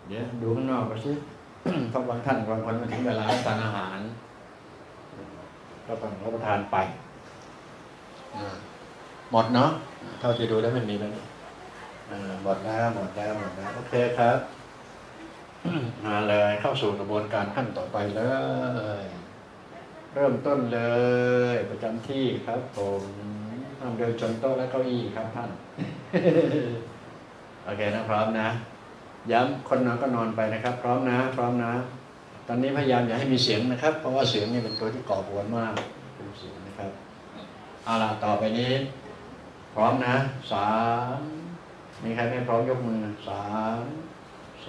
เดี๋ยวดูข้างนอกก็สิ เพราะบางท่านบางคนมาถึงเวลาทานอาหารก็ต้องรับประทานไปหมดเนาะเท่าที่ดูแล้วมันมีแล้วหมดแล้วโอเคครับมาเลยเข้าสู่กระบวนการขั้นต่อไปเลยเริ่มต้นเลยประจำที่ครับผมทำเดินชนโต๊ะและเก้าอี้ครับท่าน โอเคนะพร้อมนะย้ำคนนอนก็นอนไปนะครับพร้อมนะตอนนี้พยายามอย่าให้มีเสียงนะครับเพราะว่าเสียงนี่เป็นตัวที่ก่อกวนมากเป็นเสียงนะครับเอาล่ะต่อไปนี้พร้อมนะ3มีใครไม่พร้อมยกมือ3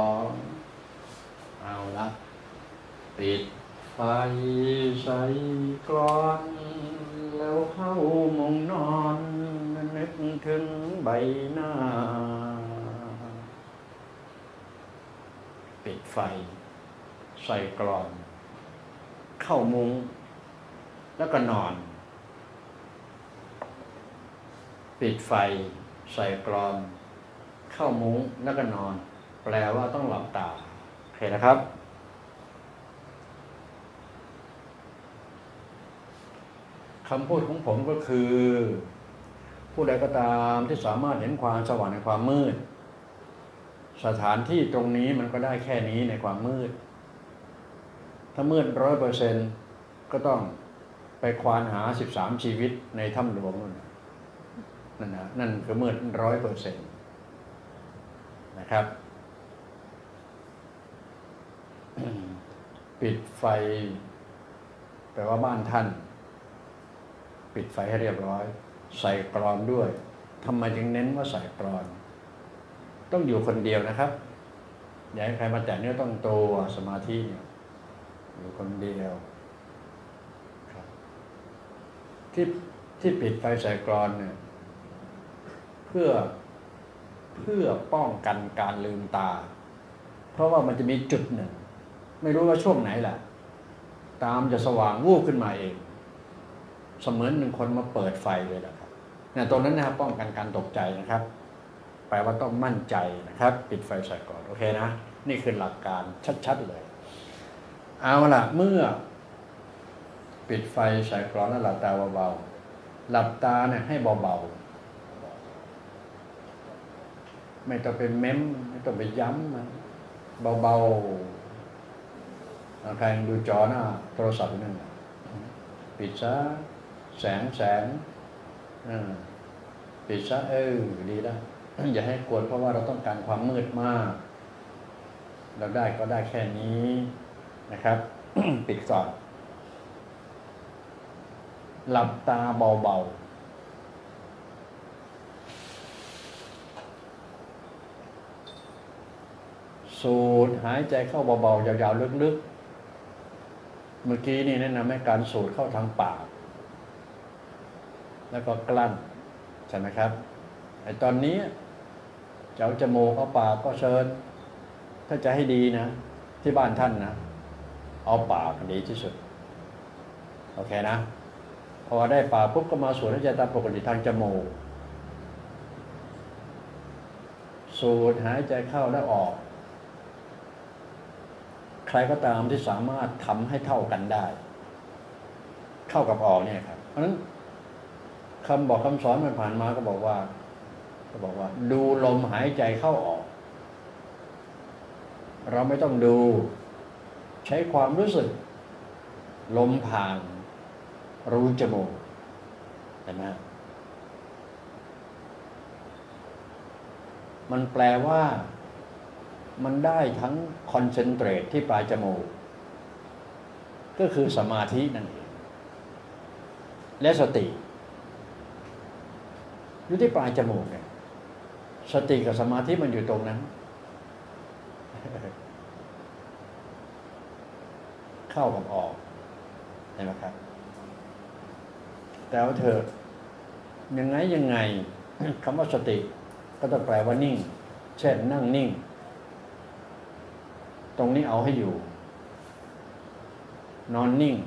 2เอาละปิดไฟใส่กลอนแล้วเข้ามุงนอนนึกถึงใบหน้าปิดไฟใส่กลอนเข้ามุงแล้วก็นอนปิดไฟใส่กลอนเข้ามุ้งแล้วก็นอนแปลว่าต้องหลับตาโอเคนะครับคำพูดของผมก็คือผู้ใดก็ตามที่สามารถเห็นความสว่างในความมืดสถานที่ตรงนี้มันก็ได้แค่นี้ในความมืดถ้ามืด 100% ก็ต้องไปควานหา13ชีวิตในถ้ำหลวงนั่นคือมืด 100% นะครับ ปิดไฟแปลว่าบ้านท่านปิดไฟให้เรียบร้อยใส่กลอนด้วยทำไมจึงเน้นว่าใส่กลอนต้องอยู่คนเดียวนะครับอย่าให้ใครมาแตะเนื้อต้องตัวสมาธิอยู่คนเดียวที่ปิดไฟใส่กลอนเนี่ยเพื่อป้องกันการลืมตาเพราะว่ามันจะมีจุดหนึ่งไม่รู้ว่าช่วงไหนแหละตามจะสว่างวูบขึ้นมาเองเสมือนหนึ่งคนมาเปิดไฟเลยแหละครับตรงนั้นนะครับป้องกันการตกใจนะครับแปลว่าต้องมั่นใจนะครับปิดไฟใส่ก่อนโอเคนะนี่คือหลักการชัดๆเลยเอาล่ะเมื่อปิดไฟใส่กลอนแล้วหลับตาเบาๆหลับตาเนี่ยให้เบาๆไม่ต้องไปเม้มไม่ต้องไปย้ำมันเบาๆใครดูจอหน้าโทรศัพท์นั่นปิดซะแสงปิดซะดีแล้วอย่าให้กวนเพราะว่าเราต้องการความมืดมากเราได้ก็ได้แค่นี้นะครับ ปิดก่อนหลับตาเบาๆสูดหายใจเข้าเบาๆยาวๆลึกๆเมื่อกี้นี่แนะนำให้การสูดเข้าทางปากแล้วก็กลั้นใช่ไหมครับไอ้ตอนนี้จะเอาจมูกเอาปากก็เชิญถ้าจะให้ดีนะที่บ้านท่านนะเอาปากดีที่สุดโอเคนะพอได้ปากปุ๊บก็มาสูดหายใจตามปกติทางจมูกสูดหายใจเข้าและออกใครก็ตามที่สามารถทำให้เท่ากันได้เข้ากับออกเนี่ยครับเพราะฉะนั้นคำบอกคำสอนมันผ่านมาก็บอกว่าดูลมหายใจเข้าออกเราไม่ต้องดูใช้ความรู้สึกลมผ่านรูจมูกเห็นไหมมันแปลว่ามันได้ทั้งคอนเซนเทรตที่ปลายจมูกก็คือสมาธินั่นเองและสติอยู่ที่ปลายจมูกเนี่ยสติกับสมาธิมันอยู่ตรงนั้นเข้ากับออกเห็นไหมครับแต่ว่าเธอยังไง คำว่าสติก็ต้องแปลว่านิ่งเช่นนั่งนิ่งตรงนี้เอาให้อยู่นอนนิ่ง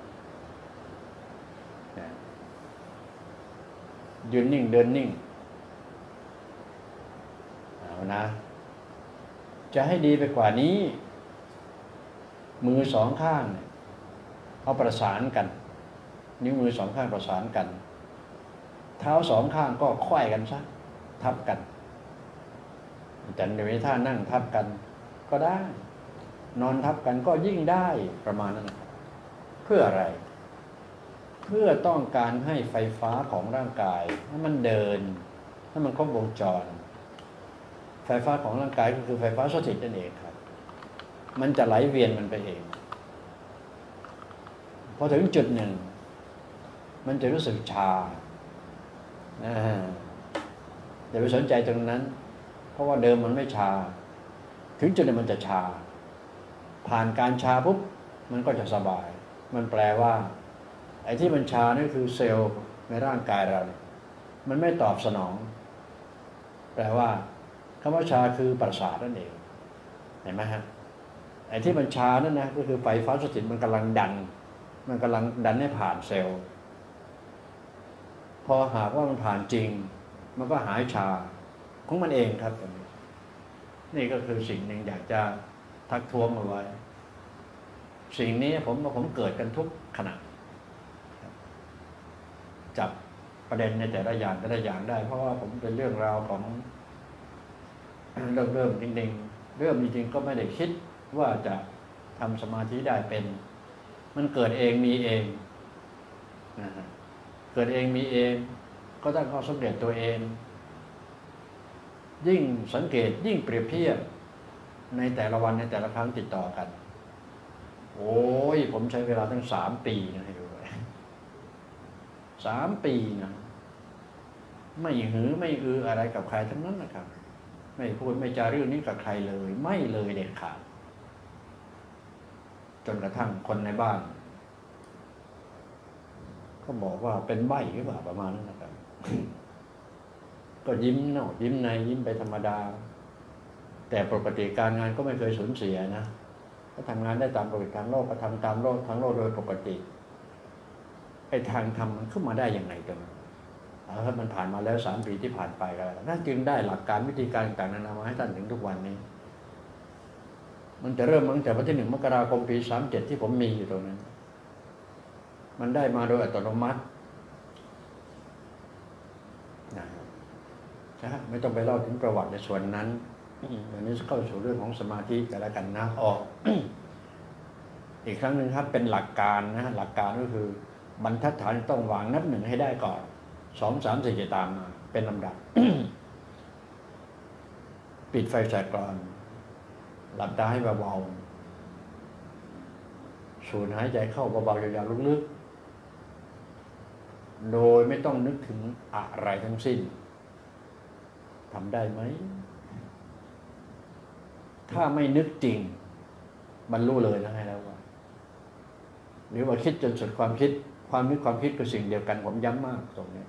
ยืนนิ่งเดินนิ่งเอานะจะให้ดีไปกว่านี้มือสองข้างเอาประสานกันนิ้วมือสองข้างประสานกันเท้าสองข้างก็ไขว้กันซะทับกันแต่ในท่านั่งทับกันก็ได้นอนทับกันก็ยิ่งได้ประมาณนั้นเพื่ออะไรเพื่อต้องการให้ไฟฟ้าของร่างกายให้มันเดินให้มันครบวงจรไฟฟ้าของร่างกายก็คือไฟฟ้าสถิตนั่นเองครับมันจะไหลเวียนมันไปเองพอถึงจุดหนึ่งมันจะรู้สึกชาอย่าไปสนใจตรงนั้นเพราะว่าเดิมมันไม่ชาถึงจุดหนึ่งมันจะชาผ่านการชาปุ๊บมันก็จะสบายมันแปลว่าไอ้ที่มันชานี่คือเซลล์ในร่างกายเรามันไม่ตอบสนองแปลว่าคำว่าชาคือประสาทนั่นเองเห็นไหมฮะไอ้ที่มันชานั่นนะก็คือไฟฟ้าสถิตมันกำลังดันให้ผ่านเซลล์พอหากว่ามันผ่านจริงมันก็หายชาของมันเองครับนี่ก็คือสิ่งหนึ่งอยากจะทักท้วงเอาไว้สิ่งนี้ผมเกิดกันทุกขณะจับประเด็นในแต่ละอย่างได้เพราะว่าผมเป็นเรื่องราวของเริ่มจริงๆเริ่มจริงๆก็ไม่ได้คิดว่าจะทำสมาธิได้เป็นมันเกิดเองมีเองเกิดเองมีเองก็ตั้งข้อสังเกตตัวเองยิ่งสังเกตยิ่งเปรียบเทียบในแต่ละวันในแต่ละครั้งติดต่อกันโอ้ยผมใช้เวลาตั้ง3 ปีนะให้ดู3 ปีนะไม่หือไม่อืออะไรกับใครทั้งนั้นนะครับไม่พูดไม่จาเรื่องนี้กับใครเลยไม่เลยเด็ดขาดจนกระทั่งคนในบ้านก็บอกว่าเป็นใบ้หรือเปล่าประมาณนั้นนะครับ ก็ยิ้มนอกยิ้มในยิ้มไปธรรมดาแต่ปกติการงานก็ไม่เคยสูญเสียนะก็ทำงานได้ตามปกติทางโลกก็ทำตามโลกทั้งโลกโดยปกติไอ้ทางทำมันขึ้นมาได้อย่างไรกันถ้ามันผ่านมาแล้ว3 ปีที่ผ่านไปแล้วนั่นจึงได้หลักการวิธีการต่างๆนานามาให้ท่านถึงทุกวันนี้มันจะเริ่มตั้งแต่วันที่1 มกราคมปี37ที่ผมมีอยู่ตรงนั้นมันได้มาโดยอัตโนมัตินะไม่ต้องไปเล่าถึงประวัติในส่วนนั้นวันนี้เข้าสู่เรื่องของสมาธิกันแล้วกันนะอีกครั้งหนึ่งครับเป็นหลักการนะหลักการก็คือบรรทัดฐานต้องวางนับ 1ให้ได้ก่อน2 3 4จะตามมาเป็นลำดับ ปิดไฟแสกกลอนหลับตาให้เบาๆสูดหายใจเข้าเบาๆยาวๆลึกๆโดยไม่ต้องนึกถึงอะไรทั้งสิ้นทำได้ไหมถ้าไม่นึกจริงบรรลุเลยนะให้แล้วว่าหรือว่าคิดจนสุดความคิดความนึกความคิดก็สิ่งเดียวกันผมย้ำมากตรงนี้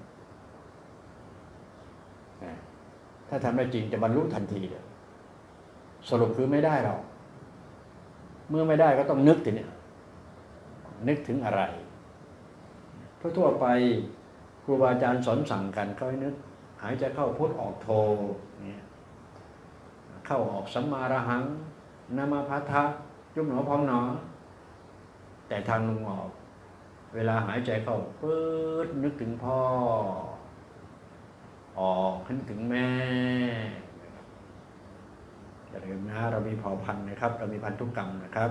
ถ้าทำได้จริงจะบรรลุทันทีเลยสรุปคือไม่ได้หรอกเมื่อไม่ได้ก็ต้องนึกทีนี้นึกถึงอะไรทั่วไปครูบาอาจารย์สอนสั่งกันก็ให้นึกหายใจเข้าพุทออกโทเนี่ยเข้าออกสัมมาระหังนามาพัทธะยุบหนอพองหนอแต่ทางลงออกเวลาหายใจเข้าปื๊ดนึกถึงพ่อออกนึกถึงแม่อย่าลืมนะเรามีเผ่าพันธุ์นะครับเรามีพันธุกรรมนะครับ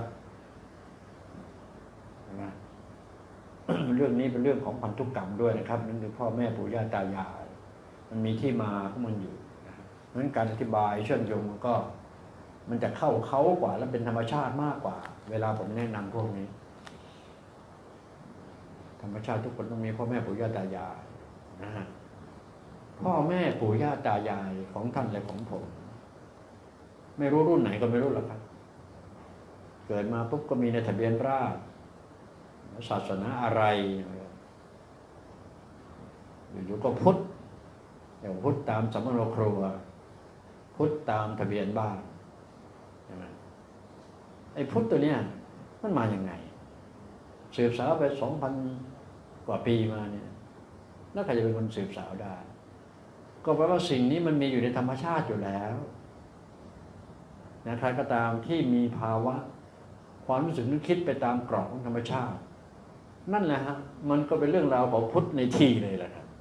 เรื่องนี้เป็นเรื่องของพันธุกรรมด้วยนะครับนั่นคือพ่อแม่ปู่ย่าตายายมันมีที่มาของมันอยู่นะครับเพราะฉะนั้นการอธิบายเชื่อมโยงมันจะเข้าเขากว่าและเป็นธรรมชาติมากกว่าเวลาผมแนะนำพวกนี้ธรรมชาติทุกคนต้องมีพ่อแม่ปู่ย่าตายายนะฮะพ่อแม่ปู่ย่าตายายของท่านและของผมไม่รู้รุ่นไหนก็ไม่รู้หรอกครับเกิดมาปุ๊บก็มีในทะเบียนราษฎร์ศาสนาอะไรอยู่ๆก็พุทธอย่างพุทธตามสำนักครัวพุทธตามทะเบียนบ้านไอ้พุทธตัวเนี้ยมันมาอย่างไงสืบสาวไป2,000 กว่าปีมาเนี่ยแล้วใครจะเป็นคนสืบสาวได้ก็เพราะว่าสิ่งนี้มันมีอยู่ในธรรมชาติอยู่แล้วนะใครก็ตามที่มีภาวะความรู้สึกนึกคิดไปตามกรอบของธรรมชาตินั่นแหละฮะมันก็เป็นเรื่องราวของพุทธในทีเลยแหละครับ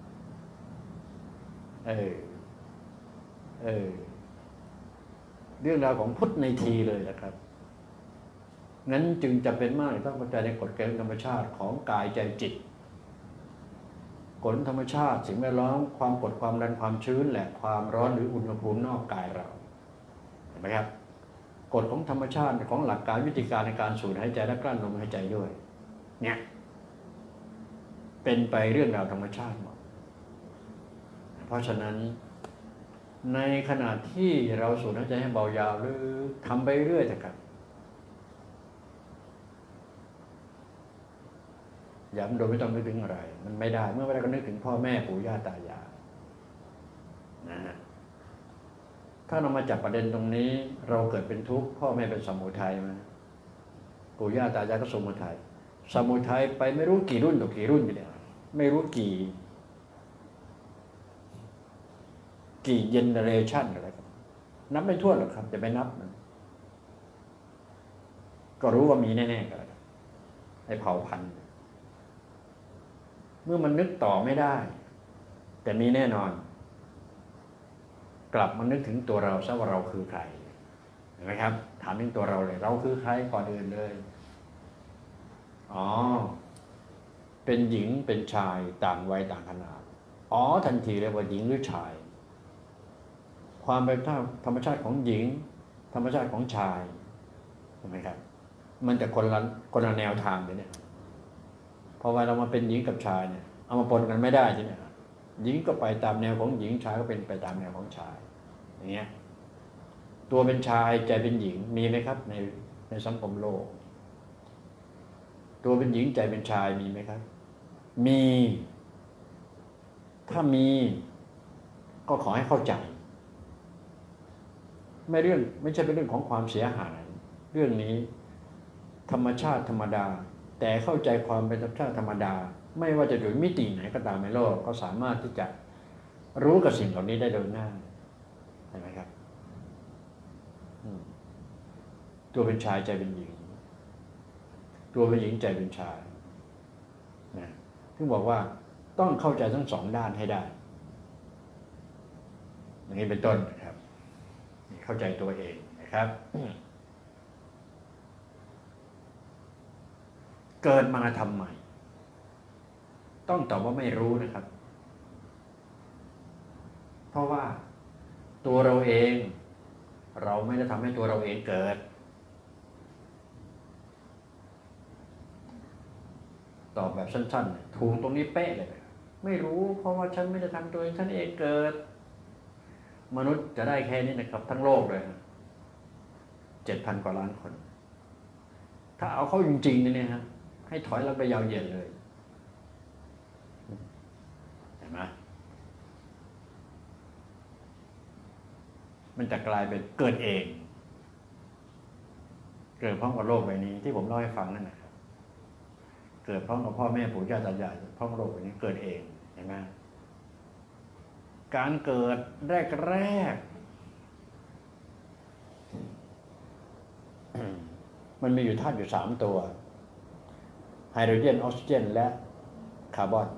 เรื่องราวของพุทธในทีเลยนะครับงั้นจึงจะเป็นมากต้องเข้าใจในกฎเกณฑ์ธรรมชาติของกายใจจิตกฎธรรมชาติสิ่งแวดล้อมความกดความดันความชื้นและความร้อนหรืออุณหภูมินอกกายเราเห็นไหมครับกฎของธรรมชาติของหลักการวิธีการในการสูดหายใจและกลั้นลมหายใจด้วยเนี่ยเป็นไปเรื่องราวธรรมชาติหมดเพราะฉะนั้นในขณะที่เราสูดหายใจให้เบายาวหรือทำไปเรื่อยนะครับอย่าโดยไม่ต้องนึกถึงอะไรมันไม่ได้เมื่อไม่ได้ก็นึกถึงพ่อแม่ปู่ย่าตายายนะฮะถ้าเรามาจับประเด็นตรงนี้เราเกิดเป็นทุกข์พ่อแม่เป็นสมุทัยมาปู่ย่าตายายก็สมุทัยสมุทัยไปไม่รู้กี่รุ่นต่อกี่รุ่นอยู่เนี่ยไม่รู้กี่เจเนเรชันอะไรกันนับไม่ถ้วนหรอกครับจะไปนับมันก็รู้ว่ามีแน่ๆกันไอ้เผ่าพันธุ์เมื่อมันนึกต่อไม่ได้แต่มีแน่นอนกลับมานึกถึงตัวเราซะว่าเราคือใครเห็นไหมครับถามถึงตัวเราเลยเราคือใครก่อนอื่นเลยเป็นหญิงเป็นชายต่างวัยต่างขนาดทันทีเลยว่าหญิงหรือชายความเป็นธรรมชาติของหญิงธรรมชาติของชายเห็นไหมครับมันจะคนละแนวทางเลยเนี่ยพอว่าเรามาเป็นหญิงกับชายเนี่ยเอามาปนกันไม่ได้ใช่ไหมครับหญิงก็ไปตามแนวของหญิงชายก็เป็นไปตามแนวของชายอย่างเงี้ยตัวเป็นชายใจเป็นหญิงมีไหมครับในสังคมโลกตัวเป็นหญิงใจเป็นชายมีไหมครับมีถ้ามีก็ขอให้เข้าใจไม่ใช่เป็นเรื่องของความเสียหายเรื่องนี้ธรรมชาติธรรมดาแต่เข้าใจความเป็นธรรมชาติธรรมดาไม่ว่าจะโดยมิติไหนก็ตามในโลกก็สามารถที่จะรู้กับสิ่งเหล่านี้ได้โดยง่ายเห็นไหมครับตัวเป็นชายใจเป็นหญิงตัวเป็นหญิงใจเป็นชายนะถึงบอกว่าต้องเข้าใจทั้งสองด้านให้ได้อย่างนี้เป็นต้นนะครับเข้าใจตัวเองนะครับเกิดมาทำไมต้องตอบว่าไม่รู้นะครับเพราะว่าตัวเราเองเราไม่ได้ทำให้ตัวเราเองเกิดตอบแบบสั้นๆถูกตรงนี้เป๊ะเลยไม่รู้เพราะว่าฉันไม่ได้ทำตัวฉันเองเกิดมนุษย์จะได้แค่นี้นะครับทั้งโลกเลย 7,000 กว่าล้านคนถ้าเอาเข้าจริงๆเนี่ยฮะให้ถอยหลังไปยาวเหยียดเลยเห็นไหมมันจะกลายเป็นเกิดเองเกิดพร้อมกับโลกใบนี้ที่ผมเล่าให้ฟังนั่นนะครับเกิดพร้อมกับพ่อแม่ปู่ย่าตายายพร้อมกับโลกใบนี้เกิดเองเห็นไหมการเกิดแรกมันมีอยู่ธาตุอยู่3ตัวไฮโดรเจนออกซิเจนและคาร์บอน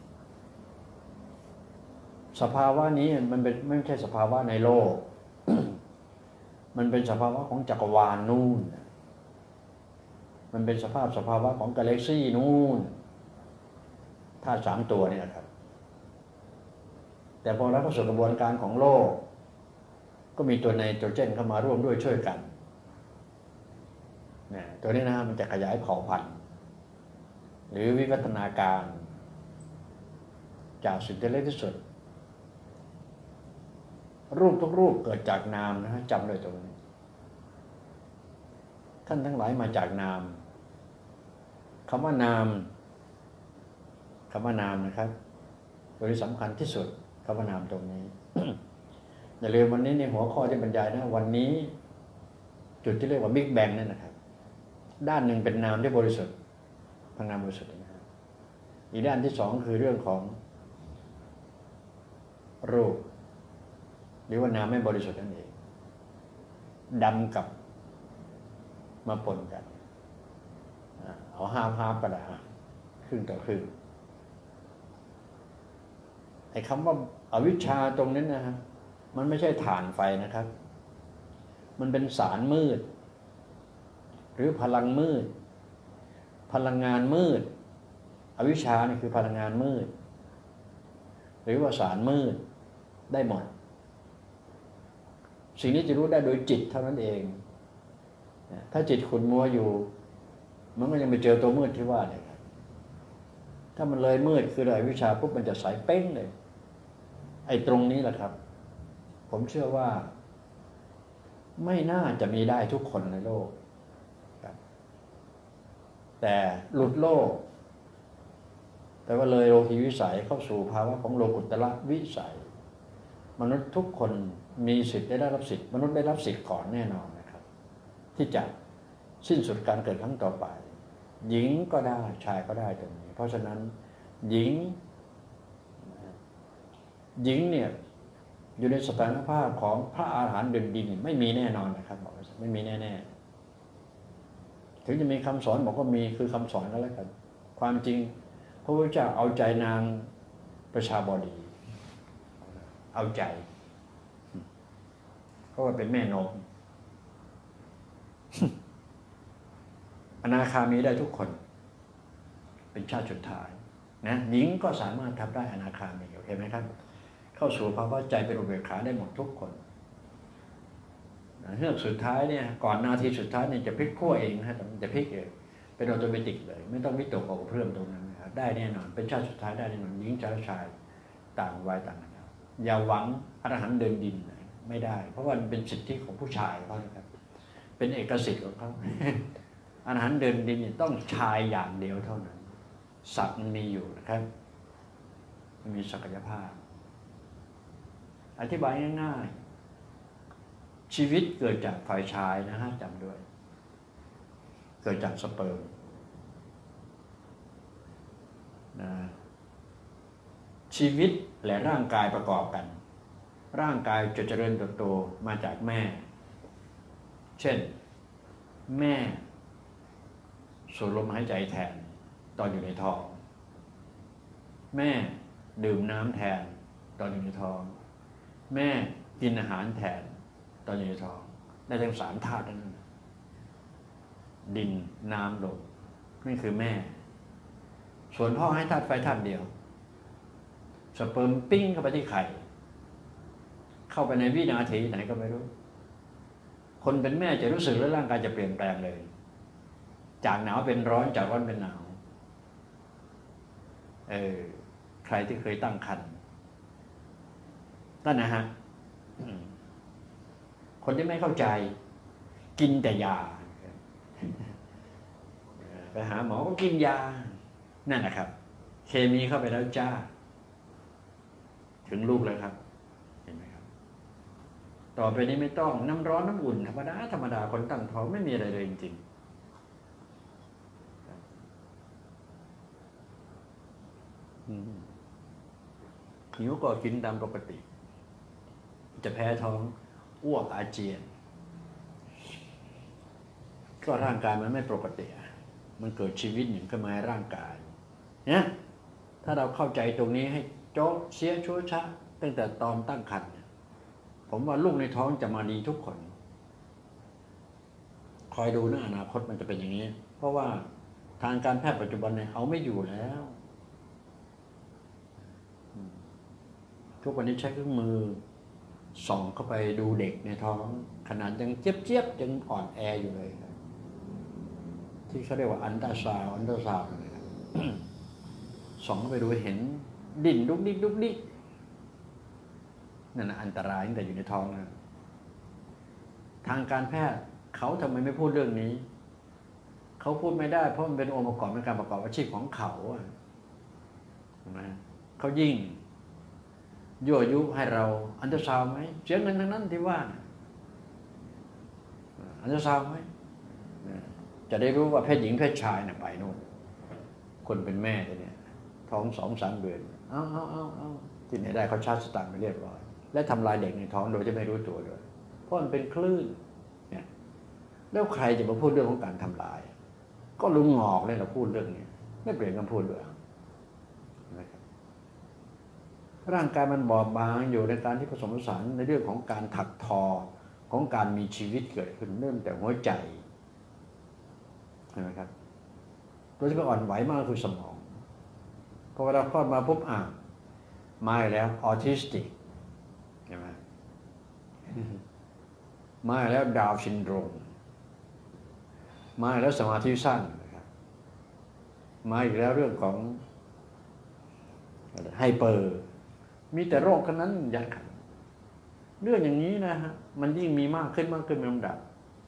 สภาวะนี้มันเป็นไม่ใช่สภาวะในโลก มันเป็นสภาวะของจักรวาลนู่นมันเป็นสภาวะของกาแล็กซี่นู่นธาตุ3ตัวนี่นะครับแต่พอเราเข้าสู่กระบวนการของโลกก็มีตัวไนโตรเจนเข้ามาร่วมด้วยช่วยกันตัวนี้นะมันจะขยายเผ่าพันธุ์หรือวิวัฒนาการจากสิ่งที่เล็กที่สุดรูปทุกรูปเกิดจากนามนะฮะจำเลยตรงนี้ท่านทั้งหลายมาจากนามคำว่านามนะครับโดยสำคัญที่สุดคำว่านามตรงนี้ อย่าลืมวันนี้ในหัวข้อที่บรรยายนะวันนี้จุดที่เรียกว่าบิ๊กแบงนั่นนะครับด้านหนึ่งเป็นนามที่บริสุทธิ์พลังงานบริสุทธิ์นะครับอีกด้านที่2คือเรื่องของรูปหรือว่านามไม่บริสุทธิ์นั่นเองดำกับมาปนกันเอาห้ามก็ได้ครึ่งต่อครึ่งไอ้คำว่าอวิชชาตรงนั้นนะฮะมันไม่ใช่ถ่านไฟนะครับมันเป็นสารมืดหรือพลังมืดพลังงานมืดอวิชชานี่คือพลังงานมืดหรือว่าสารมืดได้หมดสิ่งนี้จะรู้ได้โดยจิตเท่านั้นเองถ้าจิตขุ่นมัวอยู่มันก็ยังไปเจอตัวมืดที่ว่าเลยครับถ้ามันเลยมืดคืออวิชชาปุ๊บมันจะใสเป้งเลยไอ้ตรงนี้แหละครับผมเชื่อว่าไม่น่าจะมีได้ทุกคนในโลกครับแต่หลุดโลกแต่ว่าเลยโลกีวิสัยเข้าสู่ภาวะของโลกุตตรวิสัยมนุษย์ทุกคนมีสิทธิ์ได้รับสิทธิ์มนุษย์ได้รับสิทธิ์ก่อนแน่นอนนะครับที่จะสิ้นสุดการเกิดครั้งต่อไปหญิงก็ได้ชายก็ได้ตรงนี้เพราะฉะนั้นหญิงเนี่ยอยู่ในสถานภาพของพระอาหารหันต์เดินดินไม่มีแน่นอนนะครับบอกไม่มีแน่ๆถึงจะมีคำสอนบอกว่ามีคือคำสอนก็แล้วกันความจริงพระพุทธเจ้าเอาใจนางประชาบดีเอาใจเพราะว่าเป็นแม่นมอนาคามีได้ทุกคนเป็นชาติสุดท้ายนะหญิงก็สามารถทำได้อนาคามีโอเคไหมครับเข้าสู่ภาวะใจเป็นอุเบกขาได้หมดทุกคนเฮือกสุดท้ายเนี่ยก่อนนาทีสุดท้ายเนี่ยจะพลิกขั้วเองนะจะพลิกเองเป็นออโตเมติกเลยไม่ต้องวิตกกังวลเพิ่มตรงนั้นนะครับได้แน่นอนเป็นชาติสุดท้ายได้แน่นอนหญิงชายต่างวัยต่างกันอย่าหวังอรหันต์เดินดินไม่ได้เพราะว่ามันเป็นสิทธิของผู้ชายเขานะครับเป็นเอกสิทธิ์ของเขาอรหันต์เดินดินต้องชายอย่างเดียวเท่านั้นสัตว์มันมีอยู่นะครับมันมีศักยภาพอธิบายง่ายๆชีวิตเกิดจากฝ่ายชายนะฮะจำด้วยเกิดจากสเปิร์มนะชีวิตและร่างกายประกอบกันร่างกายจะเจริญเติบโตมาจากแม่เช่นแม่สูดลมหายใจแทนตอนอยู่ในท้องแม่ดื่มน้ำแทนตอนอยู่ในท้องแม่กินอาหารแทนตอนอยู่ในท้องได้ทั้งสามธาตุนั้นดินน้ำลมนี่คือแม่ส่วนพ่อให้ธาตุไฟธาตุเดียวสเปิร์มปิ้งเข้าไปที่ไข่เข้าไปในวินาทีไหนก็ไม่รู้คนเป็นแม่จะรู้สึกและร่างกายจะเปลี่ยนแปลงเลยจากหนาวเป็นร้อนจากร้อนเป็นหนาวใครที่เคยตั้งครรภ์นั่นนะฮะคนที่ไม่เข้าใจกินแต่ยาไปหาหมอก็กินยานั่นนะครับเคมีเข้าไปแล้วจ้าถึงลูกแล้วครับเห็นไหมครับต่อไปนี้ไม่ต้องน้ำร้อนน้ำอุ่นธรรมดาคนตั้งท้องไม่มีอะไรเลยจริงๆหิวก็กินตามปกติจะแพ้ท้องอ้วกอาเจียนก็ร่างกายมันไม่ปกติมันเกิดชีวิตหนึ่งขึ้นมาในร่างกายเนี่ยถ้าเราเข้าใจตรงนี้ให้โจ๊ะเสียชั่วช้าตั้งแต่ตอนตั้งครรภ์ผมว่าลูกในท้องจะมาดีทุกคนคอยดูนะอนาคตมันจะเป็นอย่างนี้เพราะว่าทางการแพทย์ปัจจุบันเนี่ยเอาไม่อยู่แล้วทุกวันนี้ใช้เครื่องมือส่องเข้าไปดูเด็กในท้องขนาดยังเจี๊ยบยังอ่อนแออยู่เลยครับที่เขาเรียกว่าอันตราซาวน์นะครับส่องเข้าไปดูเห็นดิ้นดุกดิกนั่นอันตรายตั้งแต่อยู่ในท้องนะทางการแพทย์เขาทำไมไม่พูดเรื่องนี้เขาพูดไม่ได้เพราะมันเป็นองค์ประกอบในการประกอบอาชีพของเขาใช่ไหมเขายิ่งยั่วยุให้เราอันตราซาวน์ไหมเสียเงินทั้งนั้นที่ว่าอันตราซาวน์ไหมจะได้รู้ว่าเพศหญิงเพศชายไปโน่นคนเป็นแม่เนี่ยท้อง 2-3 เดือนเอาที่ไหนได้เขาชาร์จสตางค์ไปเรียบร้อยและทำลายเด็กในท้องโดยจะไม่รู้ตัวด้วยเพราะมันเป็นคลื่นแล้วใครจะมาพูดเรื่องของการทำลายก็ลุงงอกเลยเราพูดเรื่องนี้ไม่เปลี่ยนคำพูดด้วยนะครับร่างกายมันบอบบางอยู่ในการที่ผสมผสานในเรื่องของการถักทอของการมีชีวิตเกิดขึ้นเริ่มแต่หัวใจใช่ไหมครับตัวที่อ่อนไหวมากคือสมองพอเวลาคลอดมาปุ๊บมาแล้วออทิสติกใช่ไหมมาแล้วดาวน์ซินโดรมมาแล้วสมาธิสั้นนะครับมาอีกแล้วเรื่องของไฮเปอร์มีแต่โรคกันนั้นยัดขันเรื่องอย่างนี้นะฮะมันยิ่งมีมากขึ้นเป็นลำดับ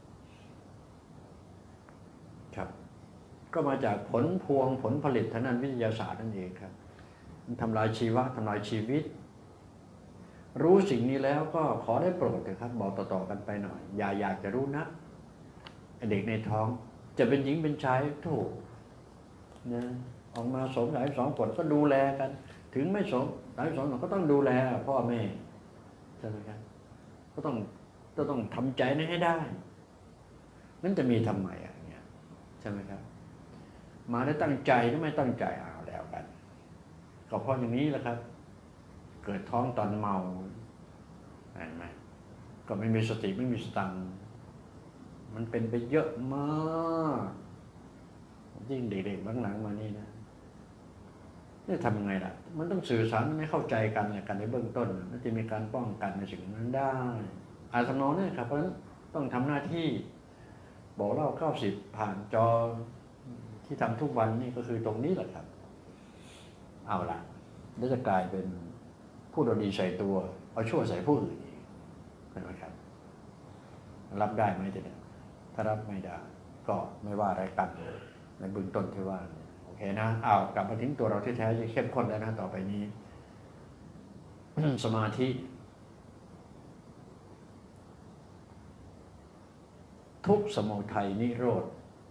ครับก็มาจากผลพวงผลผลิตทางด้านวิทยาศาสตร์นั่นเองครับมันทำลายชีวะทำลายชีวิตรู้สิ่งนี้แล้วก็ขอได้โปรดเถอะครับบอกต่อๆกันไปหน่อยอย่าอยากจะรู้นะเด็กในท้องจะเป็นหญิงเป็นชายถูกนะออกมา2 คนก็ดูแลกันถึงไม่2 ก็ต้องดูแลพ่อแม่ใช่ไหมครับก็ต้องทำใจนี้ให้ได้นั่นจะมีทำไมอย่างเงี้ยใช่ไหมครับมาได้ตั้งใจหรือไม่ตั้งใจเอาแล้วกันก็เพราะอย่างนี้แหละครับเกิดท้องตอนเมาเห็นไหมก็ไม่มีสติไม่มีสตังค์มันเป็นไปเยอะมากยิ่งเด็กๆหลังๆมานี่นะนี่ทำไงล่ะมันต้องสื่อสารไม่เข้าใจกันในเบื้องต้นมันจะมีการป้องกันในสิ่งนั้นได้อาสนองเนี่ยครับเพราะฉะนั้นต้องทำหน้าที่บอกเล่า90ผ่านจอที่ทำทุกวันนี่ก็คือตรงนี้แหละครับเอาล่ะแล้วจะกลายเป็นผู้ดีใส่ตัวเอาชั่วใส่ผู้อื่นอีกเห็นไหมครับรับได้ไหมจะเนี่ยถ้ารับไม่ได้ก็ไม่ว่าอะไรกันในเบื้องต้นที่ว่าโอเคนะเอากลับมาถึงตัวเราที่แท้จะเข้มข้นแล้วนะต่อไปนี้ สมาธิทุกข์สมุทัยนิโรธ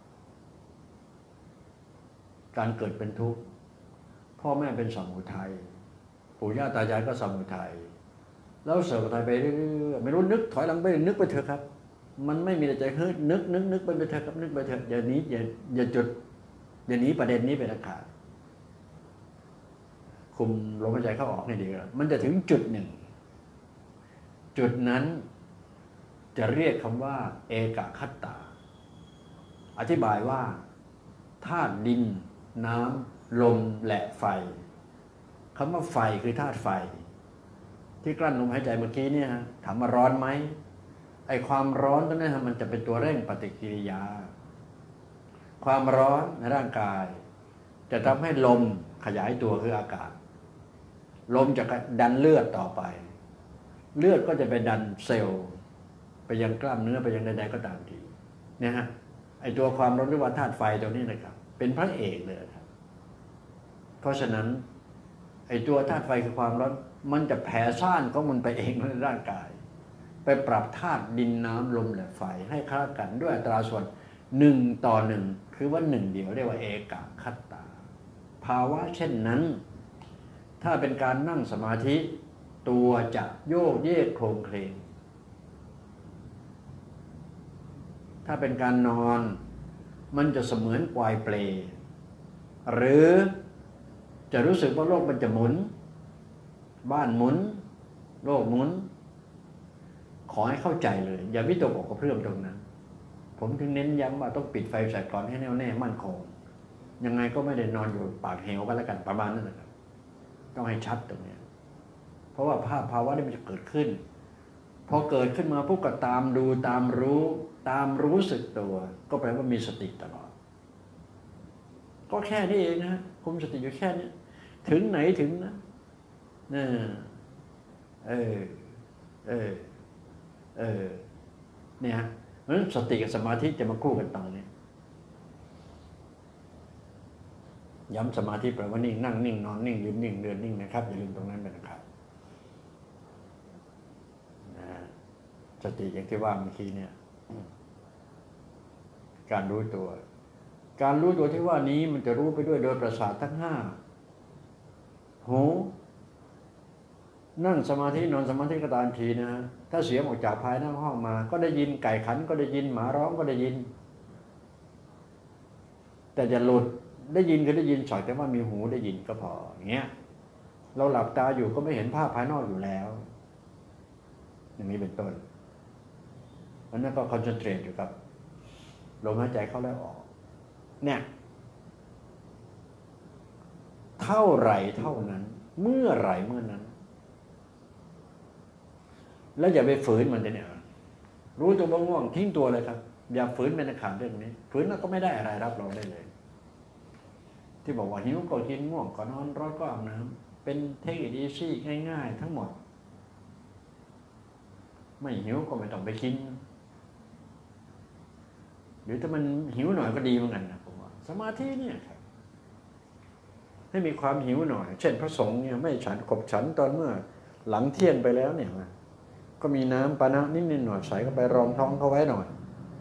การเกิดเป็นทุกข์พ่อแม่เป็นสมุทัยปู่ย่าตายายก็สมุทัยแล้วสมุทัยไปเรื่อยๆไม่รู้นึกถอยหลังไปนึกไปเถอะครับมันไม่มีอะไรเฮ้ยนึกไปเถอะครับนึกไปเถอะอย่านี้อย่าจุดอย่านี้ประเด็นนี้เป็นขาดคุมลมหายใจเข้าออกให้ดีครับมันจะถึงจุดหนึ่งจุดนั้นจะเรียกคำว่าเอกคัตตาอธิบายว่าธาตุดินน้ำลมและไฟคำว่าไฟคือธาตุไฟที่กลั้นลมหายใจเมื่อกี้เนี่ยถามว่าร้อนไหมไอความร้อนตรงนี้มันจะเป็นตัวเร่งปฏิกิริยาความร้อนในร่างกายจะทำให้ลมขยายตัวคืออากาศลมจะดันเลือดต่อไปเลือดก็จะไปดันเซลล์ไปยังกล้ามเนื้อไปยังใดๆก็ตามทีเนี่ยฮะไอตัวความร้อนหรือว่าธาตุไฟตรงนี้นะครับเป็นพระเอกเลยครับเพราะฉะนั้นไอตัวธาตุไฟคือความร้อนมันจะแผ่ซ่านของมันไปเองในร่างกายไปปรับธาตุดินน้ำลมและไฟให้เข้ากันด้วยอัตราส่วน1:1คือว่า1เดียวเรียกว่าเอกคัตตาภาวะเช่นนั้นถ้าเป็นการนั่งสมาธิตัวจะโยกเยกโครงเคลงถ้าเป็นการนอนมันจะเสมือนปลายเปลหรือจะรู้สึกว่าโลกมันจะหมุนบ้านหมุนโลกหมุนขอให้เข้าใจเลยอย่าวิตกกักระเพื่อมตรงนั้นผมถึงเน้นย้ำว่าต้องปิดไฟใส่ก่อนให้แน่วแน่มั่นคงยังไงก็ไม่ได้นอนอยู่ปากเหวกันแล้วกันประมาณนั้นนะครับต้องให้ชัดตรงนี้เพราะว่าภาวะนี้มันจะเกิดขึ้นพอเกิดขึ้นมาพวกก็ตามดูตามรู้สึกตัวก็แปลว่ามีสติตลอดก็แค่นี้เองนะคุมสติอยู่แค่นี้ถึงไหนถึงนะเนี่ยฮะเพราะฉะนั้นสติกับสมาธิจะมาคู่กันตรงนี้ย้ำสมาธิแปลว่านิ่งนั่งนิ่งนอนนิ่งยืนนิ่งเดินนิ่งนะครับอย่าลืมตรงนั้นเป็นนะครับสติอย่างที่ว่าเมื่อกี้เนี่ยการรู้ตัวที่ว่านี้มันจะรู้ไปด้วยโดยประสาททั้ง5หูนั่งสมาธินอนสมาธิก็ตามทีนะถ้าเสียงออกจากภายนอกห้องมาก็ได้ยินไก่ขันก็ได้ยินหมาร้องก็ได้ยินแต่จะหลุดได้ยินก็ได้ยินฉ่อยแต่ว่ามีหูได้ยินก็พออย่างเงี้ยเราหลับตาอยู่ก็ไม่เห็นภาพภายนอกอยู่แล้วอย่างนี้เป็นต้นเพราะนั้นก็คอนเซนเทรตอยู่กับลมหายใจเข้าและออกเนี่ยเท่าไหร่เท่านั้นเมื่อไหร่เมื่อนั้นแล้วอย่าไปฝืนมันเนี่ยรู้ตัวง่วงทิ้งตัวเลยครับอย่าฝืนเป็นขาดเรื่องนี้ฝืนแล้วก็ไม่ได้อะไรรับรองได้เลยที่บอกว่าหิวก็กินง่วงก็นอนร้อนก็อาบน้ำเป็นเทคนิคอีซี่ง่ายๆทั้งหมดไม่หิวก็ไม่ต้องไปกินหรือถ้ามันหิวหน่อยก็ดีเหมือนกันนะผมว่าสมาธิเนี่ยครับให้มีความหิวหน่อยเช่นพระสงฆ์เนี่ยไม่ฉันขบฉันตอนเมื่อหลังเที่ยงไปแล้วเนี่ยก็มีน้ำปานะนิดหน่อยใส่เข้าไปรองท้องเขาไว้หน่อย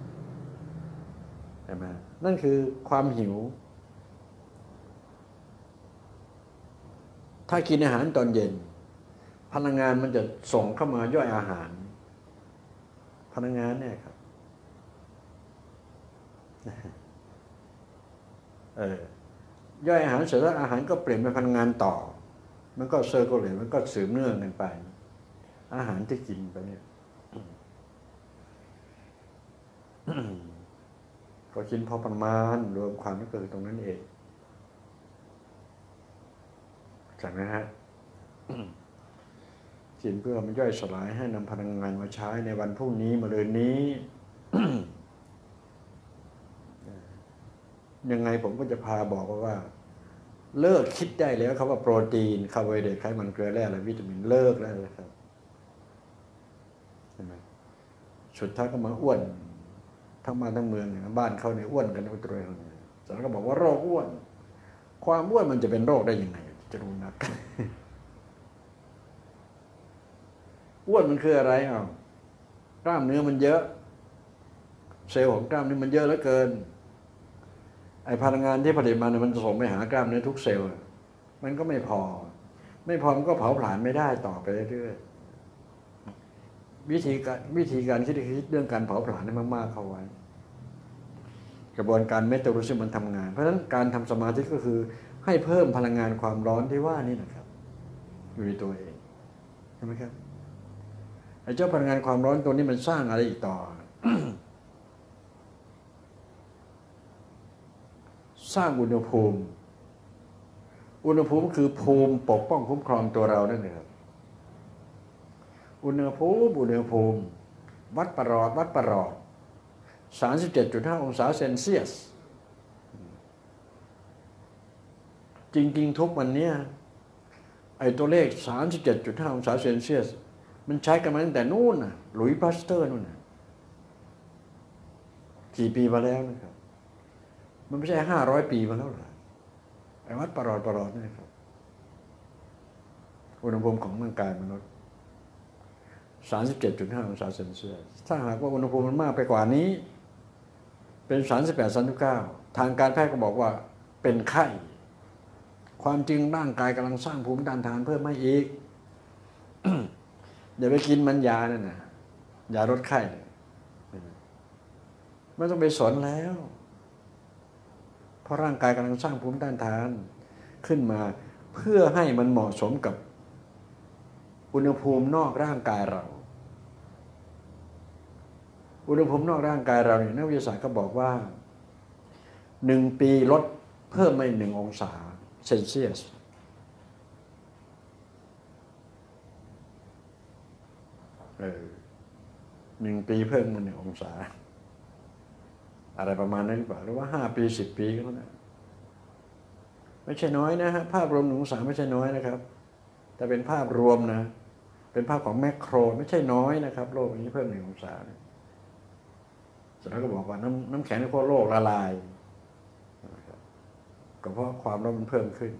ใช่ไหมนั่นคือความหิวถ้ากินอาหารตอนเย็นพลังงานมันจะส่งเข้ามาย่อยอาหารพลังงานเนี่ยครับย่อยอาหารเสร็จแล้วอาหารก็เปลี่ยนเป็นพลังงานต่อมันก็เซอร์โคเลตมันก็สืบเนื่องกันไปอาหารที่กินไปเนี่ยก็กินพอประมาณรวมความก็คือตรงนั้นเองจากนั้นฮะกินเพื่อมันย่อยสลายให้นำพลังงานมาใช้ในวันพรุ่งนี้มะรืนนี้ ยังไงผมก็จะพาบอกว่าเลิกคิดได้แล้วครับว่าโปรตีนคาร์โบไฮเดรตไขมันเกลือแร่และวิตามินเลิกแล้วนะครับใช่ไหมสุดท้ายก็มาอ้วนทั้งบ้านทั้งเมืองบ้านเขาเนี่ยอ้วนกันทั้งตัวเลยสารก็บอกว่าโรคอ้วนความอ้วนมันจะเป็นโรคได้ยังไงจะรู้นัก อ้วนมันคืออะไรกล้ามเนื้อมันเยอะเซลล์ของกล้ามเนื้อมันเยอะเหลือเกินไอ้พลังงานที่ผลิตมาเนี่ยมันส่งไปหากล้ามเนื้อทุกเซลล์มันก็ไม่พอมันก็เผาผลาญไม่ได้ต่อไปเรื่อยๆวิธีการคิดเรื่องการเผาผลาญให้มากๆเข้าไว้กระบวนการเมตาบอลิซึมมันทำงานเพราะฉะนั้นการทำสมาธิก็คือให้เพิ่มพลังงานความร้อนที่ว่านี่นะครับอยู่ในตัวเองใช่ไหมครับไอ้เจ้าพลังงานความร้อนตัวนี้มันสร้างอะไรอีกต่อ สร้างอุณหภูมิคือภูมิปกป้องคุ้มครองตัวเรานั่นเองครับอุณหภูมิวัดประหลอด 37.5 องศาเซนเซียสจริงๆทุกวันนี้ไอ้ตัวเลข 37.5 องศาเซนเซียสมันใช้กันมาตั้งแต่นู่นน่ะหลุยส์พาสเตอร์นู่นน่ะกี่ปีมาแล้วนะครับมันไม่ใช่500 ปีมาแล้วหรอไอ้วัดประหลอดนี่ครับอุณหภูมิของร่างกายมนุษย์ 37.5 องศาเซนเซียสถ้าหากว่าอุณหภูมิมันมากไปกว่านี้เป็น 38-39 ทางการแพทย์ก็บอกว่าเป็นไข้ความจริงร่างกายกำลังสร้างภูมิต้านทานเพิ่มให้อีก อย่าไปกินมันยานั่นนะยาลดไข้ไม่ต้องไปสนแล้วเพราะร่างกายกำลังสร้างภูมิต้านทานขึ้นมาเพื่อให้มันเหมาะสมกับอุณหภูมินอกร่างกายเราอุณหภูมินอกร่างกายเราเนี่ยนักวิทยาศาสตร์ก็บอกว่า1 ปีลดเพิ่มไป1 องศาเซนเซียส1 ปีเพิ่มมา1 องศาอะไรประมาณนั้นหรือเปล่าหรือว่า5 ปี10 ปีก็แล้วนะไม่ใช่น้อยนะฮะภาพรวม1 องศาไม่ใช่น้อยนะครับแต่เป็นภาพรวมนะเป็นภาพของแมคโครไม่ใช่น้อยนะครับโลกนี้เพิ่ม1 องศาเสร็จแล้วก็บอกว่าน้ำแข็งในขั้วโลกละลายก็เพราะความร้อนมันเพิ่มขึ้น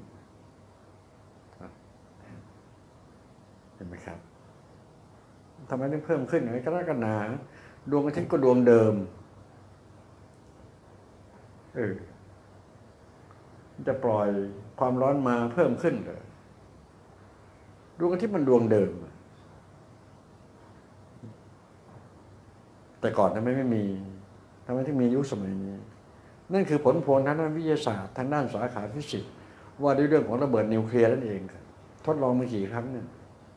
เห็นไหมครับทำไมถึงเพิ่มขึ้นกรกฎาดวงอาทิตย์ก็ดวงเดิมจะปล่อยความร้อนมาเพิ่มขึ้นเลยดวงอาทิตย์มันดวงเดิมแต่ก่อนทำไมไม่มีทำไมถึงมียุคสมัยนี้นั่นคือผลพวงทางด้านวิทยาศาสตร์ทางด้านสาขาฟิสิกส์ว่าด้วยเรื่องของระเบิดนิวเคลียร์นั่นเองครับทดลองมากี่ครั้งเนี่ย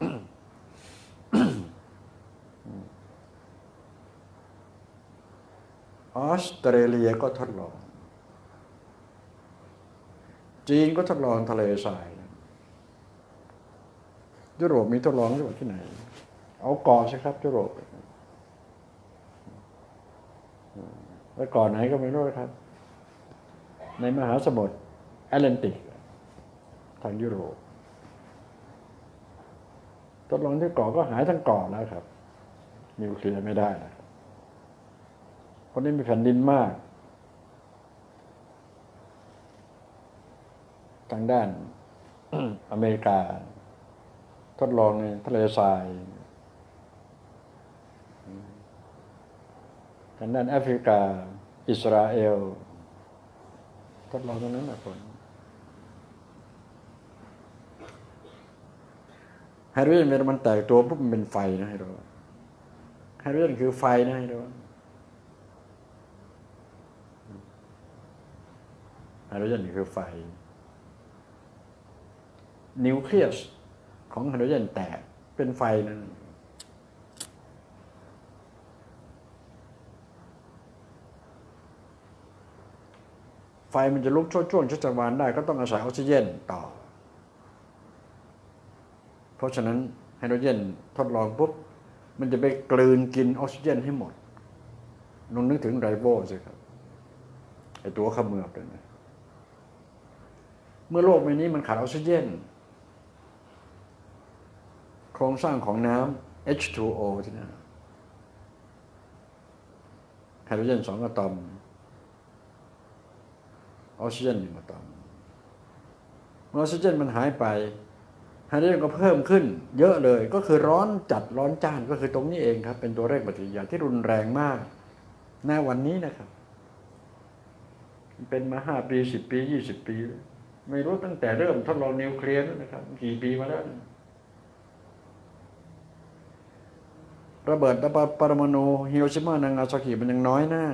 ออสเตรเลียก็ทดลองจีนก็ทดลองทะเลทรายยุโรปมีทดลองที่ไหนเอาเกาะสิครับยุโรปแล้วเกาะไหนก็ไม่รู้ครับในมหาสมุทรแอตแลนติกทางยุโรปทดลองที่เกาะก็หายทั้งเกาะแล้วครับนิวเคลียร์ไม่ได้นะครับเพราะนี่มีแผ่นดินมากทางด้าน อเมริกาทดลองในทะเลทรายทางด้านแอฟริกาอิสราเอลทดลองตรงนั้นนะคนไฮโดรเจนเวลามันแตกตัวปุ๊บมันเป็นไฟนะไฮโดรเจนคือไฟนะไฮโดรเจนคือไฟนิวเคลียสของไฮโดรเจนแตกเป็นไฟนั่นไฟมันจะลุกช่วงชัชวาลได้ก็ต้องอาศัยออกซิเจนต่อเพราะฉะนั้นไฮโดรเจนทดลองปุ๊บมันจะไปกลืนกินออกซิเจนให้หมดลองนึกถึงไรโบสิครับไอตัวเขมือบเลยนะเมื่อโลกใบนี้มันขาดออกซิเจนโครงสร้างของน้ำ H2O ที่นั่นไฮโดรเจน2 อะตอมออกซิเจน1 อะตอมเมื่อออกซิเจนมันหายไปไฮโดรเจนก็เพิ่มขึ้นเยอะเลยก็คือร้อนจัดร้อนจ้านก็คือตรงนี้เองครับเป็นตัวเลขปฏิกิริยาที่รุนแรงมากณวันนี้นะครับเป็นมา5 ปี 10 ปี 20 ปีไม่รู้ตั้งแต่เริ่มทดลองนิวเคลียร์นะครับกี่ปีมาแล้วระเบิดปรมาณูฮิโรชิมานางาซากิมันยังน้อยหน้า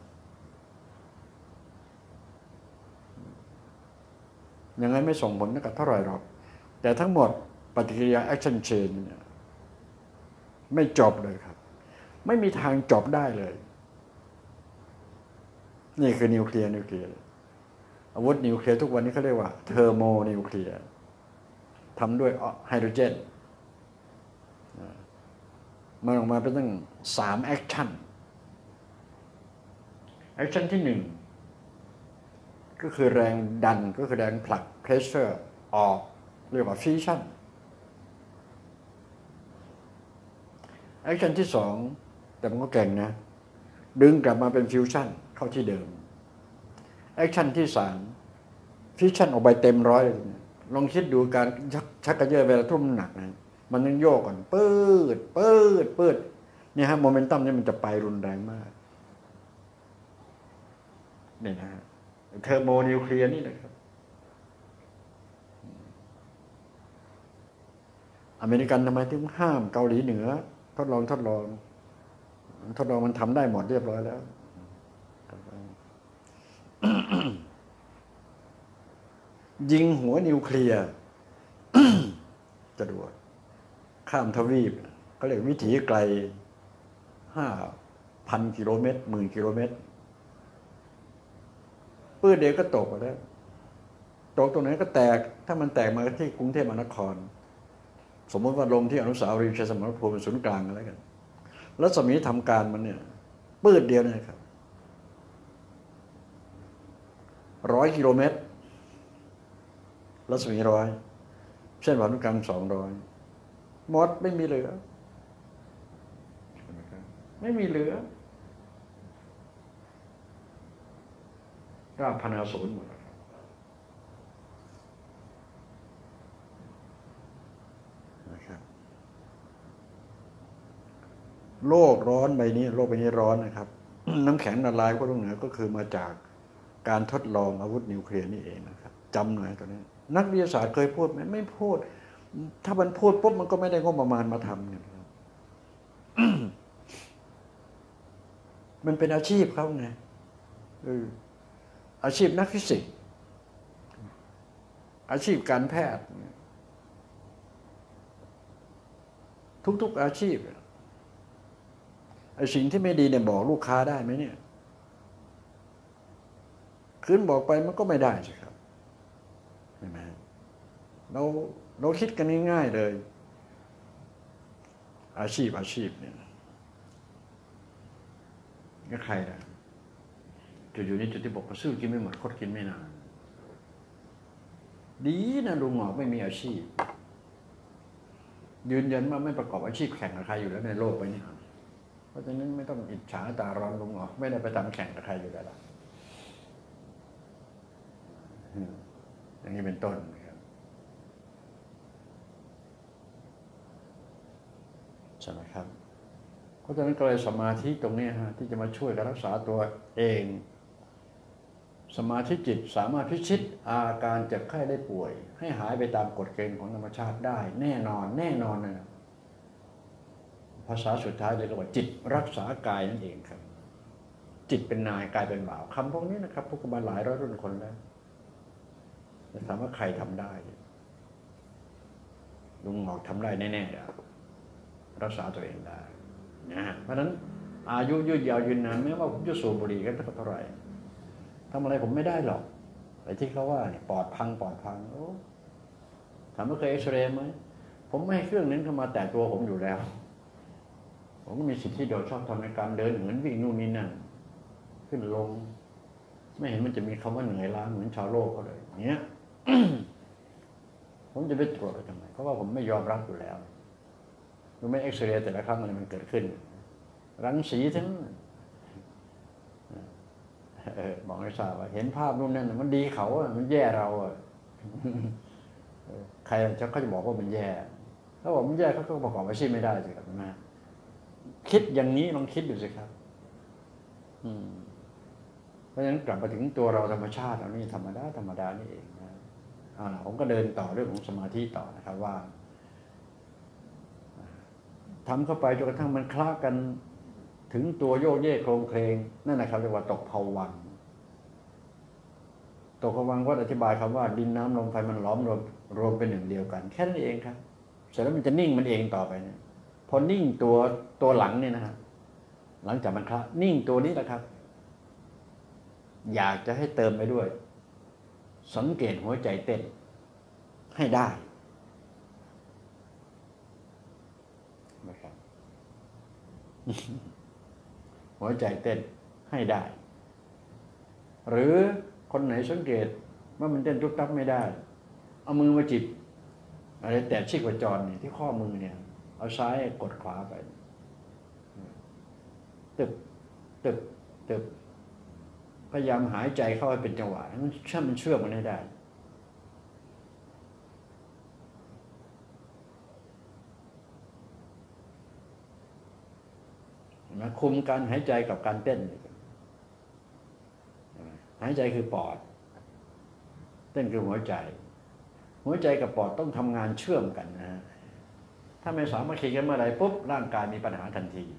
ยังไงไม่ส่งผลกับเท่าไหร่หรอกแต่ทั้งหมดปฏิกิริยาแอคชั่นเชนเนี่ยไม่จบเลยครับไม่มีทางจบได้เลยนี่คือนิวเคลียร์อาวุธนิวเคลียร์ทุกวันนี้เขาเรียกว่าเทอร์โมนิวเคลียร์ทำด้วยไฮโดรเจนมันออกมาเป็นตั้ง3 แอคชั่นที่1ก็คือแรงดันก็คือแรงผลัก pressure ออกเรียกว่าฟิชชั่นแอคชั่นที่2แต่มันก็เก่งนะดึงกลับมาเป็นฟิวชั่นเข้าที่เดิมแอคชั่นที่3ฟิชชั่นออกไปเต็มร้อยเลยลองคิดดูการชักกระเยาะเวลาทุ่มหนักนะมันต้องโยกก่อนปืดเนี่ยฮะโมเมนตัมนี่มันจะไปรุนแรงมากนี่นะฮะเทอร์โมนิวเคลียร์นี่นะครับอเมริกันทำไมถึงห้ามเกาหลีเหนือทดลองมันทำได้หมดเรียบร้อยแล้ว ยิงหัวนิวเคลียร์ จรวดข้ามทวีปเขาเรียกวิถีไกล 5,000 กิโลเมตร 10,000 กิโลเมตรปื้ดเดียวก็ตกไปแล้วตกตรงไหนก็แตกถ้ามันแตกมาที่กรุงเทพมหานครสมมติว่าลงที่อนุสาวรีย์ชัยสมรภูมิเป็นศูนย์กลางอะไรกันรัศมีทำการมันเนี่ยปื้ดเดียวนะครับ100 กิโลเมตรรัศมี100เส้นผ่านศูนย์กลาง200หมดไม่มีเหลือราบพนาศูนย์หมดนะครับโลกร้อนใบนี้ร้อนนะครับ น้ำแข็งละลายพวกตรงเหนือก็คือมาจากการทดลองอาวุธนิวเคลียร์นี่เองนะครับจำหน่อยตัวนี้นักวิทยาศาสตร์เคยพูดไหมไม่พูดถ้ามันพูดปุ๊บมันก็ไม่ได้งบประมาณมาทำเนี่ยครับ มันเป็นอาชีพเขาไงอาชีพนักฟิสิกส์อาชีพการแพทย์ทุกๆอาชีพไอ้สิ่งที่ไม่ดีเนี่ยบอกลูกค้าได้ไหมเนี่ยคืนบอกไปมันก็ไม่ได้ใช่ครับเห็นไหมเราคิดกันง่ายๆเลยอาชีพเนี่ยก็ใครนะจุดอยู่นี้จุดที่บอกว่าซื้อกินไม่หมดคดกินไม่นานดีนะลุงหงอกไม่มีอาชีพยืนยันว่าไม่ประกอบอาชีพแข่งกับใครอยู่แล้วในโลกไปนี่เพราะฉะนั้นไม่ต้องอิจฉาตาร้อนลุงหงอกไม่ได้ไปทำแข่งกับใครอยู่แล้วอย่างนี้เป็นต้นครับใช่ไหมครับเพราะฉะนั้นก็เลยสมาธิตรงนี้ที่จะมาช่วยการรักษาตัวเองสมาธิจิตสามารถพิชิตอาการเจ็บไข้ได้ป่วยให้หายไปตามกฎเกณฑ์ของธรรมชาติได้แน่นอนนะภาษาสุดท้ายเลยก็ว่าจิตรักษากายนั่นเองครับจิตเป็นนายกายเป็นบ่าวคำพวกนี้นะครับพูดกันมาหลายร้อยรุ่นคนแล้วแต่ถามว่าใครทำได้ลุงหงอกทำได้แน่ๆรักษาตัวเองได้นะเพราะฉะนั้นอายุยืดยาวยืนนานแม้ว่าผมจะสูบบุหรี่กันเท่าไหร่ทำอะไรผมไม่ได้หรอกไอ้ที่เขาว่าปอดพังโอ้ถามว่าเคยเอ็กซเรย์ไหมผมไม่ให้เครื่องนั้นเข้ามาแตะตัวผมอยู่แล้วผมก็มีสิทธิที่โดยชอบทำในการเดินเหมือนวิ่งนู่นนี่นั่นขึ้นลงไม่เห็นมันจะมีคำว่าเหนื่อยล้าเหมือนชาวโลกเขาเลยอย่างเงี้ย ผมจะไปตรวจไปทำไมเพราะว่าผมไม่ยอมรับอยู่แล้วมันไม่เอ็กซเรย์แต่ละครั้งอะไรมันเกิดขึ้นรังสีทั้งบอกให้ทราบว่าเห็นภาพนู่นนั่นมันดีเขาอ่ะมันแย่เราอ่ะใครเขาจะบอกว่ามันแย่ถ้าบอกมันแย่เขาก็ประกอบอาชีพไม่ได้สิครับนะคิดอย่างนี้ลองคิดดูสิครับเพราะฉะนั้นกลับมาถึงตัวเราธรรมชาติเรานี่ธรรมดานี่เองนะผมก็เดินต่อเรื่องของสมาธิต่อนะครับว่าทำเข้าไปจนกระทั่งมันคล้ากันถึงตัวโยกเยกโครงเคลงนั่นนะครับเรียกว่าตกภวังค์ตกภวังค์ว่าอธิบายคำว่าดินน้ำลมไฟมันล้อมรวมเป็นหนึ่งเดียวกันแค่นั้นเองครับเสร็จแล้วมันจะนิ่งมันเองต่อไปเนี่ยพอนิ่งตัวหลังเนี่ยนะฮะหลังจากมันคล้านิ่งตัวนี้แหละครับอยากจะให้เติมไปด้วยสังเกตหัวใจเต้นให้ได้นะครับหัวใจเต้นให้ได้หรือคนไหนสังเกตว่ามันเต้นทุกตับไม่ได้เอามือมาจิบอะไรแตะชีพจรเนี่ยที่ข้อมือเนี่ยเอาซ้ายกดขวาไปตึบพยายามหายใจเข้าให้เป็นจังหวะมันเชื่อมกันให้ได้นะคุมการหายใจกับการเต้นหายใจคือปอดเต้นคือหัวใจกับปอดต้องทำงานเชื่อมกันนะถ้าไม่สามารถคีกันเมื่อไรปุ๊บร่างกายมีปัญหาทันที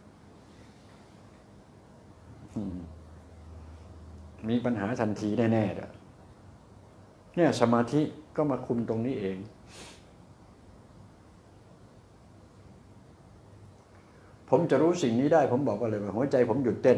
มีปัญหาทันทีแน่ๆเลยเนี่ยสมาธิก็มาคุมตรงนี้เองผมจะรู้สิ่งนี้ได้ผมบอกว่าเลยว่าหัวใจผมหยุดเต้น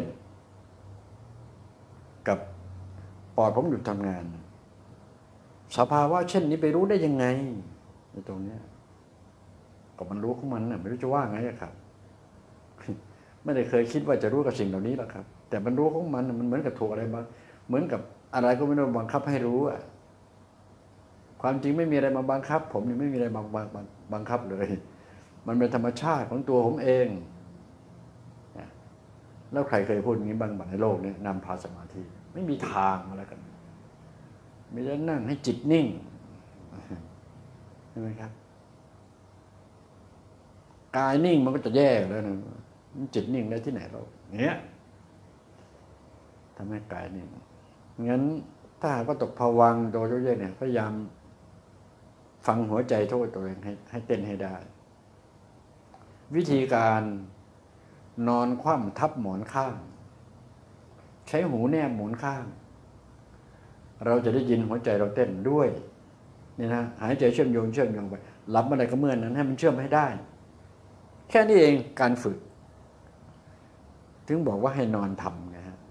กับปอดผมหยุดทำงานสภาวะเช่นนี้ไปรู้ได้ยังไงในตรงนี้ก็มันรู้ของมันน่ะไม่รู้จะว่าไงครับไม่ได้เคยคิดว่าจะรู้กับสิ่งเหล่านี้หรอกครับแต่มันรู้ของมันเหมือนกับถูกอะไรบ้างเหมือนกับอะไรก็ไม่ได้บังคับให้รู้อ่ะความจริงไม่มีอะไรมาบังคับผมนี่ไม่มีอะไรบังคับเลยมันเป็นธรรมชาติของตัวผมเองแล้วใครเคยพูดอย่างนี้บ้างในโลกนี้นำพาสมาธิไม่มีทางมาแล้วกันไม่ได้นั่งให้จิตนิ่งใช่ไหมครับกายนิ่งมันก็จะแย่แล้วนะจิตนิ่งได้ที่ไหนเราเนี้ยทำให้กายนิ่งงั้นถ้าหากว่าตกภวังค์โดยเยอะๆเนี่ยพยายามฟังหัวใจโทษตัวเองให้เต้นให้ได้วิธีการนอนคว่ำทับหมอนข้างใช้หูแนบหมอนข้างเราจะได้ยินหัวใจเราเต้นด้วยนี่นะหายใจเชื่อมโยงไปหลับเมื่อไหร่ก็เมื่อนั้นให้มันเชื่อมให้ได้แค่นี้เองการฝึกถึงบอกว่าให้นอนทำไงฮะ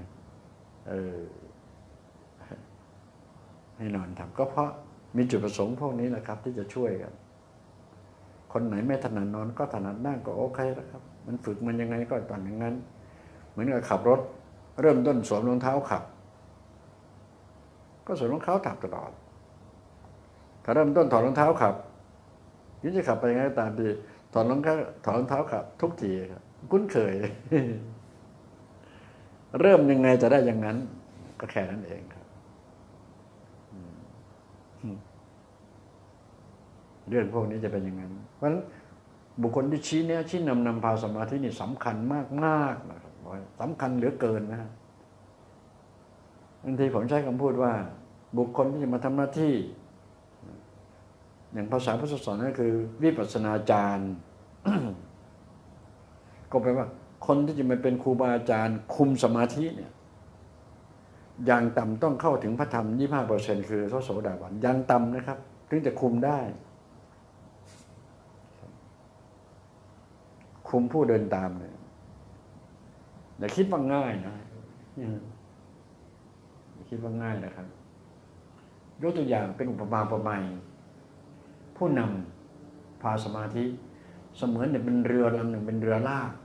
ให้นอนทำก็เพราะมีจุดประสงค์พวกนี้แหละครับที่จะช่วยกันคนไหนไม่ถนัดนอนก็ถนัดนั่งก็โอเคแล้วครับมันฝึกมันยังไงก็ตอนอย่างนั้นเหมือนกับขับรถเริ่มต้นสวมรองเท้าขับก็สวมรองเท้าถักตลอดถ้าเริ่มต้นถอดรองเท้าขับยิ่งจะขับไปยังไงตามดีถอดรองเท้าขับทุกทีครับคุ้นเคย เริ่มยังไงจะได้อย่างนั้นก็แค่นั้นเองครับเรื่องพวกนี้จะเป็นอย่างนั้นเพราะฉะนั้นบุคคลที่ชี้นำพาสมาธินี่สำคัญมากนะครับสำคัญเหลือเกินนะบางทีผมใช้คำพูดว่าบุคคลที่จะมาทำหน้าที่อย่างภาษาพุทธศาสนาคือวิปัสสนาจารย์ ก็แปลว่าคนที่จะมาเป็นครูบาอาจารย์คุมสมาธิเนี่ยอย่างต่ำต้องเข้าถึงพระธรรม 25% คือพระโสดาบันอย่างต่ำนะครับถึงจะคุมได้คุมผู้เดินตามเลยอย่าคิดว่าง่ายนะอย่าคิดว่าง่ายนะครับยกตัวอย่างเป็นอุปมาอุปไมยผู้นำพาสมาธิเสมือนเนี่ยเป็นเรือลำหนึ่งเป็นเรือลาก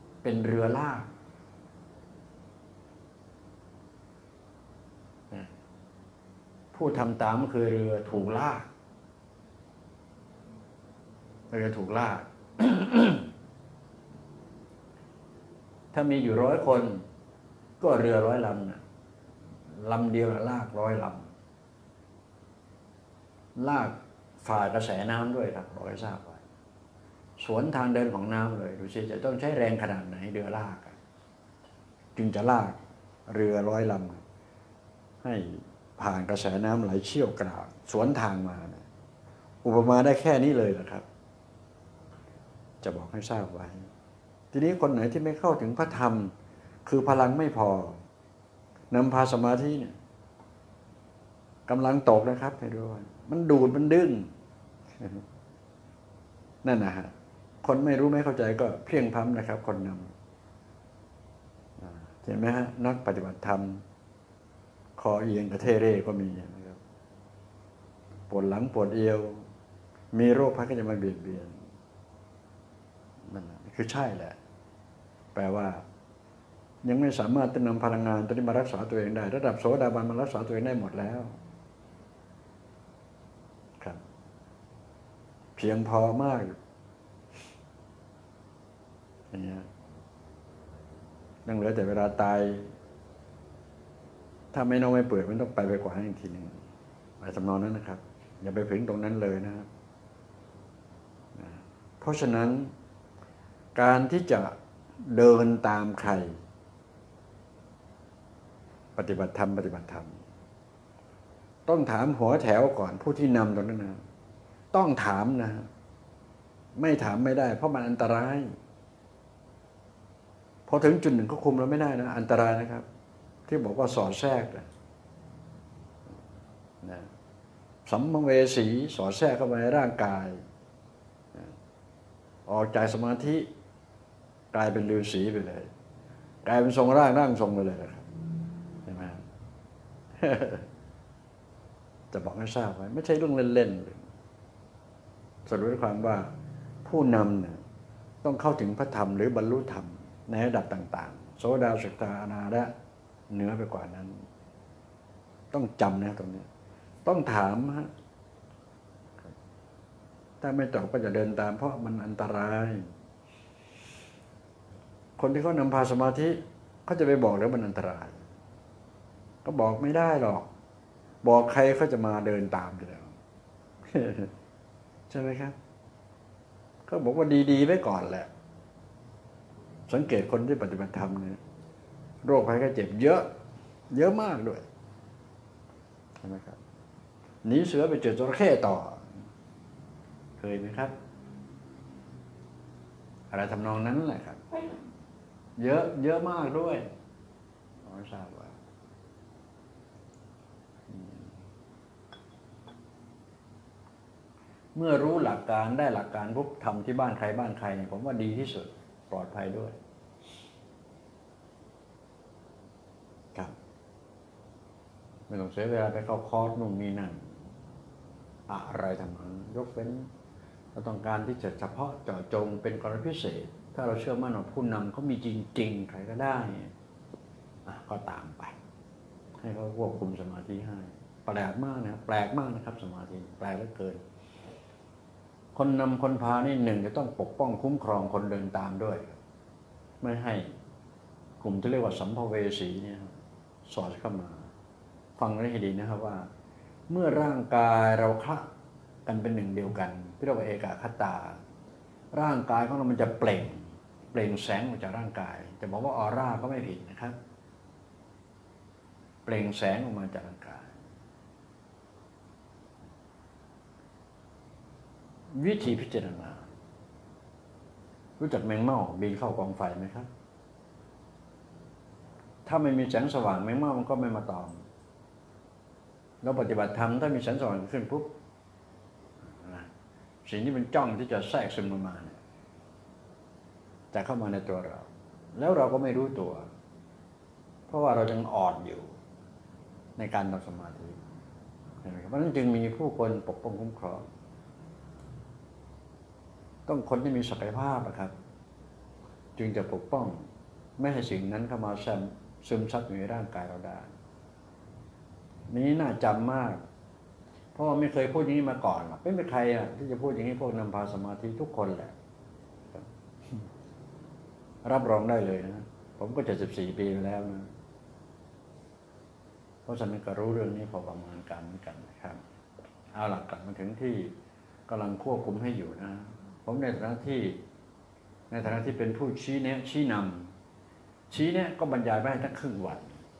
ผู้ทำตามก็คือเรือถูกลาก ถ้ามีอยู่100 คนก็เรือ100 ลำนะลำเดียวลาก100 ลำลากฝ่ากระแสน้ำด้วยครับบอกให้ทราบไว้สวนทางเดินของน้ำเลยดูสิจะต้องใช้แรงขนาดไหนเรือลากจึงจะลากเรือ100 ลำให้ผ่านกระแสน้ำไหลเชี่ยวกรากสวนทางมานะอุปมาได้แค่นี้เลยนะครับจะบอกให้ทราบไว้ทีนี้คนไหนที่ไม่เข้าถึงพระธรรมคือพลังไม่พอนำพาสมาธิเนี่ยกำลังตกนะครับให้ดูมันดูดมันดึงนั่นนะฮะคนไม่รู้ไม่เข้าใจก็เพียงพล้ำนะครับคนนำเห็นไหมฮะนักปฏิบัติธรรมคอเอียงกระเทเร่ก็มีนะครับปวดหลังปวดเอวมีโรคภัยก็จะมาเบียดเบียนนั่นคือใช่แหละแปลว่ายังไม่สามารถจะนำพลังงานตัวนี้มารักษาตัวเองได้ระดับโสดาบันมารักษาตัวเองได้หมดแล้วครับเพียงพอมากอย่างเงี้ยยังเหลือแต่เวลาตายถ้าไม่นอนไม่เปื่อยมันต้องไปกว่านั้นอีกทีนึงไปสำนองนั้นนะครับอย่าไปถึงตรงนั้นเลยนะครับเพราะฉะนั้นการที่จะเดินตามใครปฏิบัติธรรมต้องถามหัวแถวก่อนผู้ที่นำตรงนั้นนะต้องถามนะไม่ถามไม่ได้เพราะมันอันตรายพอถึงจุดหนึ่งก็คุมเราไม่ได้นะอันตรายนะครับที่บอกว่าสอดแทรกนะสัมภเวสีสอดแทรกเข้าไปในร่างกายออกจากสมาธิกลายเป็นฤาษีไปเลยกลายเป็นทรงร่างทรงไปเลยนะครับใช่ไหม จะบอกให้ทราบไว้ไม่ใช่เรื่องเล่นๆเลยสรุปด้วยความว่าผู้นำเนี่ยต้องเข้าถึงพระธรรมหรือบรรลุธรรมในระดับต่างๆโสดาสกทาอนาและเหนือไปกว่านั้นต้องจำนะตรงนี้ต้องถามฮะถ้าไม่ตอบก็จะเดินตามเพราะมันอันตรายคนที่เขานำพาสมาธิเขาจะไปบอกแล้วมันอันตรายก็บอกไม่ได้หรอกบอกใครเขาจะมาเดินตามอยู่แล้ว ใช่ไหมครับเขาบอกว่าดีๆไว้ก่อนแหละสังเกตคนที่ปฏิบัติธรรมเนี่ยโรคภัยไข้เจ็บเยอะมากด้วยใช่ไหมครับหนีเสือไปเจอจระเข้ต่อเคยไหมครับอะไรทำนองนั้นแหละครับเยอะมากด้วยขอทราบว่าเมื่อรู้หลักการได้หลักการปุ๊บทำที่บ้านใครบ้านใครเนี่ยผมว่าดีที่สุดปลอดภัยด้วยครับไม่ต้องเสียเวลาไปเข้าคอร์สนู่นนี่นั่นอะไรทำนั้นยกเว้นเราต้องการที่จะเฉพาะเจาะจงเป็นกรณีพิเศษถ้าเราเชื่อมั่นว่าผู้นำเขามีจริงๆใครก็ได้ก็ตามไปให้เขาควบคุมสมาธิให้แปลกมากนะแปลกมากนะครับสมาธิแปลกเหลือเกินคนนำคนพานี่หนึ่งจะต้องปกป้องคุ้มครองคนเดินตามด้วยไม่ให้กลุ่มที่เรียกว่าสัมภเวสีเนี่ยสอดเข้ามาฟังให้ดีนะครับว่าเมื่อร่างกายเราคละกันเป็นหนึ่งเดียวกันที่เรียกว่าเอกคตาร่างกายของเรามันจะเปล่งแสงออกจากร่างกายจะบอกว่าออร่าก็ไม่ผิดนะครับเปล่งแสงออกมาจากร่างกายวิธีพิจารณารู้จักแมงเม่าบินเข้ากองไฟไหมครับถ้าไม่มีแสงสว่างแมงเม่ามันก็ไม่มาตอมเราปฏิบัติธรรมถ้ามีแสงสว่างขึ้นปุ๊บสิ่งที่มันจ้องที่จะแทรกซึมมาเนี่ยจะเข้ามาในตัวเราแล้วเราก็ไม่รู้ตัวเพราะว่าเรายังอ่อนอยู่ในการทำสมาธิเพราะฉะนั้นจึงมีผู้คนปกป้องคุ้มครองต้องคนที่มีศักยภาพนะครับจึงจะปกป้องไม่ให้สิ่งนั้นเข้ามาซึมซับอยู่ในร่างกายเราได้นี้น่าจำมากเพราะว่าไม่เคยพูดอย่างนี้มาก่อนไม่มีใครที่จะพูดอย่างนี้พวกนำพาสมาธิทุกคนแหละรับรองได้เลยนะผมก็74 ปีแล้วนะเพราะฉะนั้นก็รู้เรื่องนี้พอประมาณการเหมือนกันนะครับเอาหลักกลับมาถึงที่กำลังควบคุมให้อยู่นะผมในฐานะที่เป็นผู้ชี้แนะชี้นำชี้แนะก็บรรยายไปทั้งครึ่งวัน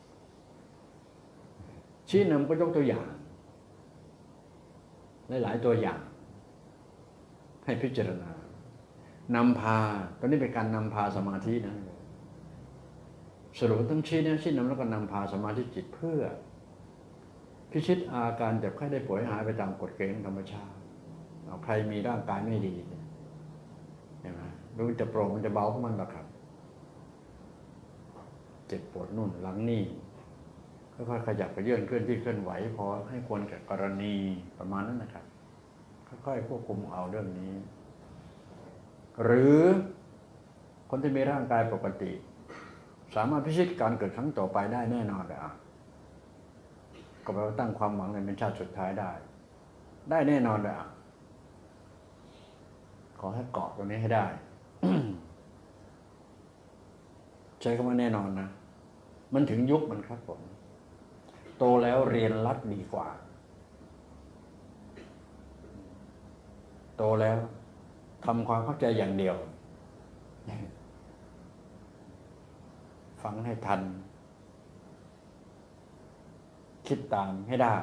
ชี้นำก็ยกตัวอย่างหลายตัวอย่างให้พิจารณานำพาตอนนี้เป็นการนำพาสมาธินะสรุปทั้งชี้แนะชี้นำแล้วก็นำพาสมาธิจิตเพื่อพิชิตอาการเจ็บไข้ได้ป่วยหายไปตามกฎเกณฑ์ธรรมชาติใครมีร่างกายไม่ดีเห็นไหมรู้จะโปร่งมันจะเบาของมันหรอกครับเจ็บปวดนู่นหลังนี่ค่อยๆขยับไปเยื่อนเคลื่อนที่เคลื่อนไหวพอให้ควรแก่กรณีประมาณนั้นนะครับค่อยๆควบคุมเอาเรื่องนี้หรือคนที่มีร่างกายปกติสามารถพิชิตการเกิดครั้งต่อไปได้แน่นอนเลยก็แปลว่าตั้งความหวังในเป็นชาติสุดท้ายได้แน่นอนเลยขอให้เกาะตรงนี้ให้ได้ ใช้คำว่าแน่นอนนะมันถึงยุคมันครับผมโตแล้วเรียนรัดดีกว่าโตแล้วทำความเข้าใจอย่างเดียวฟังให้ทันคิดตามให้ได้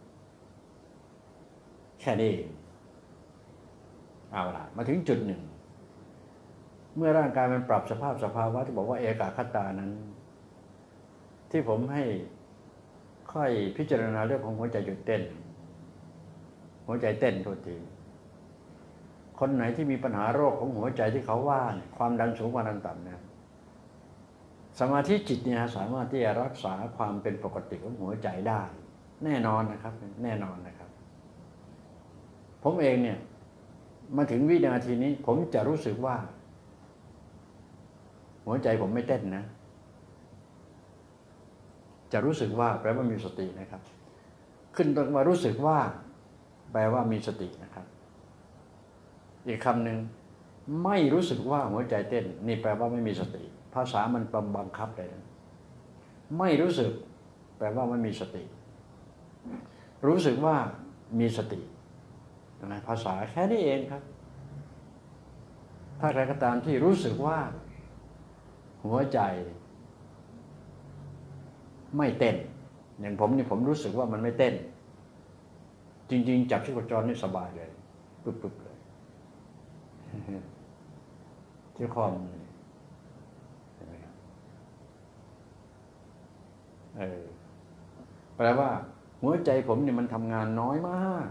แค่นี้เอาล่ะมาถึงจุดหนึ่งเมื่อร่างกายมันปรับสภาวะที่บอกว่าเอกคตานั้นที่ผมให้ค่อยพิจารณาเรื่องของหัวใจหยุดเต้นหัวใจเต้นตัวทีคนไหนที่มีปัญหาโรคของหัวใจที่เขาว่าความดันสูงความดันต่ำเนี่ยสมาธิจิตเนี่ยสามารถที่จะรักษาความเป็นปกติของหัวใจได้แน่นอนนะครับแน่นอนนะครับผมเองเนี่ยมาถึงวินาทีนี้ผมจะรู้สึกว่าหัวใจผมไม่เต้นนะจะรู้สึกว่าแปลว่ามีสตินะครับขึ้นต้นมารู้สึกว่าแปลว่ามีสตินะครับอีกคำหนึ่งไม่รู้สึกว่าหัวใจเต้นนี่แปลว่าไม่มีสติภาษามันบังคับเลยนะไม่รู้สึกแปลว่าไม่มีสติรู้สึกว่ามีสตินะภาษาแค่นี้เองครับถ้าใครก็ตามที่รู้สึกว่าหัวใจไม่เต้นอย่างผมนี่ผมรู้สึกว่ามันไม่เต้นจริงๆจับชีพจรนี่สบายเลยปึ๊บๆเลยที่ข้อมือเห็นไหมครับแปลว่าหัวใจผมเนี่ยมันทำงานน้อยมาก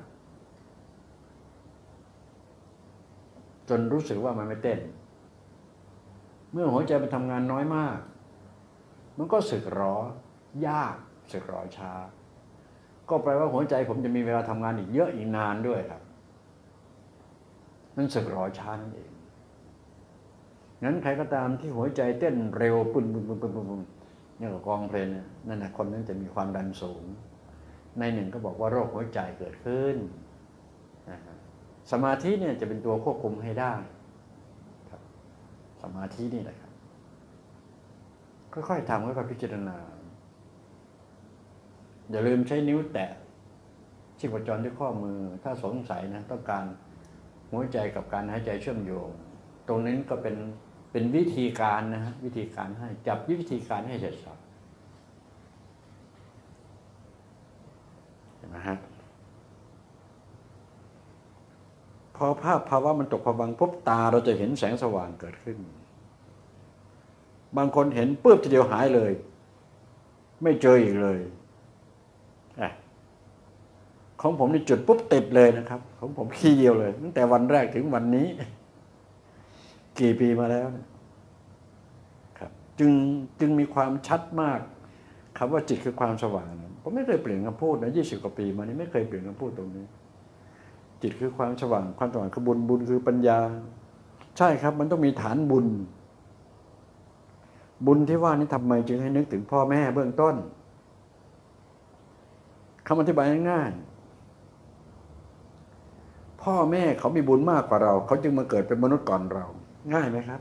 จนรู้สึกว่ามันไม่เต้นเมื่อหัวใจมันทำงานน้อยมากมันก็สึกหรอยากสึกหรอช้าก็แปลว่าหัวใจผมจะมีเวลาทำงานอีกเยอะอีกนานด้วยครับมันสึกหรอช้านั่นเองงั้นใครก็ตามที่หัวใจเต้นเร็วปุ่นปุ่นปุ่นปุ่นปุ่นเนี่ยกองเพลงนั่นนะคนนั้นจะมีความดันสูงในหนึ่งก็บอกว่าโรคหัวใจเกิดขึ้นสมาธิเนี่ยจะเป็นตัวควบคุมให้ได้ครับสมาธินี่แหละครับค่อยๆทำค่อยๆพิจารณาอย่าลืมใช้นิ้วแตะชีพจรที่ข้อมือถ้าสงสัยนะต้องการหัวใจกับการหายใจเชื่อมโยงตรงนี้ก็เป็นวิธีการนะฮะวิธีการให้จับวิธีการให้เสร็จสับเห็นไหมฮะพอภาวะมันตกผวังค์ปุ๊บตาเราจะเห็นแสงสว่างเกิดขึ้นบางคนเห็นปุ๊บทีเดียวหายเลยไม่เจออีกเลยของผมนี่จุดปุ๊บติดเลยนะครับของผมขี้เดียวเลยตั้งแต่วันแรกถึงวันนี้กี่ปีมาแล้วครับจึงมีความชัดมากคำว่าจิตคือความสว่างผมไม่เคยเปลี่ยนคำพูดนะ20 กว่าปีมานี้ไม่เคยเปลี่ยนคำพูดตรงนี้จิตคือความสว่างความสว่างคือบุญคือปัญญาใช่ครับมันต้องมีฐานบุญที่ว่านี้ทำไมจึงให้นึกถึงพ่อแม่เบื้องต้นคำอธิบายง่ายๆพ่อแม่เขามีบุญมากกว่าเราเขาจึงมาเกิดเป็นมนุษย์ก่อนเราง่ายไหมครับ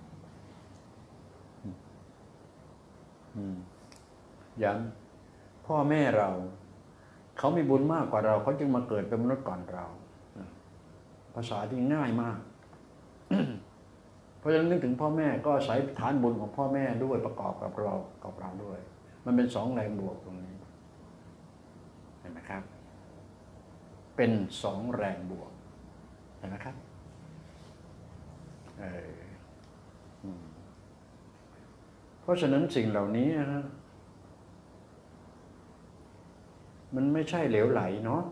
ย้ำพ่อแม่เราเขามีบุญมากกว่าเราเขาจึงมาเกิดเป็นมนุษย์ก่อนเราภาษาที่ง่ายมาก เพราะฉะนั้นนึกถึงพ่อแม่ก็ใช้ฐานบุญของพ่อแม่ด้วยประกอบกับเราด้วยมันเป็น2 แรงบวกตรงนี้เห็นไหมครับเป็น2 แรงบวกเห็นไหมครับเพราะฉะนั้นสิ่งเหล่านี้นะมันไม่ใช่เหลวไหลเนาะ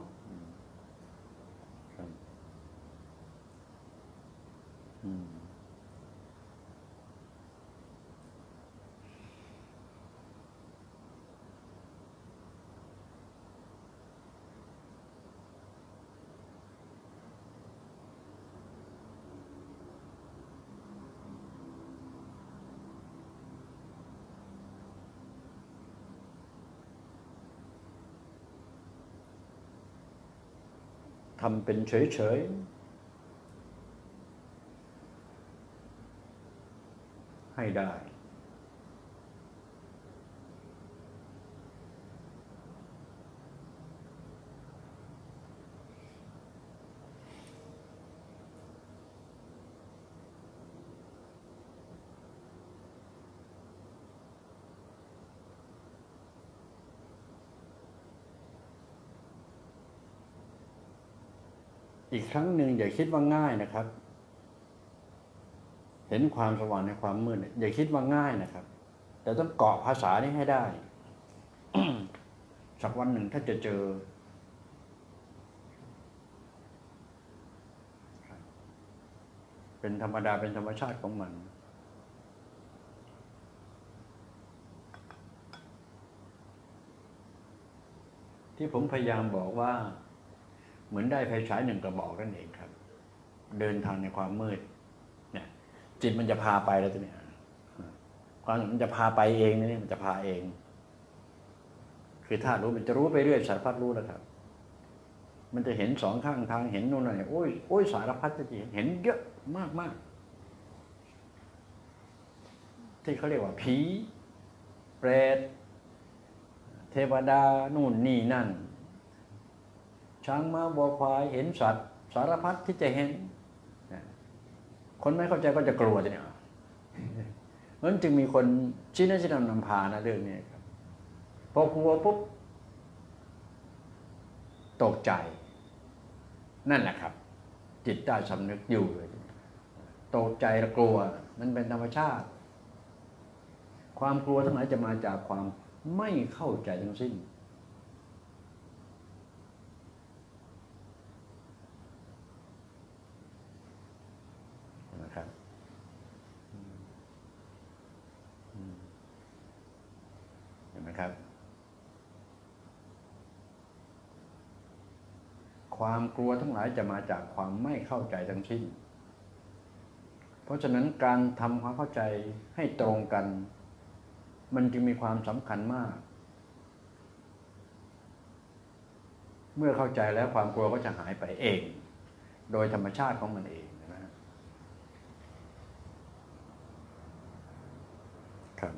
ทำเป็นเฉยๆให้ได้อีกครั้งหนึ่งอย่าคิดว่าง่ายนะครับเห็นความสว่างในความมืดอย่าคิดว่าง่ายนะครับแต่ต้องเกาะภาษานี้ให้ได้ สักวันหนึ่งถ้าจะเจอเป็นธรรมดาเป็นธรรมชาติของมันที่ผมพยายามบอกว่าเหมือนได้ไฟฉาย1 กระบอกนั่นเองครับเดินทางในความมืดเนี่ยจิตมันจะพาไปแล้วตัวเนี้ยความมันจะพาไปเองนี่มันจะพาเองคือถ้ารู้มันจะรู้ไปเรื่อยสารพัดรู้แล้วครับมันจะเห็น2 ข้างทางเห็นโน่นนั่นโอ้ยสารพัดจะเห็นเยอะมากที่เขาเรียกว่าผีเปรตเทวดานู่นนี่นั่นช้างม้าวัวควายเห็นสัตว์สารพัดที่จะเห็นคนไม่เข้าใจก็จะกลัวจะเนี่ยเพราะฉะนั้นจึงมีคนชี้แนะชี้นำพานะเรื่องนี้ครับพอกลัวปุ๊บตกใจนั่นแหละครับจิตใต้สำนึกอยู่เลยตกใจและกลัวมันเป็นธรรมชาติความกลัวทั้งหลายจะมาจากความไม่เข้าใจทั้งสิ้นนะครับเห็นไหมครับความกลัวทั้งหลายจะมาจากความไม่เข้าใจทั้งสิ้นเพราะฉะนั้นการทำความเข้าใจให้ตรงกันมันจึงมีความสำคัญมากเมื่อเข้าใจแล้วความกลัวก็จะหายไปเองโดยธรรมชาติของมันเองนะครับ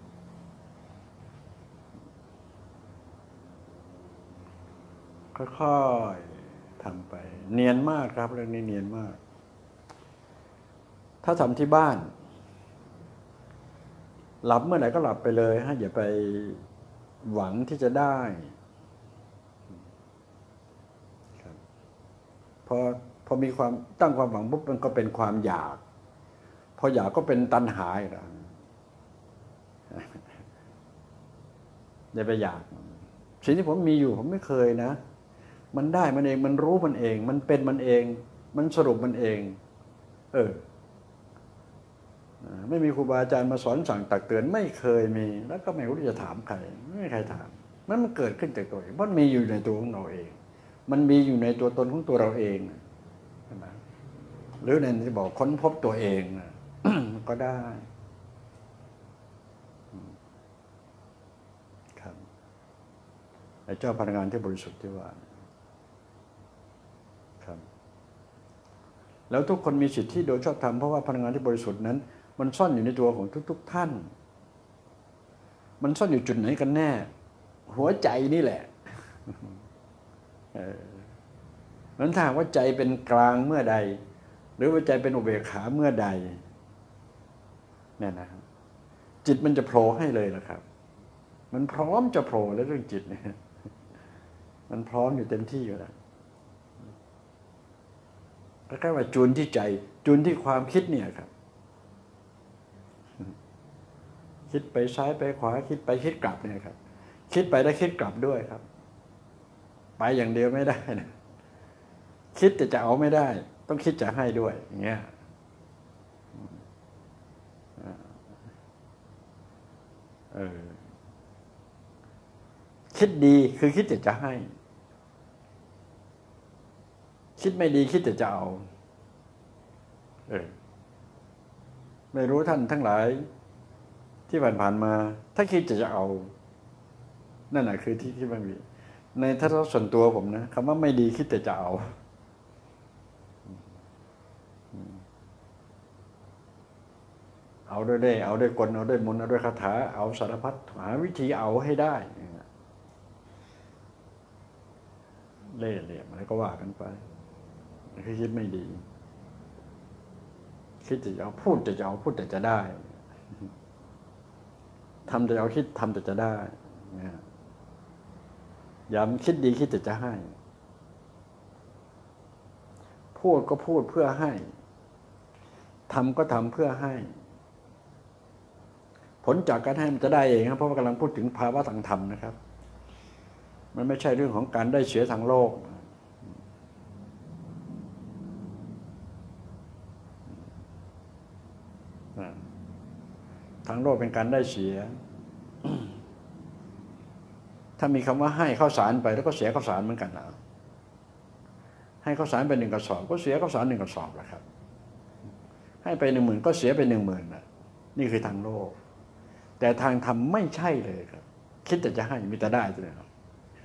ค่อยๆทำไปเนียนมากครับเรื่องนี้เนียนมากถ้าทำที่บ้านหลับเมื่อไหร่ก็หลับไปเลยฮะอย่าไปหวังที่จะได้พอมีความตั้งความหวังปุ๊บมันก็เป็นความอยากพออยากก็เป็นตัณหาอีกแล้วอย่าไปอยากสิ่งที่ผมมีอยู่ผมไม่เคยนะมันได้มันเองมันรู้มันเองมันเป็นมันเองมันสรุปมันเองไม่มีครูบาอาจารย์มาสอนสั่งตักเตือนไม่เคยมีแล้วก็ไม่รู้จะถามใครไม่มีใครถามมันเกิดขึ้นจากตัวเองเพราะมันมีอยู่ในตัวของเราเองมันมีอยู่ในตัวตนของตัวเราเองใช่ไหมหรือในที่บอกค้นพบตัวเองก็ได้ครับไอ้เจ้าพลังงานที่บริสุทธิ์ที่ว่าครับแล้วทุกคนมีสิทธิโดยชอบธรรมเพราะว่าพลังงานที่บริสุทธิ์นั้นมันซ่อนอยู่ในตัวของทุกท่านมันซ่อนอยู่จุดไหนกันแน่หัวใจนี่แหละนั้นถ้าว่าใจเป็นกลางเมื่อใดหรือว่าใจเป็นอุเบกขาเมื่อใดเนี่ยนะครับจิตมันจะโผล่ให้เลยล่ะครับมันพร้อมจะโผล่แล้วเรื่องจิตเนี่ยมันพร้อมอยู่เต็มที่อยู่แล้วก็แค่ว่าจูนที่ใจจูนที่ความคิดเนี่ยครับคิดไปซ้ายไปขวาคิดไปคิดกลับเนี่ยครับคิดไปได้คิดกลับด้วยครับไปอย่างเดียวไม่ได้นะคิดแต่จะเอาไม่ได้ต้องคิดจะให้ด้วยอย่างเงี้ยคิดดีคือคิดแต่จะให้คิดไม่ดีคิดแต่จะเอาไม่รู้ท่านทั้งหลายที่ผ่านๆมาถ้าคิดจะเอานั่นแหละคือที่มันมีในทัศนส่วนตัวผมนะคำว่าไม่ดีคิดแต่จะเอาด้วยเล่ห์เอาด้วยกลเอาด้วยมนต์เอาด้วยคาถาเอาสารพัดหาวิธีเอาให้ได้เล่ห์เหลี่ยมอะไรก็ว่ากันไปคือคิดไม่ดีคิดแต่จะเอาพูดแต่จะเอาพูดแต่จะได้ทำแต่เอาคิดทำแต่จะได้ย้ำคิดดีคิดแต่จะให้พูดก็พูดเพื่อให้ทำก็ทำเพื่อให้ผลจากการให้มันจะได้เองครับเพราะว่ากำลังพูดถึงภาวะทางธรรมนะครับมันไม่ใช่เรื่องของการได้เสียทางโลกทางโลกเป็นการได้เสียถ้ามีคำว่าให้ข้าวสารไปแล้วก็เสียข้าวสารเหมือนกันนะให้ข้าวสารไป1 กระสอบก็เสียข้าวสาร1 กระสอบแหละครับให้ไป10,000ก็เสียไป10,000นะนี่คือทางโลกแต่ทางธรรมไม่ใช่เลยครับคิดแต่จะให้มีแต่ได้เลยครับ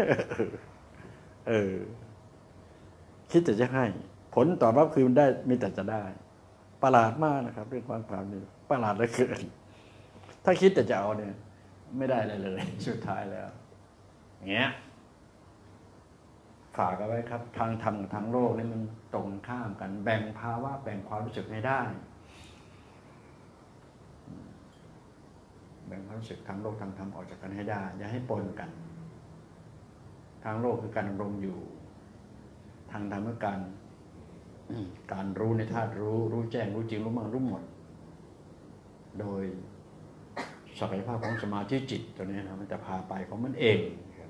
คิดแต่จะให้ผลตอบรับคือมันได้มีแต่จะได้ประหลาดมากนะครับเรื่องความความนี้ประหลาดเหลือเกินถ้าคิดแต่จะเอาเนี่ยไม่ได้อะไรเลยสุดท้ายแล้วอย่างเงี้ยฝากเอาไว้ครับทางธรรมกับทางโลกนี่มันตรงข้ามกันแบ่งภาวะแบ่งความรู้สึกให้ได้แบ่งความรู้สึกทางโลกทางธรรมออกจากกันให้ได้อย่าให้ปนกันทางโลกคือการดำรงอยู่ทางธรรมคือการการรู้ในธาตุรู้แจ้งรู้จริงรู้มั่งรู้หมดโดยศักยภาพของสมาธิจิตตัวนี้นะมันจะพาไปของมันเอง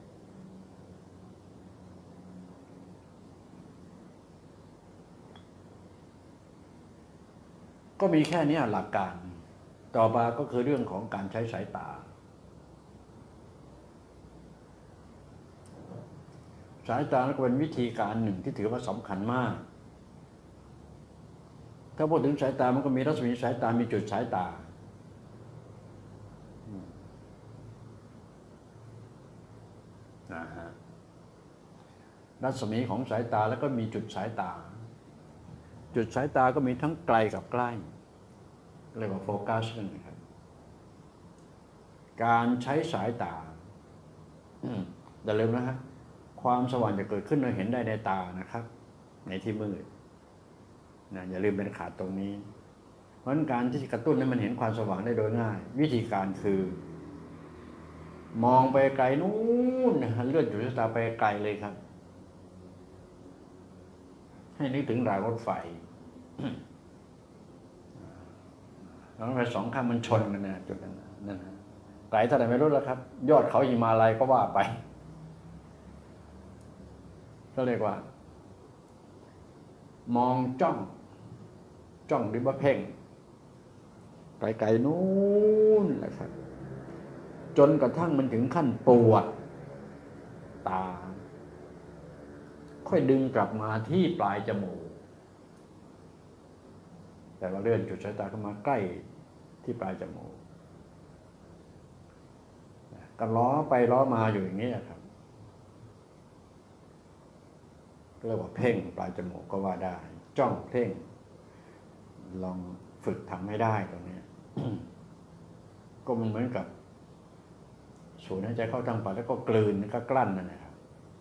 ก็มีแค่นี้หลักการต่อมาก็คือเรื่องของการใช้สายตาสายตาก็เป็นวิธีการหนึ่งที่ถือว่าสำคัญมากถ้าพูดถึงสายตามันก็มีรัศมีสายตามีจุดสายตานะฮะรัศมีของสายตาแล้วก็มีจุดสายตาจุดสายตาก็มีทั้งไกลกับใกล้เรียกว่าโฟกัสนะครับการใช้สายตาอย่าลืมนะฮะความสว่างจะเกิดขึ้นเราเห็นได้ในตานะครับในที่มืดนะอย่าลืมเป็นขาดตรงนี้เพราะฉะนั้นการที่กระตุ้นให้มันเห็นความสว่างได้โดยง่ายวิธีการคือมองไปไกลนู้นนะเลื่อนจุดสายตาไปไกลเลยครับให้นึกถึงรางรถไฟรางรถไฟสองข้างมันชนกันนะจุดนั้นนั่นนะไกลเท่าไหร่ไม่รู้แล้วครับยอดเขาหิมาลัยก็ว่าไปก็เรียกว่ามองจ้องหรือว่าเพ่งไกลๆนู้นแหละครับจนกระทั่งมันถึงขั้นปวดตาค่อยดึงกลับมาที่ปลายจมูกแต่ว่าเลื่อนจุดสายตาเข้ามาใกล้ที่ปลายจมูกก็ล้อไปล้อมาอยู่อย่างนี้ครับเรียกว่าเพ่งปลายจมูกก็ว่าได้จ้องเพ่งลองฝึกทำให้ได้ตรงนี้ ก็มันเหมือนกับสูดหายใจเข้าทางปากแล้วก็กลืนแล้วก็กลั้นนั่นนะครับ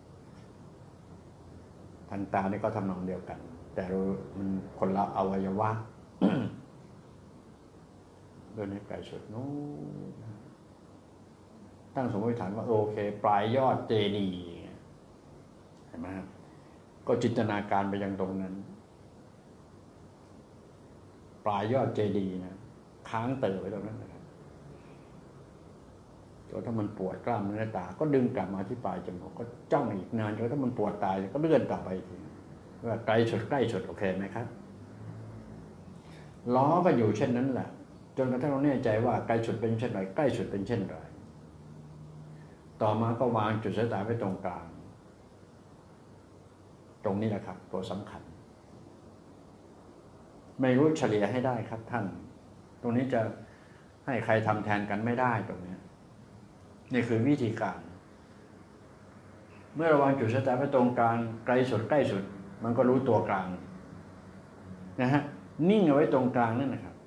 ทางตานี่ก็ทำนองเดียวกันแต่มันคนละอวัยวะ เดินให้ไกลสุดนู้นตั้งสมมติฐานว่าโอเคปลายยอดเจดีย์เห็นไหมครับก็จินตนาการไปยังตรงนั้นปลายยอดเจดีย์นะค้างเติ่อไว้ตรงนั้นนะครับจนถ้ามันปวดกล้ามเนื้อตาก็ดึงกลับมาที่ปลายจมูกก็จ้องอีกนานจนถ้ามันปวดตายก็เลื่อนกลับไปทีว่าไกลสุดใกล้สุดโอเคไหมครับล้อก็อยู่เช่นนั้นแหละจนกระทั่งเราแน่ใจว่าไกลสุดเป็นเช่นไรใกล้สุดเป็นเช่นไรต่อมาก็วางจุดสายตาไว้ตรงกลางตรงนี้แหละครับตัวสำคัญไม่รู้เฉลี่ยให้ได้ครับท่านตรงนี้จะให้ใครทำแทนกันไม่ได้ตรงนี้นี่คือวิธีการเมื่อเราวางจุดสายตาไว้ตรงกลางไกลสุดใกล้สุดมันก็รู้ตัวกลางนะฮะนิ่งเอาไว้ตรงกลางนั่นนะครับ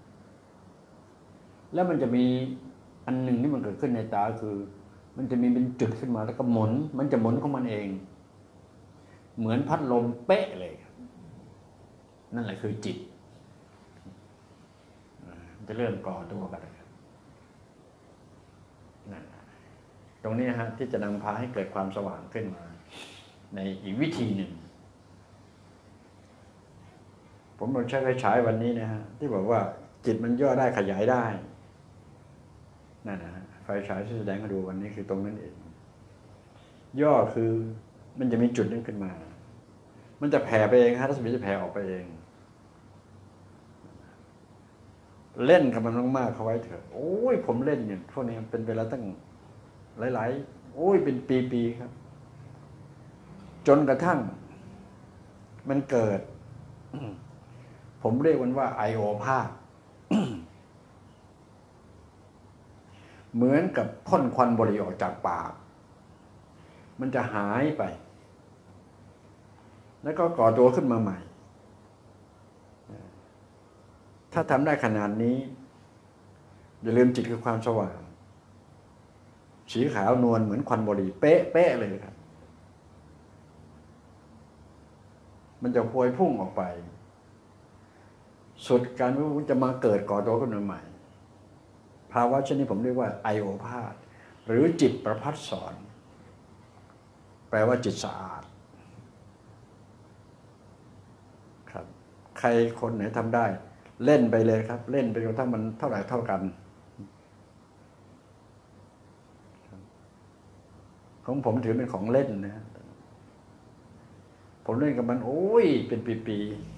แล้วมันจะมีอันหนึ่งที่มันเกิดขึ้นในตาคือมันจะมีเป็นจุดขึ้นมาแล้วก็หมุนมันจะหมุนของมันเองเหมือนพัดลมเป๊ะเลยครับนั่นแหละคือจิตจะเริ่มก่อตัวกันเลยครับนั่นตรงนี้ฮะที่จะนำพาให้เกิดความสว่างขึ้นมาในอีกวิธีหนึ่งผมลองใช้ไฟฉายวันนี้นะฮะที่บอกว่าจิตมันย่อได้ขยายได้นั่นนะฮะไฟฉายที่แสดงให้ดูวันนี้คือตรงนั้นเองย่อคือมันจะมีจุดนั้นขึ้นมามันจะแผ่ไปเองฮะรัศมีจะแผ่ออกไปเองเล่นกับมันมากๆเขาไว้เถอะโอ้ยผมเล่นเนี่ยพวกนี้เป็นเวลาตั้งหลายๆโอ้ยเป็นปีๆครับจนกระทั่งมันเกิดผมเรียกมันว่าไอโอภาพ เหมือนกับพ่นควันบุหรี่ออกจากปากมันจะหายไปแล้วก็ก่อตัวขึ้นมาใหม่ถ้าทำได้ขนาดนี้อย่าลืมจิตคือความสว่างสีขาวนวลเหมือนควันบุหรี่เป๊ะเลยครับมันจะพวยพุ่งออกไปสุดการว่าจะมาเกิดก่อตัวขึ้นมาใหม่ภาวะเช่นนี้ผมเรียกว่าไอโอภาสหรือจิตประภัสสรแปลว่าจิตสะอาดใครคนไหนทำได้ เล่นไปเลยครับ เล่นไปจนถ้ามันเท่าไหร่เท่ากันของผมถือเป็นของเล่นนะผมเล่นกับมันโอ้ยเป็นปี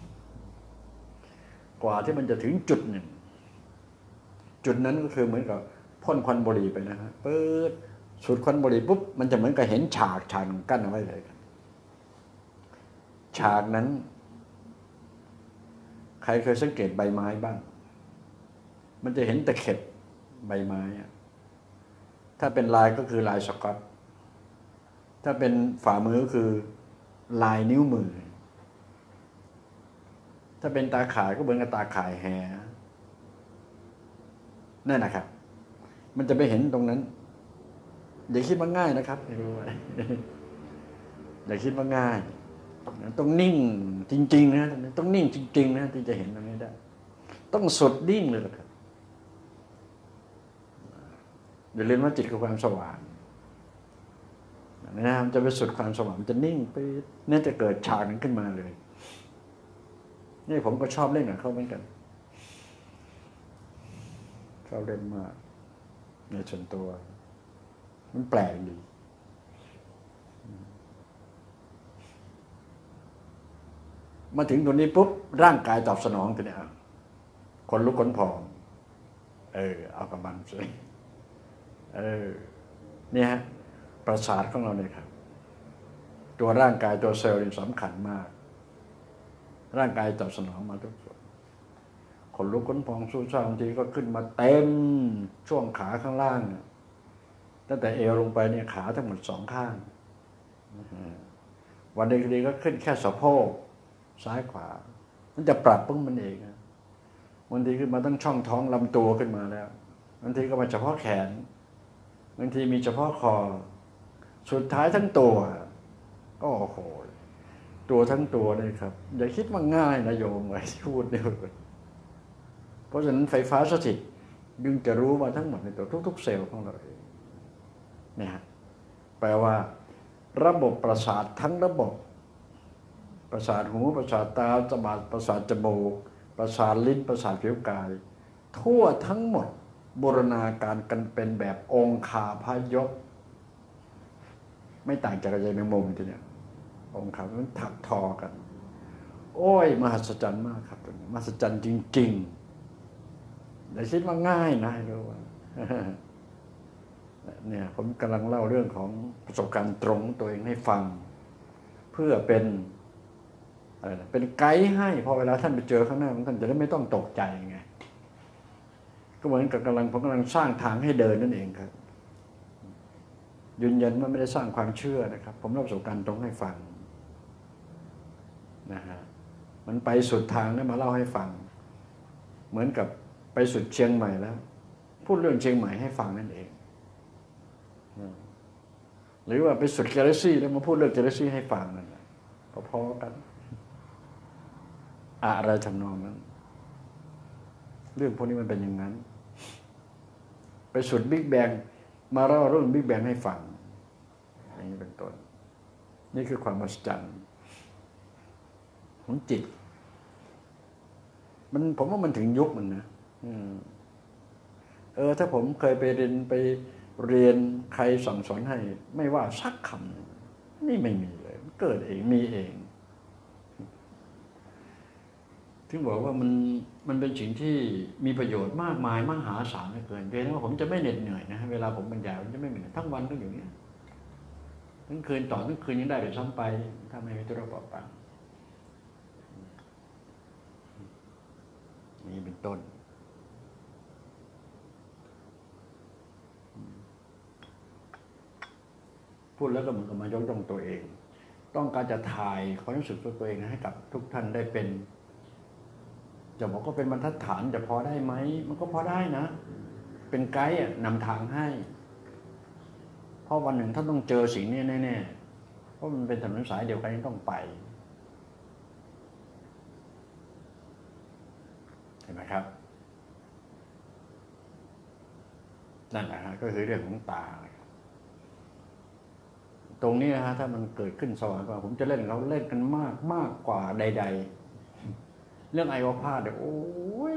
ๆกว่าที่มันจะถึงจุดหนึ่งจุดนั้นก็คือเหมือนกับพ่นควันบุหรี่ไปนะฮะเปิดสูดควันบุหรี่ปุ๊บมันจะเหมือนกับเห็นฉากกั้นเอาไว้เลยฉากนั้นใครเคยสังเกตใบไม้บ้างมันจะเห็นแต่เข็ดใบไม้ถ้าเป็นลายก็คือลายสก๊อตถ้าเป็นฝ่ามือก็คือลายนิ้วมือถ้าเป็นตาข่ายก็เหมือนกับตาข่ายแฮนั่นนะครับมันจะไปเห็นตรงนั้นอย่าคิดว่าง่ายนะครับไม่รู้ว่าอย่าคิดว่าง่ายต้องนิ่งจริงๆนะต้องนิ่งจริงๆนะที่จะเห็นตรงนี้ได้ต้องสุดนิ่งเลยครับอย่าลืมว่าจิตคือความสว่างนะมันจะไปสุดความสว่างมันจะนิ่งไปนี่จะเกิดฉากนั้นขึ้นมาเลยนี่ผมก็ชอบเล่นกับเขาเหมือนกันชอบเล่นมากในส่วนตัวมันแปลกดีมาถึงตรงนี้ปุ๊บร่างกายตอบสนองทีนี้คนลุกขนพองเอากำมันสิเนี่ยฮะประสาทของเราเนี่ยครับตัวร่างกายตัวเซลล์นี่สำคัญมากร่างกายตอบสนองมาทุกส่วนคนลุกขนพองสู้ซ่าบางทีก็ขึ้นมาเต็มช่วงขาข้างล่างตั้งแต่เอวลงไปเนี่ยขาทั้งหมด2 ข้างวันใดก็ขึ้นแค่สะโพกซ้ายขวามันจะปรับปรุงมันเองบางทีขึ้นมาตั้งช่องท้องลำตัวขึ้นมาแล้วบางทีก็มาเฉพาะแขนบางทีมีเฉพาะคอสุดท้ายทั้งตัวก็โอ้โหตัวทั้งตัวเลยครับอย่าคิดว่าง่ายนะโยมไว้พูดเนี่ยเพราะฉะนั้นไฟฟ้าสถิตยึงจะรู้ว่าทั้งหมดในตัวทุกๆเซลล์ของเราเองเนี่ยแปลว่าระบบประสาททั้งระบบประสาทหูประสาทตาประสาทจมูกประสาทลิ้นประสาทผิวกายทั่วทั้งหมดบูรณาการกันเป็นแบบองคาพยพไม่ต่างจากใยแมงมุมทีเนี้ยองคามันถักทอกันโอ้ยมหัศจรรย์มากครับมหัศจรรย์จริงๆแต่คิดว่าง่ายนะรู้ว่าเนี่ยผมกำลังเล่าเรื่องของประสบการณ์ตรงตัวเองให้ฟังเพื่อเป็นเป็นไกด์ให้พอเวลาท่านไปเจอข้างหน้าท่านจะได้ไม่ต้องตกใจไงก็เหมือนกับผมกำลังสร้างทางให้เดินนั่นเองครับยืนยันว่าไม่ได้สร้างความเชื่อนะครับผมเล่าประสบการณ์ตรงให้ฟังนะฮะมันไปสุดทางแล้วมาเล่าให้ฟังเหมือนกับไปสุดเชียงใหม่แล้วพูดเรื่องเชียงใหม่ให้ฟังนั่นเองหรือว่าไปสุดกาแล็กซี่แล้วมาพูดเรื่องกาแล็กซี่ให้ฟังนั่นแหละพอๆกันอะไรทำนองนั้นเรื่องพวกนี้มันเป็นอย่างนั้นไปสุดบิ๊กแบงมาเล่าเรื่องบิ๊กแบงให้ฟังอย่างนี้เป็นต้นนี่คือความมหัศจรรย์ของจิตผมว่ามันถึงยุคมันนะถ้าผมเคยไปเรียนใครสั่งสอนให้ไม่ว่าสักคำนี่ไม่มีเลยเกิดเองมีเองถึงบอกว่ามันเป็นสิ่งที่มีประโยชน์มากมายมหาศาลเหลือเกินเพียงว่าผมจะไม่เหน็ดเหนื่อยนะเวลาผมบรรยายผมจะไม่เหนื่อยทั้งวันก็อยู่เนี้ยทั้งคืนต่อทั้งคืนยังได้เดี๋ยวซ้ำไปถ้าไม่มีตัวเราเปล่าๆนี่เป็นต้นพูดแล้วก็เหมือนกับมายกย่องตัวเองต้องการจะถ่ายความรู้สึกตัวเองให้กับทุกท่านได้เป็นจะบอกก็เป็นบรรทัดฐานจะพอได้ไหมมันก็พอได้นะเป็นไกด์นำทางให้เพราะวันหนึ่งท่านต้องเจอสิ่งนี้แน่ๆเพราะมันเป็นถนนสายเดียวกันที่ต้องไปเห็นไหมครับนั่นแหละฮะก็คือเรื่องของตาตรงนี้นะฮะถ้ามันเกิดขึ้นสว่างกว่าผมจะเล่นเขาเล่นกันมากกว่าใดๆเรื่องไอโอพาธเนี่ยโอ้ย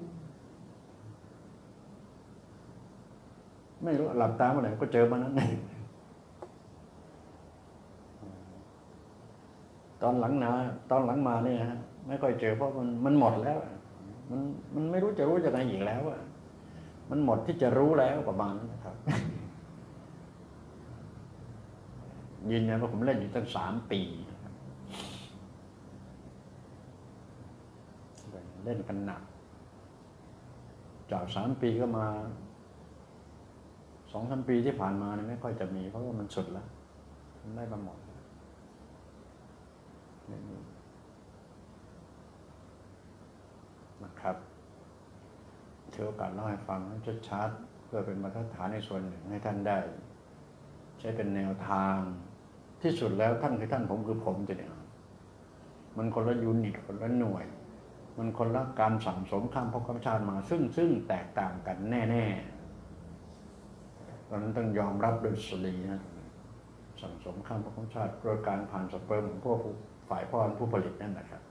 ไม่รู้หลับตาเมื่อไหร่ก็เจอมันนั้นตอนหลังมาเนี่ยฮะไม่ค่อยเจอเพราะมันหมดแล้วมันไม่รู้จะรู้จะไงอีกแล้วอ่ะมันหมดที่จะรู้แล้วประมาณนั้นนะครับยืนยันว่าผมเล่นอยู่ตั้ง3 ปีนะครับเล่นกันหนักจาก3 ปีก็มา2-3 ปีที่ผ่านมาเนี่ยไม่ค่อยจะมีเพราะว่ามันสุดแล้วมันได้มาหมดนะครับเชื่อโอกาสเล่าให้ฟังให้ชัดๆเพื่อเป็นบรรทัดฐานในส่วนหนึ่งให้ท่านได้ใช้เป็นแนวทางที่สุดแล้วท่านคือท่านผมคือผมจะเนี่ยมันคนละยูนิตคนละหน่วยมันคนละการสั่งสมข้ามภพข้ามชาติมาซึ่งแตกต่างกันแน่ๆตอนนั้นต้องยอมรับโดยสุรีนะสั่งสมข้ามภพข้ามชาติโดยการผ่านสเปิร์มของพวกฝ่ายพ่อผู้ผลิตนั่นนะครับ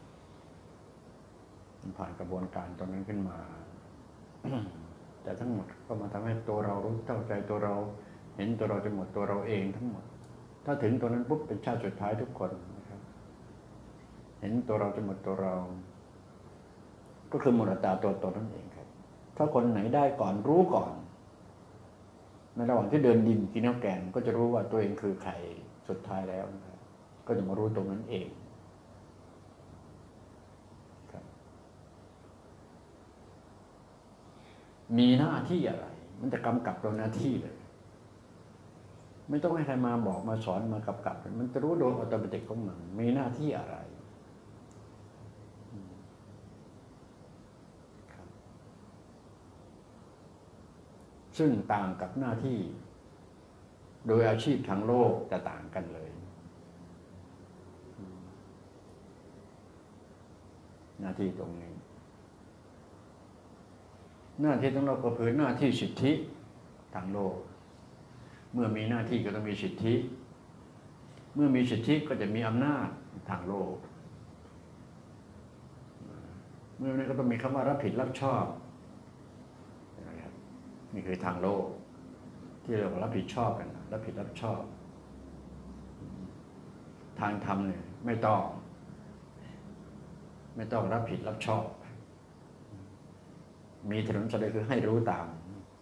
ผ่านกระบวนการตรงนั้นขึ้นมา แต่ทั้งหมดก็มาทำให้ตัวเรารู้เข้าใจตัวเราเห็นตัวเราจะหมดตัวเราเองทั้งหมดถ้าถึงตัวนั้นปุ๊บเป็นชาติสุดท้ายทุกคนนะครับเห็นตัวเราจะหมดตัวเราก็คือหมดอัตตาตัวตนนั่นเองครับถ้าคนไหนได้ก่อนรู้ก่อนในระหว่างที่เดินดินกินน้ำแกงก็จะรู้ว่าตัวเองคือใครสุดท้ายแล้วนะครับก็จะมารู้ตรงนั้นเองมีหน้าที่อะไรมันจะกำกับตัวหน้าที่เลยไม่ต้องให้ใครมาบอกมาสอนมากำกับมันจะรู้โดยอัตโนมัติของมันมีหน้าที่อะไรซึ่งต่างกับหน้าที่โดยอาชีพทางโลกจะต่างกันเลยหน้าที่ตรงนี้หน้าที่ของเราก็คือหน้าที่สิทธิทางโลกเมื่อมีหน้าที่ก็ต้องมีสิทธิเมื่อมีสิทธิก็จะมีอำนาจทางโลกเมื่อนั้นก็ต้องมีคำว่ารับผิดรับชอบนี่คือทางโลกที่เรารับผิดชอบกันรับผิดรับชอบทางธรรมเนี่ยไม่ต้องรับผิดรับชอบมีถนนสายคือให้รู้ตาม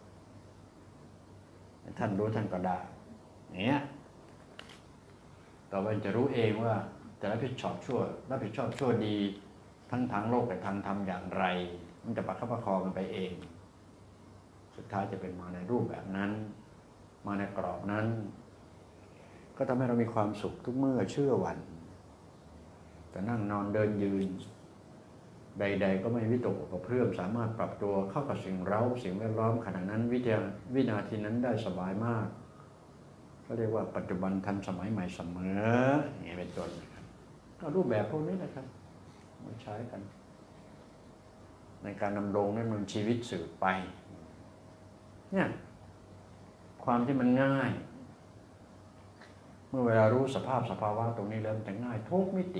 ท่านรู้ท่านก็ได้เนี่ยต่อไปจะรู้เองว่าจะรับผิดชอบชั่วดีทั้งทางโลกและทางธรรมอย่างไรมันจะประคับประคองกันไปเองสุดท้ายจะเป็นมาในรูปแบบนั้นมาในกรอบนั้นก็ทำให้เรามีความสุขทุกเมื่อเชื่อวันจะนั่งนอนเดินยืนใดๆก็ไม่วิตกกระเพื่อมสามารถปรับตัวเข้ากับสิ่งเร้าสิ่งแวดล้อมขณะนั้นวินาทีนั้นได้สบายมากก็เรียกว่าปัจจุบันทันสมัยใหม่เสมออย่างนี้เป็นต้นนะครับก็รูปแบบพวกนี้นะครับมาใช้กันในการดำรงดำเนินชีวิตสืบไปเนี่ยความที่มันง่ายเมื่อเวลารู้สภาวะตรงนี้แล้วมันจะง่ายทุกมิติ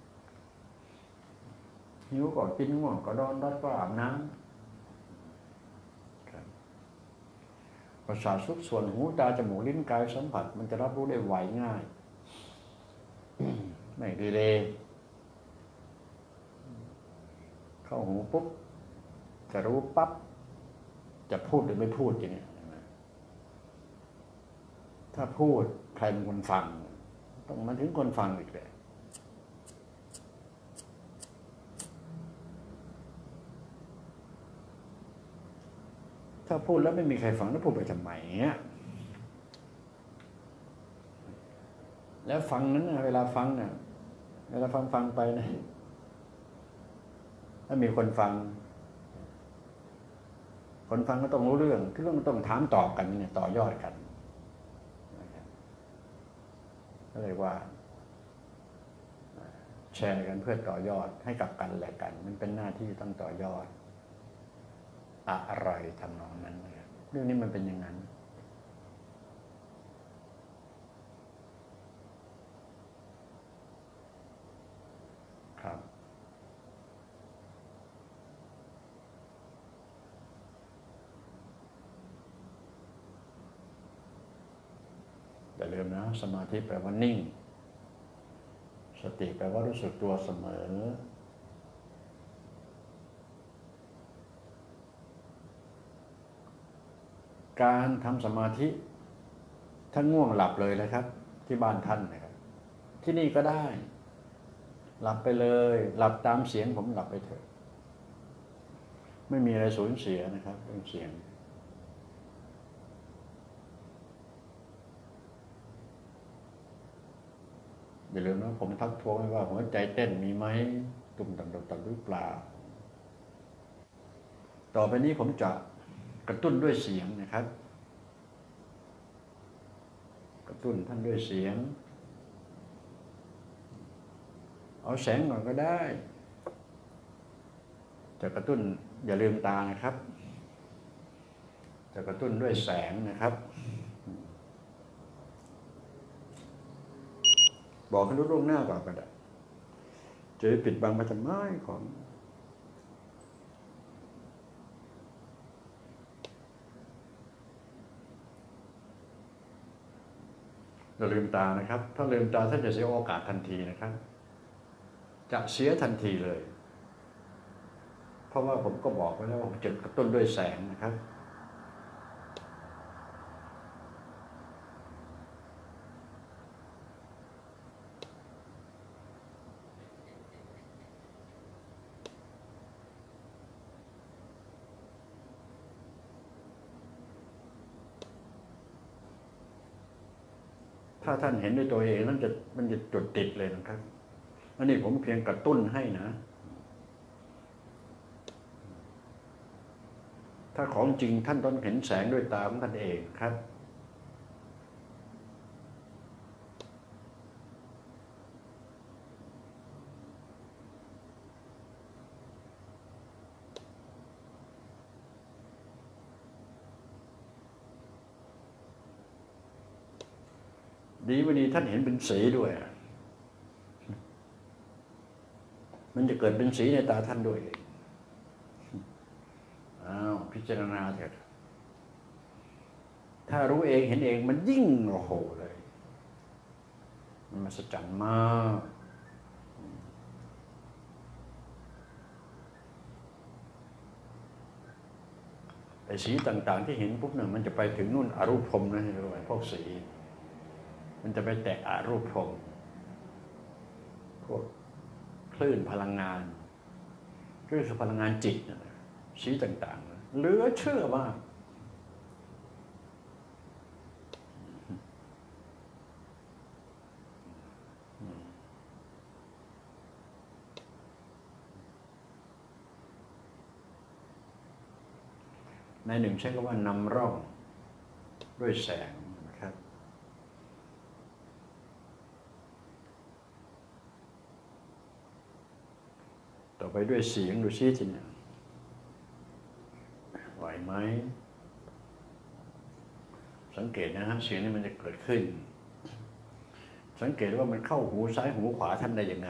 หิวก็กินง่วงก็นอนรัดก็อาบน้ำประสาททุกส่วนหูตาจมูกลิ้นกายสัมผัสมันจะรับรู้ได้ไวง่ายไม่ดีเลยเข้าหูปุ๊บจะรู้ปั๊บจะพูดหรือไม่พูดอย่างนี้ถ้าพูดใครเป็นคนฟังต้องมาถึงคนฟังอีกเลยถ้าพูดแล้วไม่มีใครฟังแล้วพูดไปทำไมเงี้ยแล้วฟังนั้นเวลาฟังเนี่ยเวลาฟังไปนะถ้ามีคนฟังก็ต้องรู้เรื่องที่ต้องถามตอบกันเนี่ยต่อยอดกันก็เลยว่าแชร์กันเพื่อต่อยอดให้กับกันและกันมันเป็นหน้าที่ต้องต่อยอดอะไรทำนองนั้นเรื่องนี้มันเป็นอย่างนั้นครับอย่าลืมนะสมาธิแปลว่านิ่งสติแปลว่ารู้สึกตัวเสมอการทำสมาธิท่านง่วงหลับเลยนะครับที่บ้านท่านนะครับที่นี่ก็ได้หลับไปเลยหลับตามเสียงผมหลับไปเถอะไม่มีอะไรสูญเสียนะครับเรื่องเสียงอย่าลืมนะผมทักท้วงไว้ว่าหัวใจเต้นมีไหมตุ่มต่ำๆหรือเปล่าต่อไปนี้ผมจะกระตุ้นด้วยเสียงนะครับกระตุ้นท่านด้วยเสียงเอาแสงก่อนก็ได้จะกระตุ้นอย่าลืมตานะครับจะกระตุ้นด้วยแสงนะครับบอกให้รู้ล่วงหน้าก่อนก็ได้จะปิดบังมาทำไมของอย่าลืมตานะครับถ้าลืมตาท่านจะเสียโอกาสทันทีนะครับจะเสียทันทีเลยเพราะว่าผมก็บอกไว้แล้วว่าผมจะกระตุ้นด้วยแสงนะครับถ้าท่านเห็นด้วยตัวเองมันจะจุดติดเลยนะครับอันนี้ผมเพียงกระตุ้นให้นะถ้าของจริงท่านต้องเห็นแสงด้วยตาของท่านเองครับดีวันนี้ท่านเห็นเป็นสีด้วยมันจะเกิดเป็นสีในตาท่านด้วยพิจารณาเถิดถ้ารู้เองเห็นเองมันยิ่งโอ้โหเลยมันมหัศจรรย์มากไอ้สีต่างๆที่เห็นปุ๊บเนี่ยมันจะไปถึงนู่นอรูปพรหมนะรู้ไหมพวกสีมันจะไปแตะอรูปพรหมพวกคลื่นพลังงานคลื่นพลังงานจิตนะสีต่างๆเหลือเชื่อมากในหนึ่งใช้คำว่านำร่องด้วยแสงนะครับต่อไปด้วยเสียงดูซิทีนี้ไหวไหมสังเกตนะฮะเสียงนี้มันจะเกิดขึ้นสังเกตว่ามันเข้าหูซ้ายหูขวาท่านได้ยังไง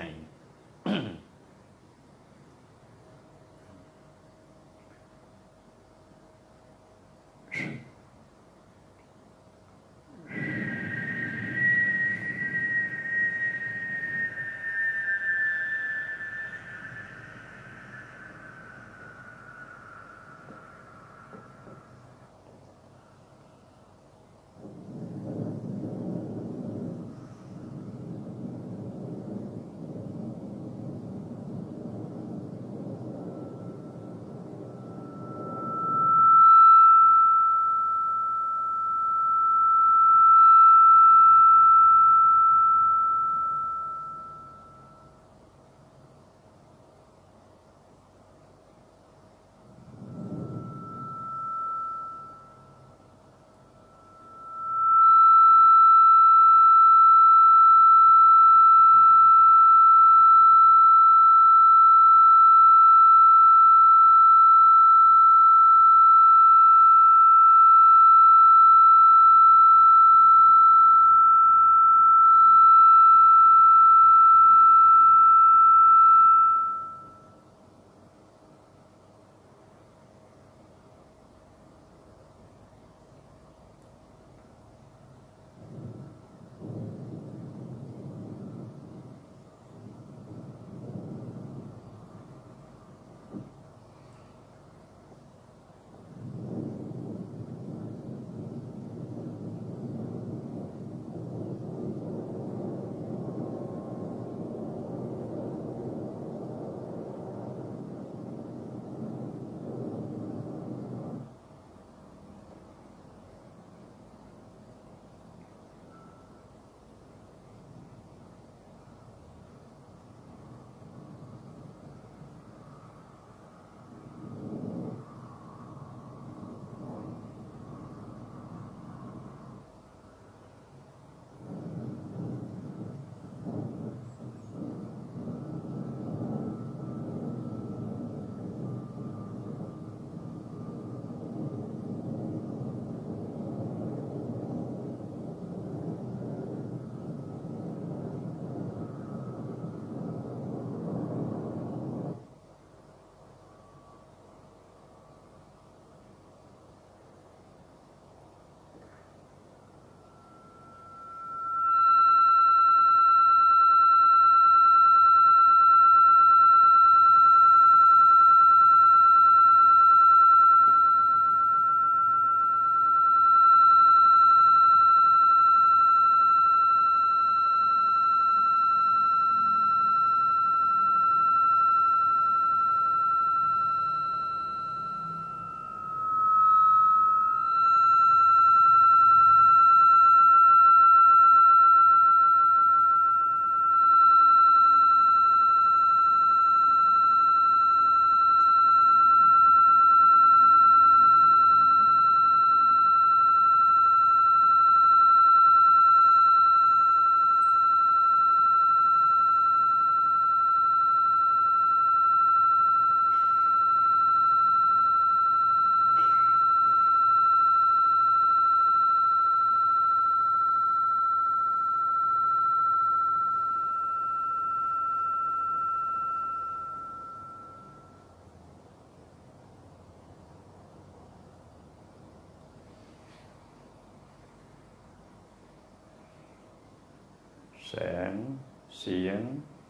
แสงเสียง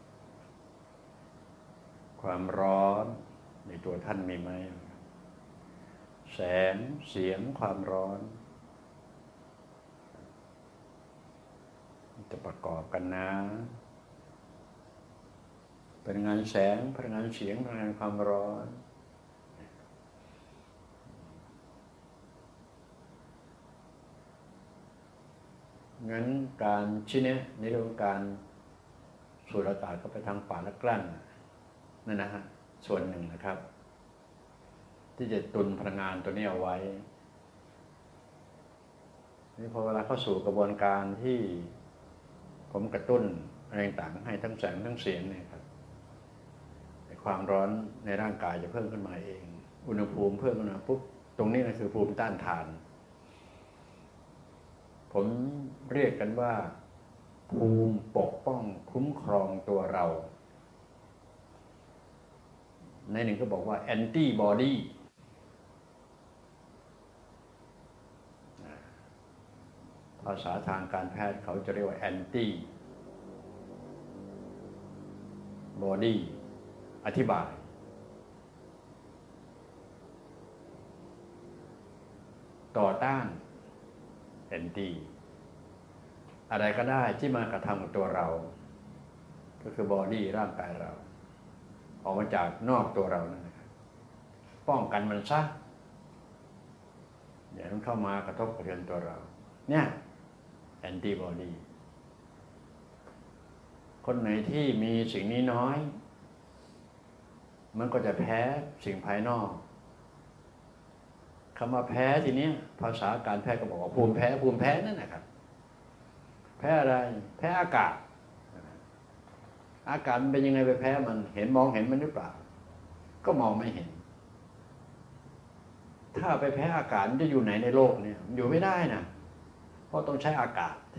ความร้อนในตัวท่านมีไหมแสงเสียงความร้อนจะประกอบกันนะพลังงานแสงพลังงานเสียงพลังงานความร้อนงั้นการชิ้นนี้ในเรื่องการสูดอากาศเข้าไปทางปากและกลั้นนั่นนะฮะส่วนหนึ่งนะครับ ที่จะตุนพลังงานตัวนี้เอาไว้นี่พอเวลาเข้าสู่กระบวนการที่ผมกระตุ้นอะไรต่างๆให้ทั้งแสงทั้งเสียงเนี่ยครับความร้อนในร่างกายจะเพิ่มขึ้นมาเองอุณหภูมิเพิ่มขึ้นมาปุ๊บตรงนี้นะคือภูมิต้านทานผมเรียกกันว่าภูมิปกป้องคุ้มครองตัวเราในหนึ่งก็บอกว่าแอนตี้บอดีภาษาทางการแพทย์เขาจะเรียกว่าแอนตี้บอดีอธิบายต่อต้านแอนตี้อะไรก็ได้ที่มากระทำกับตัวเราก็คือบอดี้ร่างกายเราออกมาจากนอกตัวเรานั่นนะครับป้องกันมันซะอย่ามันเข้ามากระทบกระเทือนตัวเราเนี่ยแอนตี้บอดีคนไหนที่มีสิ่งนี้น้อยมันก็จะแพ้สิ่งภายนอกคำว่าแพ้ทีนี้ภาษาการแพทย์ก็บอกว่าภูมิแพ้นั่นนะครับแพ้อะไรแพ้อากาศอากาศมันเป็นยังไงไปแพ้มันมองเห็นมันหรือเปล่าก็มองไม่เห็นถ้าไปแพ้อากาศมันจะอยู่ไหนในโลกเนี่ยมันอยู่ไม่ได้นะเพราะต้องใช้อากาศ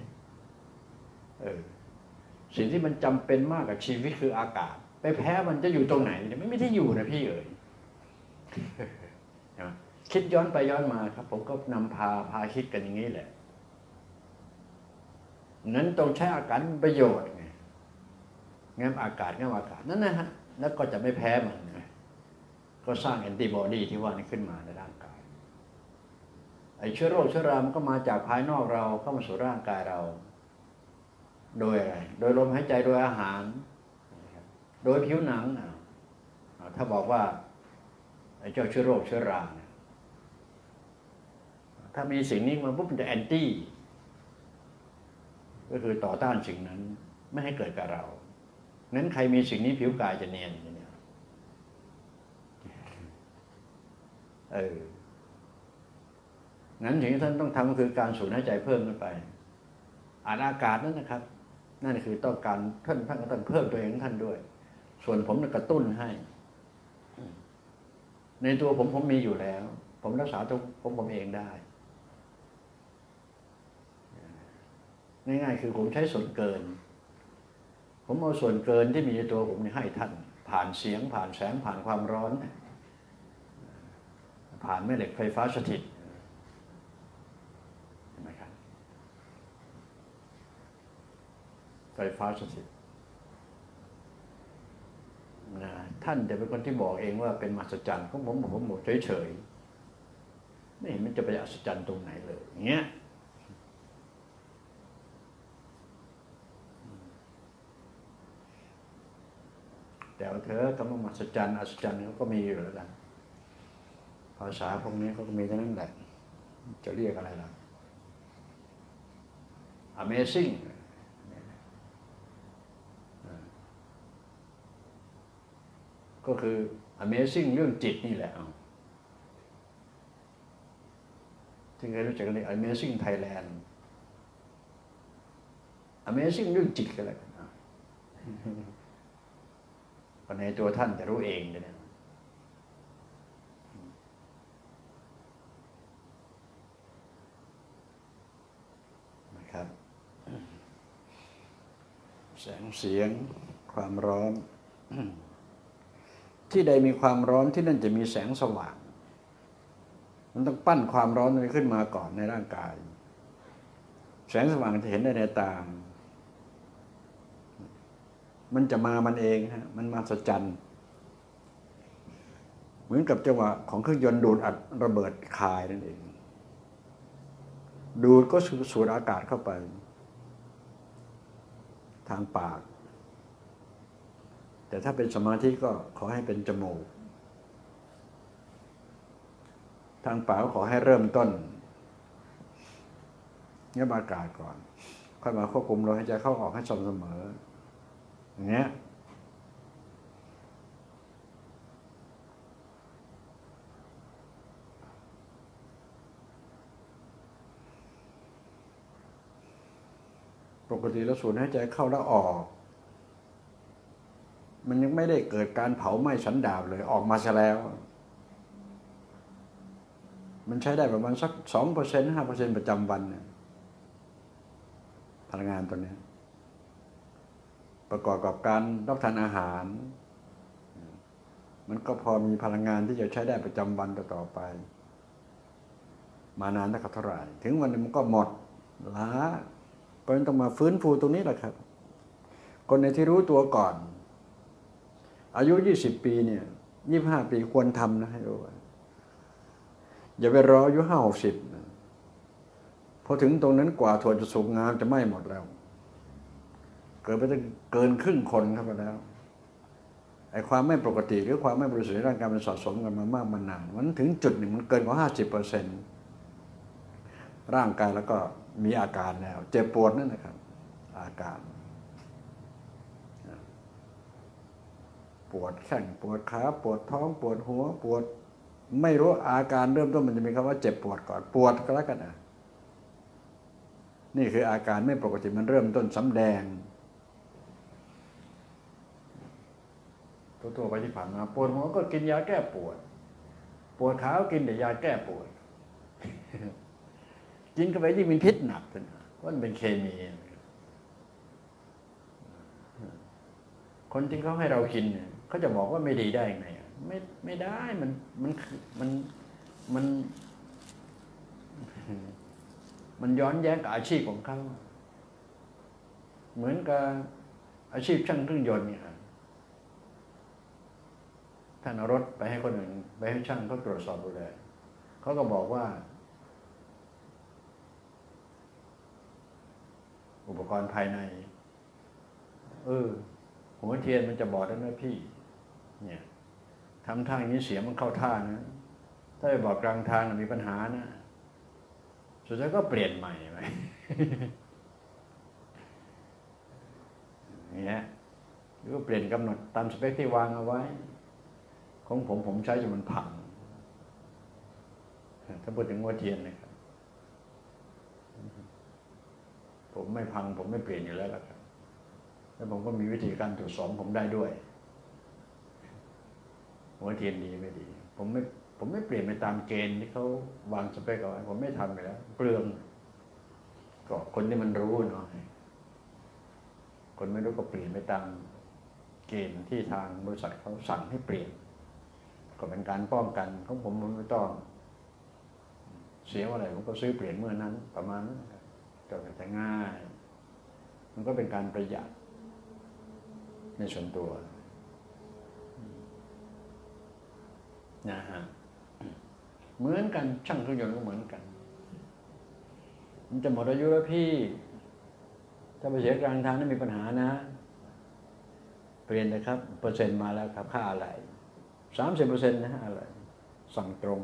สิ่งที่มันจำเป็นมากกับชีวิตคืออากาศไปแพ้มันจะอยู่ตรงไหนไม่ได้อยู่นะพี่เอ๋ยคิดย้อนไปย้อนมาครับผมก็นำพาคิดกันอย่างนี้แหละนั้นต้องใช้อากาศประโยชน์ไงงั้นอากาศนั่นนะฮะแล้วก็จะไม่แพ้มันไงก็สร้างแอนติบอดีที่ว่านี้ขึ้นมาในร่างกายไอ้เชื้อโรคเชื้อรามันก็มาจากภายนอกเราเข้ามาสู่ร่างกายเราโดยอะไรโดยลมหายใจโดยอาหารโดยผิวหนังถ้าบอกว่าไอ้เจ้าเชื้อโรคเชื้อราเนี่ยถ้ามีสิ่งนี้มาปุ๊บมันจะแอนตี้ก็คือต่อต้านสิ่งนั้นไม่ให้เกิดกับเรานั้นใครมีสิ่งนี้ผิวกายจะเนียนอย่างนี้งั้นสิ่งที่ท่านต้องทำก็คือการสูดหายใจเพิ่มขึ้นไปอ่านอากาศนั่นนะครับนั่นคือต้องการท่านก็ต้องเพิ่มตัวเองท่านด้วยส่วนผมกระตุ้นให้ในตัวผมมีอยู่แล้วผมรักษาตัวผมเองได้ง่ายๆคือผมใช้ส่วนเกินผมเอาส่วนเกินที่มีในตัวผมให้ท่านผ่านเสียงผ่านแสงผ่านความร้อนผ่านแม่เหล็กไฟฟ้าสถิตเห็นไหมครับไฟฟ้าสถิตนะท่านจะเป็นคนที่บอกเองว่าเป็นมหัศจรรย์ของผมบอกเฉยๆไม่เห็นมันจะไปอัศจรรย์ตรงไหนเลยอย่างเงี้ยแต่ว่าเธอคำว่ามหัศจรรย์อัศจรรย์เขาก็มีอยู่แล้วกันภาษาพวกนี้เขาก็มีทั้งนั้นแหละจะเรียกอะไรล่ะ Amazing ก็คือ Amazing เรื่องจิตนี่แหละที่เคยรู้จักกันใน Amazing Thailand Amazing เรื่องจิตกันแหละคนในตัวท่านจะรู้เองเลยนะครับแสงเสียงความร้อนที่ใดมีความร้อนที่นั่นจะมีแสงสว่างมันต้องปั้นความร้อนนี้ขึ้นมาก่อนในร่างกายแสงสว่างจะเห็นได้ในตามันจะมามันเองฮะมันมาสัจจันเหมือนกับจังหวะของเครื่องยนต์ดูดอัดระเบิดคายนั่นเองดูดก็สูดอากาศเข้าไปทางปากแต่ถ้าเป็นสมาธิก็ขอให้เป็นจมูกทางปากก็ขอให้เริ่มต้นเงียบอากาศก่อนค่อยมาควบคุมลมหายใจเข้าออกให้สม่ำเสมออย่างเงี้ยปกติเราสูดหายใจเข้าแล้วออกมันยังไม่ได้เกิดการเผาไหม้สันดาปเลยออกมาซะแล้วมันใช้ได้ประมาณสัก 2% 5% ประจำวันเนี่ยพลังงานตัวนี้ประกอบกับการรับทานอาหารมันก็พอมีพลังงานที่จะใช้ได้ประจำวันต่อไปมานานเท่าไหร่ถึงวันนึงมันก็หมดล้าเพราะฉะนั้นต้องมาฟื้นฟูตรงนี้แหละครับคนในที่รู้ตัวก่อนอายุ20 ปีเนี่ย25 ปีควรทำนะให้รู้อย่าไปรออายุ50-60นะพอถึงตรงนั้นกว่าถั่วจะสุกงามจะไหม้หมดแล้วเกิดไปตั้งเกินครึ่งคนเข้าไปแล้วไอ้ความไม่ปกติหรือความไม่บริสุทธิ์ในร่างกายมันสะสมกันมามากมานานมันถึงจุดหนึ่งมันเกินกว่า 50% ร่างกายแล้วก็มีอาการแล้วเจ็บปวดนั่นนะครับอาการปวดแข้งปวดขาปวดท้องปวดหัวปวดไม่รู้อาการเริ่มต้นมันจะมีคำว่าเจ็บปวดก่อนปวดก็แล้วกันนะนี่คืออาการไม่ปกติมันเริ่มต้นสำแดงตัวไปที่ผ่านมาปวดหัวก็กินยาแก้ปวดปวดขาก็กินแต่ยาแก้ปวดกินเข้าไปยิ่งเป็นพิษหนักขึ้นเพราะมันเป็นเคมีคนที่เขาให้เรากินเนี่ยเขาจะบอกว่าไม่ดีได้ยังไงไม่ได้มันย้อนแย้งกับอาชีพของเขาเหมือนกับอาชีพช่างเครื่องยนต์เนี่ยท่านเอารถไปให้คนอื่นไปให้ช่างเขาตรวจสอบดูแลเขาก็บอกว่าอุปกรณ์ภายในหัวเทียนมันจะบอดแล้วนะพี่เนี่ยทำท่าอย่างนี้เสียงมันเข้าท่านะถ้าไปบอกกลางทางมีปัญหานะสุดท้ายก็เปลี่ยนใหม่ไปเนี่ยหรือว่าเปลี่ยนกำหนดตามสเปคที่วางเอาไว้ของผมใช้จนมันพังถ้าพูดถึงหัวเทียนนะครับผมไม่พังผมไม่เปลี่ยนอยู่แล้วครับแล้วผมก็มีวิธีการตรวจสอบผมได้ด้วยหัวเทียนดีไม่ดีผมไม่เปลี่ยนไปตามเกณฑ์ที่เขาวางสเปคเอาไว้ผมไม่ทำไปแล้วเปลืองก็คนที่มันรู้เนาะคนไม่รู้ก็เปลี่ยนไปตามเกณฑ์ที่ทางบริษัทเขาสั่งให้เปลี่ยนก็เป็นการป้องกันของผมไม่ต้องเสียอะไรผมก็ซื้อเปลี่ยนเมื่อนั้นประมาณนั้นก็จะง่ายมันก็เป็นการประหยัดในส่วนตัวนะฮะเหมือนกันช่างเครื่องยนต์ก็เหมือนกันมันจะหมดอายุแล้วพี่ถ้าไปเสียกลางทางนั้นมีปัญหานะเปลี่ยนนะครับเปอร์เซ็นต์มาแล้วครับค่าอะไร30%นะอะไรสั่งตรง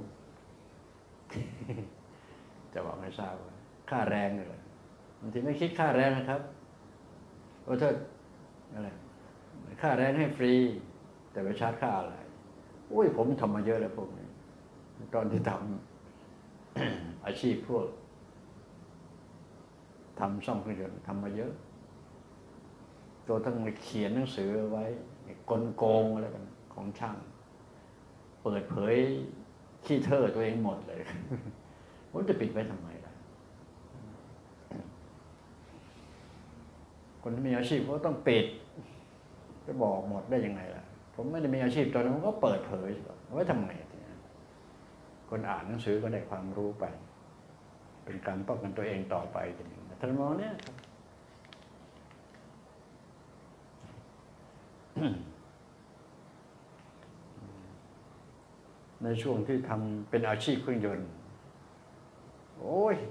จะบอกให้ทราบว่าค่าแรงเลยบางทีไม่คิดค่าแรงนะครับโอ้เธออะไรค่าแรงให้ฟรีแต่ไปชาร์จค่าอะไรอุ้ยผมทำมาเยอะแล้วพวกนี้ตอนที่ทำ อาชีพพวกทำซ่อมเครื่องยนต์ทำมาเยอะตัวทั้งมาเขียนหนังสือไว้กลโกงอะไรกันของช่างเปิดเผยขี้เท่อตัวเองหมดเลยผมจะปิดไว้ทำไมล่ะคนที่มีอาชีพเขาต้องปิดจะบอกหมดได้ยังไงล่ะผมไม่ได้มีอาชีพตอนนั้นผมก็เปิดเผยไว้ทำไมคนอ่านหนังสือก็ได้ความรู้ไปเป็นการป้องกันตัวเองต่อไปท่านมองเนี่ยในช่วงที่ทำเป็นอาชีพเครื่องยนต์โอ้ย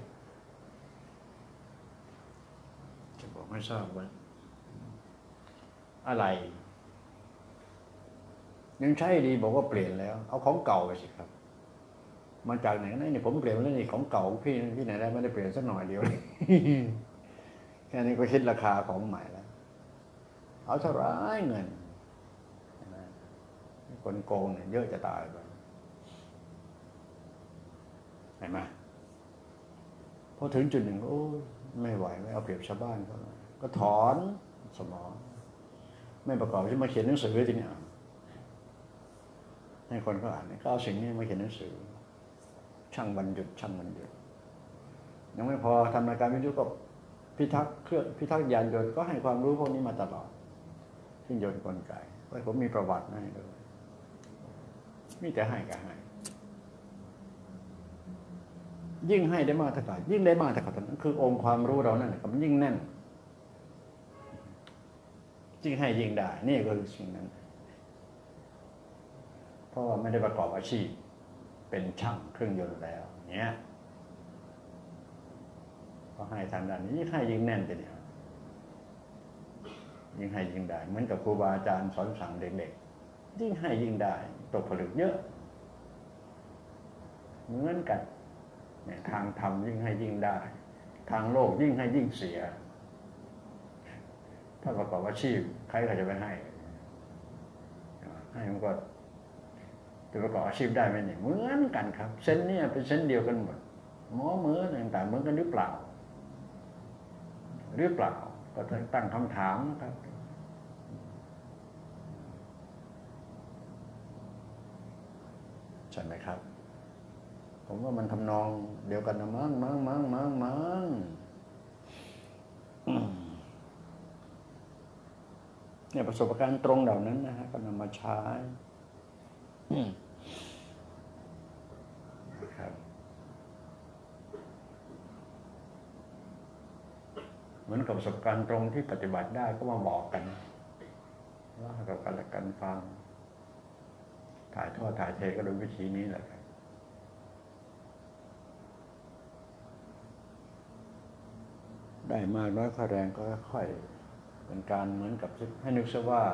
จะบอกไม่ทราบว่าอะไรยังใช้ดีบอกว่าเปลี่ยนแล้วเอาของเก่าไปสิครับมาจากไหนนี่ผมเปลี่ยนแล้วนี่ของเก่าพี่ที่ไหนได้ไม่ได้เปลี่ยนสักหน่อยเดียว แค่นี้ก็คิดราคาของใหม่แล้วเอาเท่าไรเงินคนโกงเนี่ยเยอะจะตายไปเห็นไหมพอถึงจุดหนึ่งโอ้ไม่ไหวไม่เอาเปรียบชาวบ้านเขาก็ถอนสมองไม่ประกอบที่มาเขียนหนังสือทีนี้ให้คนเขาอ่านก็เอาสิ่งนี้มาเขียนหนังสือช่างวันหยุดช่างวันหยุดยังไม่พอทำรายการวิทยุก็พิทักษ์เครื่องพิทักษ์ยานยนต์ก็ให้ความรู้พวกนี้มาตลอดเครื่องยนต์กลไกเพราะผมมีประวัติให้ด้วยมีแต่ให้กับให้ยิ่งให้ได้มากเท่าไหร่ยิ่งได้มากเท่านั้นคือองค์ความรู้เรานั่นแหละมันยิ่งแน่นยิ่งให้ยิ่งได้นี่ก็คือสิ่งนั้นเพราะว่าไม่ได้ประกอบอาชีพเป็นช่างเครื่องยนต์แล้วเนี้ยก็ให้ทางด้านนี้ยิ่งให้ยิ่งแน่นไปเนี่ยยิ่งให้ยิ่งได้เหมือนกับครูบาอาจารย์สอนสั่งเด็กๆยิ่งให้ยิ่งได้ตกผลึกเยอะเหมือนกันเนี่ยทางธรรมยิ่งให้ยิ่งได้ทางโลกยิ่งให้ยิ่งเสียถ้าประกอบอาชีพใครก็จะไปให้มันก็จะประกอบอาชีพได้ไหมเนี่ยเหมือนกันครับเส้นเนี่ยเป็นเส้นเดียวกันหมดหมอมือต่างๆเหมือนกันหรือเปล่าก็ตั้งคำถามนะครับใช่ไหมครับผมว่ามันทำนองเดียวกันนะมั้งเนี่ยประสบการณ์ตรงเหล่านั้นนะฮะก็นำมาใช้ครับเหมือนกับประสบการณ์ตรงที่ปฏิบัติได้ก็มาบอกกันว่ากับกันและกันฟังถ่ายทอดถ่ายเทก็โดยวิธีนี้แหละครับได้มากน้อยค่าแรงก็ค่อยเป็นการเหมือนกับให้นึกซะว่า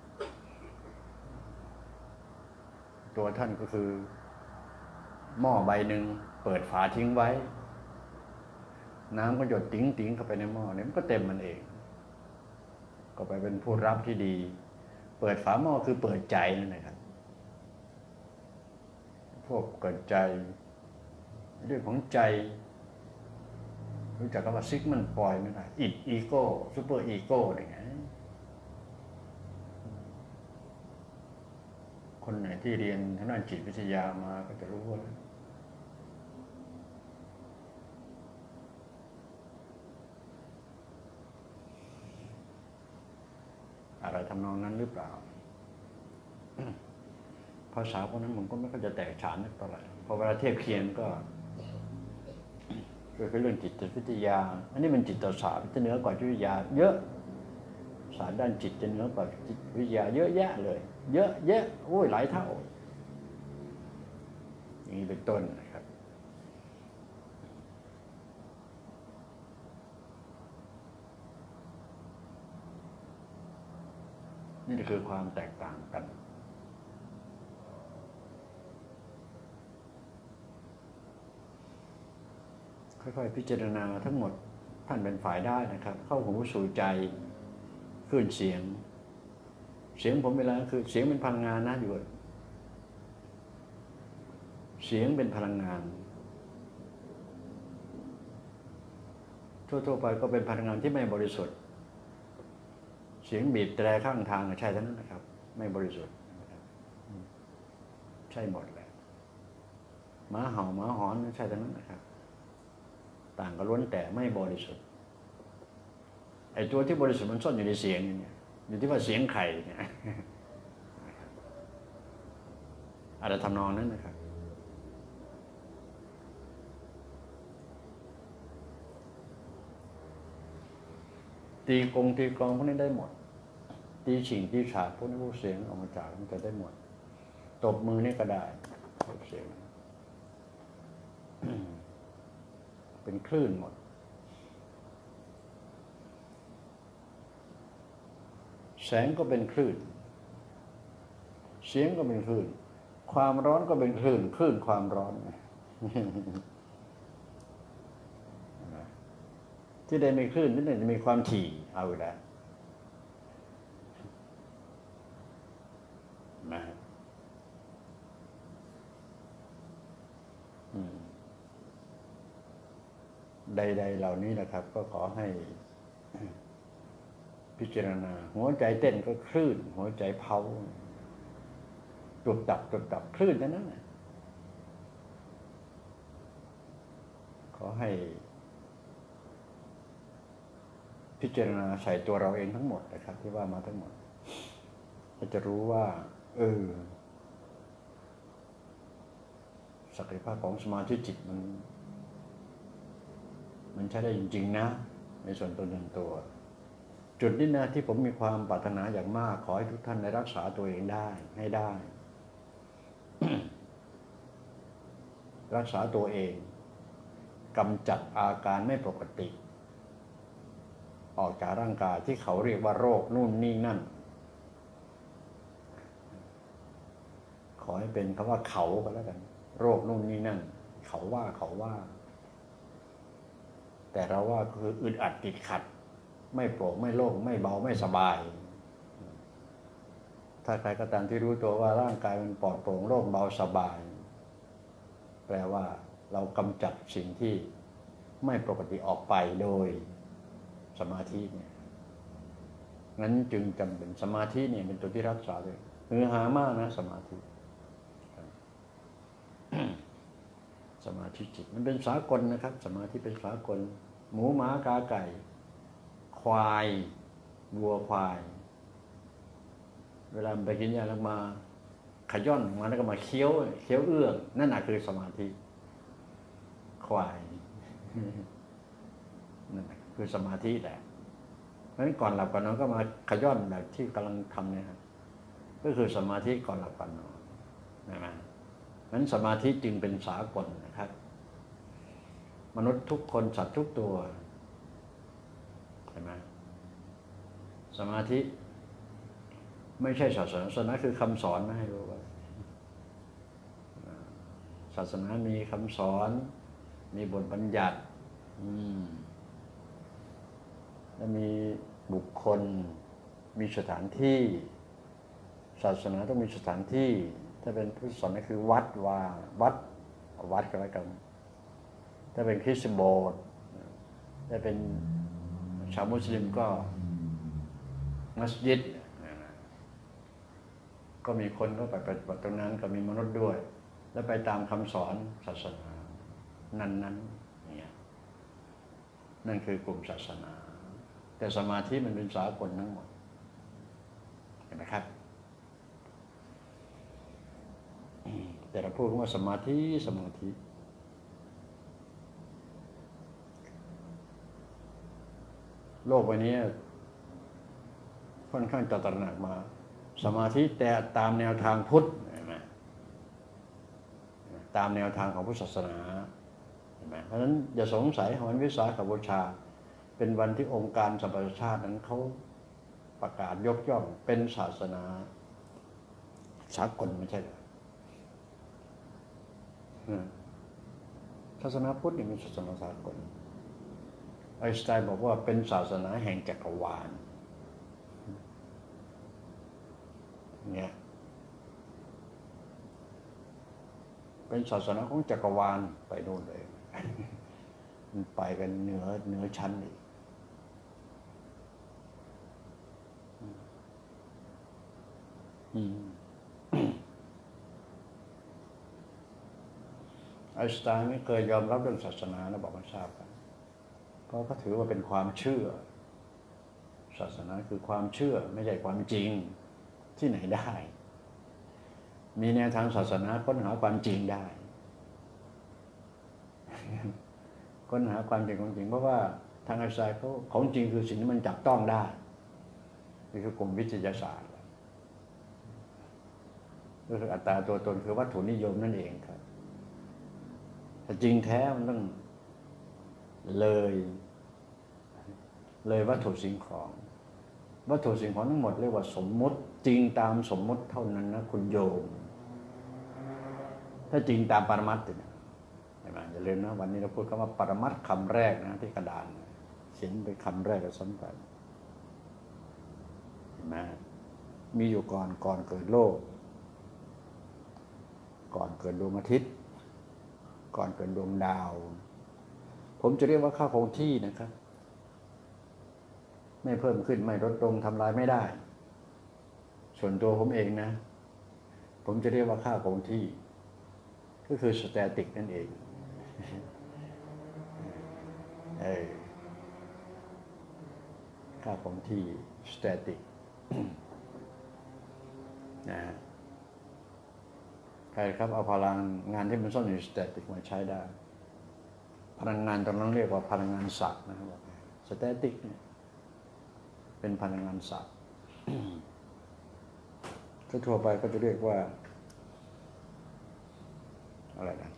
ตัวท่านก็คือหม้อใบหนึ่งเปิดฝาทิ้งไว้น้ำก็หยดติ๋งเข้าไปในหม้อเนี่ยมันก็เต็มมันเองก็ไปเป็นผู้รับที่ดีเปิดฝาหม้อคือเปิดใจนั่นแหละครับพวกเกิดใจเรื่องของใจรู้จักคำว่าซิกมันปล่อยไม่ได้อีโก้ซูเปอร์อีโก้อะไรเงี้ยคนไหนที่เรียนทางด้านจิตวิทยามาก็จะรู้ว่าอะไรทำนองนั้นหรือเปล่าภาษาพวกนั้นผมก็ไม่ค่อยจะแตกฉานนักเท่าไหร่พอเวลาเทียบเคียงก็คือเรื่องจิตวิทยาอันนี้มันจิตศาสตร์จะเหนือกว่าจิตวิทยาเยอะศาสตร์ด้านจิตจะเหนือกว่าจิตวิทยาเยอะแยะเลยเยอะแยะโอ้ยหลายเท่าอย่างนี้เป็นต้นนะครับนี่คือความแตกต่างกันค่อยๆพิจารณาทั้งหมดท่านเป็นฝ่ายได้นะครับเข้าหูสู่ใจคลื่นเสียงผมเวลาคือเสียงเป็นพลังงานนะอยู่เสียงเป็นพลังงานทั่วๆไปก็เป็นพลังงานที่ไม่บริสุทธิ์เสียงบีบแตรข้างทางใช่ทั้งนั้นนะครับไม่บริสุทธิ์ใช่หมดแหละหมาเห่าหมาหอนใช่ทั้งนั้นนะครับต่างก็ล้วนแต่ไม่บริสุทธิ์ไอ้ตัวที่บริสุทธิ์มันซ่อนอยู่ในเสียงเนี่ยอยู่ที่ว่าเสียงใครเนี่ยอะไรทำนองนั้นนะครับตีกลองพวกนี้ได้หมดตีฉิงตีฉาบพวกนี้พวกเสียงออกมาจากมันจะได้หมดตบมือนี่ก็ได้พวกเสียงเป็นคลื่นหมดแสงก็เป็นคลื่นเสียงก็เป็นคลื่นความร้อนก็เป็นคลื่นคลื่นความร้อนที่ได้มีคลื่นนิดหนึ่งจะมีความถี่เอาอีกแล้วนะใดๆเหล่านี้นะครับก็ขอให้พิจารณาหัวใจเต้นก็คลื่นหัวใจเผาจุดดับคลื่นนั้นนะขอให้พิจารณาใส่ตัวเราเองทั้งหมดนะครับที่ว่ามาทั้งหมดเราจะรู้ว่าศักยภาพของสมาธิจิตมันใช้ได้จริงๆนะในส่วนตนส่วนตัวจุดนี้นะที่ผมมีความปรารถนาอย่างมากขอให้ทุกท่านได้รักษาตัวเองได้ให้ได้ รักษาตัวเองกำจัดอาการไม่ปกติออกจากร่างกายที่เขาเรียกว่าโรคนู่นนี่นั่นขอให้เป็นคำว่าเขาก็แล้วกันโรคนู่นนี่นั่นเขาว่าแต่เราว่าคืออึดอัดติดขัดไม่โปร่งไม่โล่งไม่เบาไม่สบายถ้าใครก็ตามที่รู้ตัวว่าร่างกายมันปลอดโปร่งโล่งเบาสบายแปลว่าเรากำจัดสิ่งที่ไม่ปกติออกไปโดยสมาธิเนี่ยงั้นจึงจำเป็นสมาธิเนี่ยเป็นตัวที่รักษาเลยหามากนะสมาธิ สมาธิจิตมันเป็นสากลนะครับสมาธิเป็นสากลหมูหมากาไก่ควายวัวควายเวลาไปกินยาแล้วมาขย้อนมาแล้วก็มาเคี้ยวเอื้องนั่นน่ะคือสมาธิควายนั่นคือสมาธิแหละเพราะฉะนั้นก่อนหลับก่อนนอนก็มาขย้อนแบบที่กำลังทำเนี่ยครับก็คือสมาธิก่อนหลับก่อนนอนนะมั้ยนั้นสมาธิจึงเป็นสากลนะครับมนุษย์ทุกคนสัตว์ทุกตัวเห็นไหมสมาธิไม่ใช่ศาสนาศาสนาคือคำสอนนะให้รู้ว่าศาสนามีคำสอนมีบทบัญญัติและมีบุคคลมีสถานที่ศาสนาต้องมีสถานที่ถ้าเป็นพุทธศาสนาคือวัดก็แล้วกันถ้าเป็นคริสต์โบสถ์ถ้าเป็นชาวมุสลิมก็มัสยิดก็มีคนก็ไปปฏิบัติตรงนั้นก็มีมนุษย์ด้วยแล้วไปตามคำสอนศาสนานั้นเนี่ยนั่นคือกลุ่มศาสนาแต่สมาธิมันเป็นสากลทั้งหมดเห็นไหมครับแต่เราพูดว่าสมาธิโลกใบนี้ค่อนข้างจะตระหนักมาสมาธิแต่ตามแนวทางพุทธเห็นไหมตามแนวทางของพุทธศาสนาเห็นไหมเพราะฉะนั้นอย่าสงสัยวันวิสาขบูชาเป็นวันที่องค์การสหประชาชาตินั้นเขาประกาศยกย่องเป็นศาสนาสากลไม่ใช่เหรอศาสนาพุทธนี่เป็นศาสนาสากลไอน์สไตน์บอกว่าเป็นศาสนาแห่งจักรวาลเนี่ยเป็นศาสนาของจักรวาลไปโน่นเลยมันไปกันเหนือชั้นอีกไอน์สไตน์ไม่เคยยอมรับเรื่องศาสนานะบอกมันทราบกันเพราะเขาถือว่าเป็นความเชื่อศาสนาคือความเชื่อไม่ใช่ความจริงที่ไหนได้มีแนวทางศาสนาค้นหาความจริงได้ค้นหาความจริงของจริงเพราะว่าทางไอน์สไตน์เขาของจริงคือสิ่งที่มันจับต้องได้นี่คือกลุ่มวิทยาศาสตร์ก็คืออัตราตัวตนคือวัตถุนิยมนั่นเองครับแต่จริงแท้มันต้องเลยวัตถุสิ่งของวัตถุสิ่งของทั้งหมดเรียกว่าสมมุติจริงตามสมมุติเท่านั้นนะคุณโยมถ้าจริงตามปรมัตถ์เนี่ยอย่าลืมนะวันนี้เราพูดคำว่าปรมัตถ์คำแรกนะที่กระดานเขียนเป็นคำแรกก็สำคัญเห็นไหมมีอยู่ก่อนเกิดโลกก่อนเกิดดวงอาทิตย์ก่อนเกิดดวงดาวผมจะเรียกว่าค่าคงที่นะครับไม่เพิ่มขึ้นไม่ลดลงทำลายไม่ได้ส่วนตัวผมเองนะผมจะเรียกว่าค่าคงที่ก็คือสแตติกนั่นเองค่าคงที่สแตติกนะใครครับเอาพลังงานที่มันซ่อนอยู่สแตติกมาใช้ได้พลังงานตรงนั้นเรียกว่าพลังงานศักย์นะครับสแตติกเนี่ยเป็นพลังงานศักย์ทั่วไปก็จะเรียกว่าอะไรนะ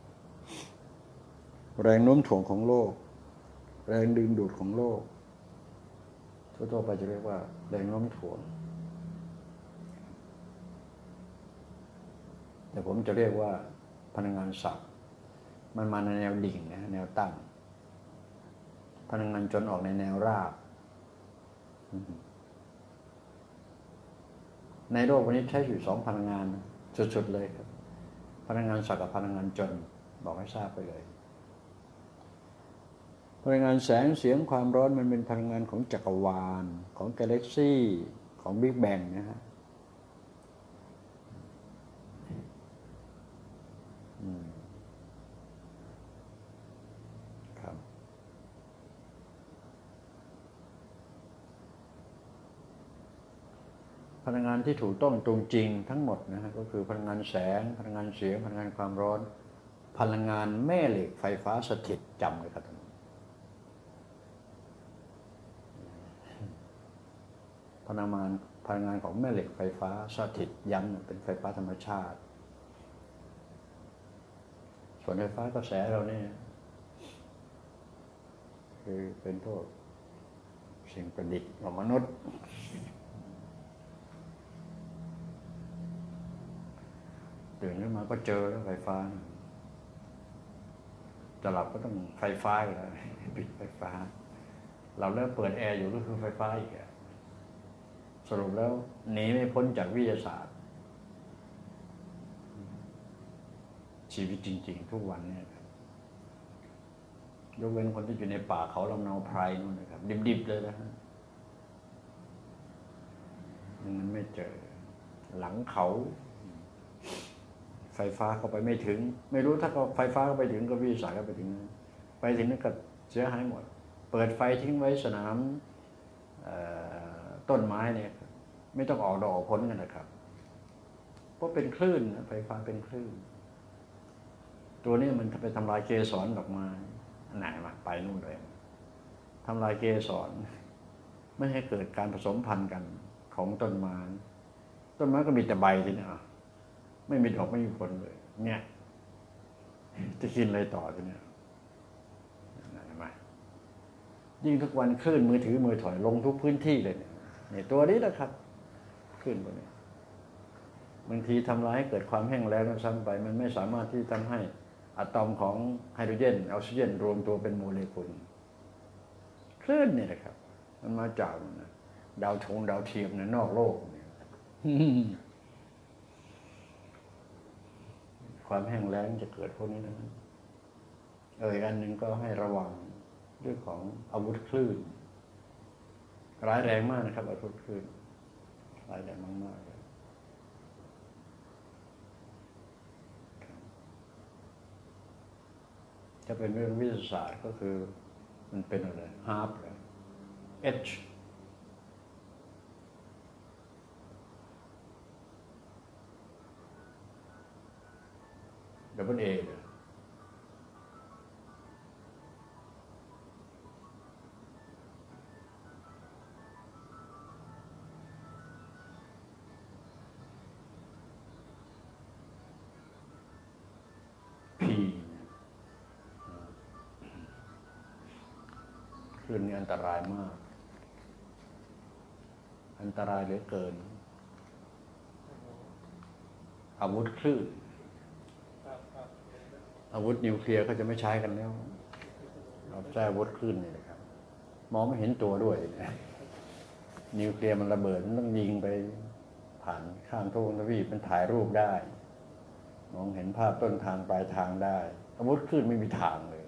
แรงโน้มถ่วงของโลกแรงดึงดูดของโลกทั่วไปจะเรียกว่าแรงโน้มถ่วงแต่ผมจะเรียกว่าพลังงานศักย์มันมาในแนวดิ่งนะแนวตั้งพลังงานจนออกในแนวราบในโลกวันนี้ใช้อยู่2พลังงานสุดๆเลยครับพลังงานศักดิ์กับพลังงานจนบอกให้ทราบไปเลยพลังงานแสงเสียงความร้อนมันเป็นพลังงานของจักรวาลของกาแล็กซี่ของบิ๊กแบงนะฮะครับพลังงานที่ถูกต้องตรงจริงทั้งหมดนะฮะก็คือพลังงานแสงพลังงานเสียงพลังงานความร้อนพลังงานแม่เหล็กไฟฟ้าสถิตจำเลยครับพลังงานของแม่เหล็กไฟฟ้าสถิตย้ำเป็นไฟฟ้าธรรมชาติส่วนไฟฟ้ากระแสเราเนี่ยคือเป็นพวกสิ่งประดิษฐ์ของมนุษย์ตื่นขึ้นมาก็เจอแล้วไฟฟ้าจะหลับก็ต้องไฟฟ้าอีกแล้วปิดไฟฟ้าเราเริ่มเปิดแอร์อยู่ก็คือไฟฟ้าอีกสรุปแล้วหนีไม่พ้นจากวิทยาศาสตร์ชีวิตจริงๆทุกวันเนี่ยยกเว้นคนที่อยู่ในป่าเขาลำเนาไพรนู่นนะครับดิบๆเลยนะฮะมันไม่เจอหลังเขาไฟฟ้าเข้าไปไม่ถึงไม่รู้ถ้าไฟฟ้าเข้าไปถึงก็วิทยาศาสตร์เข้าไปถึงนั่นก็เสียหายหมดเปิดไฟทิ้งไว้สนามต้นไม้เนี่ยไม่ต้องออกดอกผลกันนะครับเพราะเป็นคลื่นไฟฟ้าเป็นคลื่นตัวนี้มันไปทำลายเกสรดอกไม้ไหนมาไปนู่นเลยทำลายเกสรไม่ให้เกิดการผสมพันธุ์กันของต้นไม้ก็มีแต่ใบทีนี้ไม่มีดอกไม่มีผลเลยเนี่ยจะกินอะไรต่อทีนี้มายิ่งทุกวันคลื่นมือถือมือถอยลงทุกพื้นที่เลยเนี่ยตัวนี้นะครับคลื่นตัวนี้บางทีทำลายให้เกิดความแห้งแล้งซ้ำไปมันไม่สามารถที่ทำให้อะตอมของไฮโดรเจนออกซิเจนรวมตัวเป็นโมเลกุลคลื่นเนี่ยนะครับมันมาจากดาวเทียมนอกโลกเนี่ยความแห้งแล้งจะเกิดพวกนี้นะอีกอันหนึ่งก็ให้ระวังเรื่องของอาวุธคลื่นร้ายแรงมากนะครับอาวุธคลื่นร้ายแรงมากๆเลยจะเป็นเรื่องวิทยาศาสตร์ก็คือมันเป็นอะไรฮาร์ปเลย Hดับเบิลเอเลยลื่นนี่อันตรายมากอันตรายเหลือเกินอาวุธคลื่นอาวุธนิวเคลียร์ก็จะไม่ใช้กันแล้วเราใช้อาวุธคลื่นนี่นะครับมองไม่เห็นตัวด้วยนิวเคลียร์มันระเบิดมันต้องยิงไปผ่านข้ามทุ่งทวีปมันถ่ายรูปได้มองเห็นภาพต้นทางปลายทางได้อาวุธคลื่นไม่มีทางเลย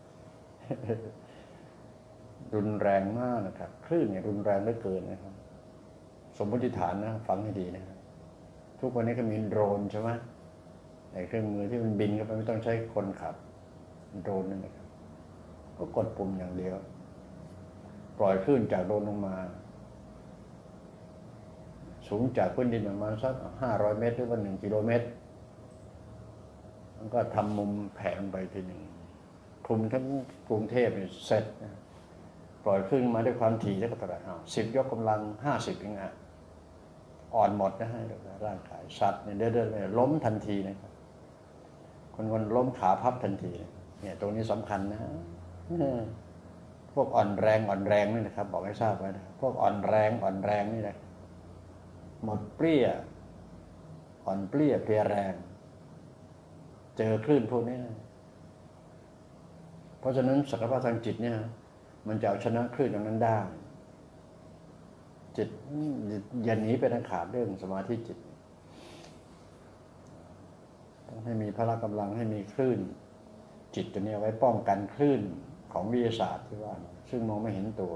รุนแรงมากนะครับคลื่นเนี่ยรุนแรงเหลือเกินนะครับสมมติฐานนะฟังให้ดีนะครับทุกวันนี้ก็มีโดรนใช่ไหมในเครื่องมือที่มันบินเข้าไปไม่ต้องใช้คนขับโดรนนั่นนะครับก็กดปุ่มอย่างเดียวปล่อยคลื่นจากโดรนลงมาสูงจากพื้นดินประมาณสัก500 เมตรหรือว่า1 กิโลเมตรมันก็ทำมุมแผงไปทีหนึ่งคลุมทั้งกรุงเทพเนี่ยเสร็จนะปล่อยคลื่นมาด้วยความถี่เท่ากับเท่าไหร่10 ยกกำลัง50เองอ่ะอ่อนหมดนะฮะร่างกายสัตว์เนี่ยเดินไปล้มทันทีนะครับคนล้มขาพับทันทีเนี่ยตรงนี้สำคัญนะพวกอ่อนแรงนี่นะครับบอกให้ทราบไว้นะพวกอ่อนแรงนี่นะหมดเปรี้ยอ่อนเปรี้ยเพลียแรงเจอคลื่นพวกนี้เพราะฉะนั้นศักยภาพทางจิตเนี่ยมันจะเอาชนะคลื่นตรงนั้นได้จิตอย่าหนีไปทางขาดเรื่องสมาธิจิตต้องให้มีพละกำลังให้มีคลื่นจิตตัวนี้ไว้ป้องกันคลื่นของวิทยาศาสตร์ที่ว่าซึ่งมองไม่เห็นตัว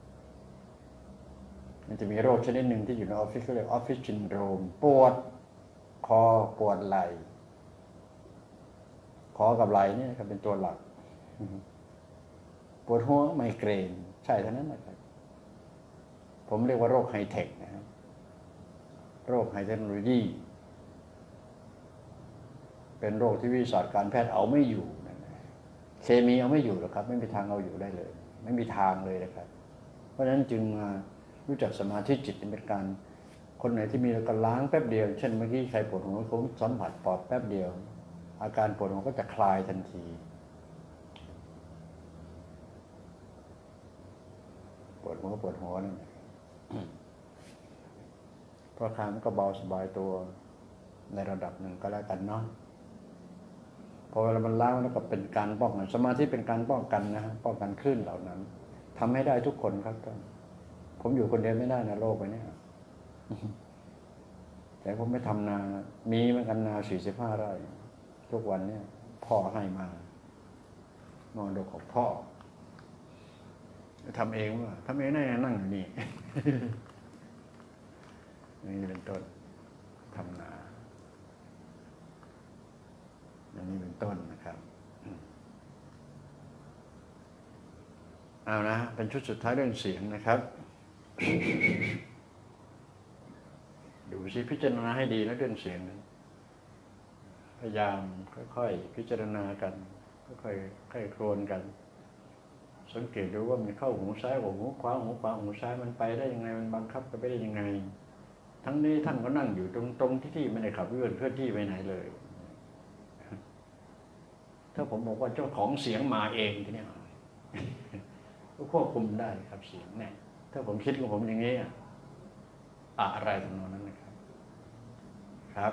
มันจะมีโรคชนิดหนึ่งที่อยู่ในออฟฟิศเขาเรียกออฟฟิศซินโดรมปวดคอปวดไหล่คอกับไหล่นี่ครับเป็นตัวหลักปวดหัวไมเกรนใช่เท่านั้นนะครับผมเรียกว่าโรคไฮเทคนะครับโรคไฮเทคโนโลยีเป็นโรคที่วิทยาศาสตร์การแพทย์เอาไม่อยู่เคมีเอาไม่อยู่หรอกครับไม่มีทางเอาอยู่ได้เลยไม่มีทางเลยนะครับเพราะฉะนั้นจึงมารู้จักสมาธิจิตเป็นการคนไหนที่มีแล้วก็ล้างแป๊บเดียวเช่นเมื่อกี้ใครปวดหัวผมสัมผัสปอดแป๊บเดียวอาการปวดหัวก็จะคลายทันทีปวดหัวนั่นเพราะครั้งก็เบาสบายตัวในระดับหนึ่งก็แล้วกันเนาะพอเวลามันล้างแล้วก็เป็นการป้องกันสมาธิเป็นการป้องกันนะป้องกันคลื่นเหล่านั้นทำให้ได้ทุกคนครับท่านผมอยู่คนเดียวไม่ได้นะโลกใบนี้แต่ผมไม่ทำนามีเหมือนกันนา45 ไร่ทุกวันเนี่ยพ่อให้มามรดกของพ่อทำเองว่าทำเองได้นั่งอยู่นี่นี่เป็นต้นทำนาอย่างนี้เป็นต้นนะครับเอานะเป็นชุดสุดท้ายเรื่องเสียงนะครับดูสิพิจารณาให้ดีนะเรื่องเสียงพยายามค่อยๆพิจารณากันค่อยๆใกล้โคลนกันสังเกตดูว่ามันเข้าหูซ้ายหูขวาหูซ้ายมันไปได้ยังไงมันบังคับไปได้ยังไงทั้งนี้ท่านก็นั่งอยู่ตรงที่ไม่ได้ขับเคลื่อนที่ไปไหนเลยถ้าผมบอกว่าเจ้าของเสียงมาเองทีนี้ก็ควบคุมได้ครับเสียงเนี่ยถ้าผมคิดของผมอย่างนี้อะไรทำนองนั้นนะครับครับ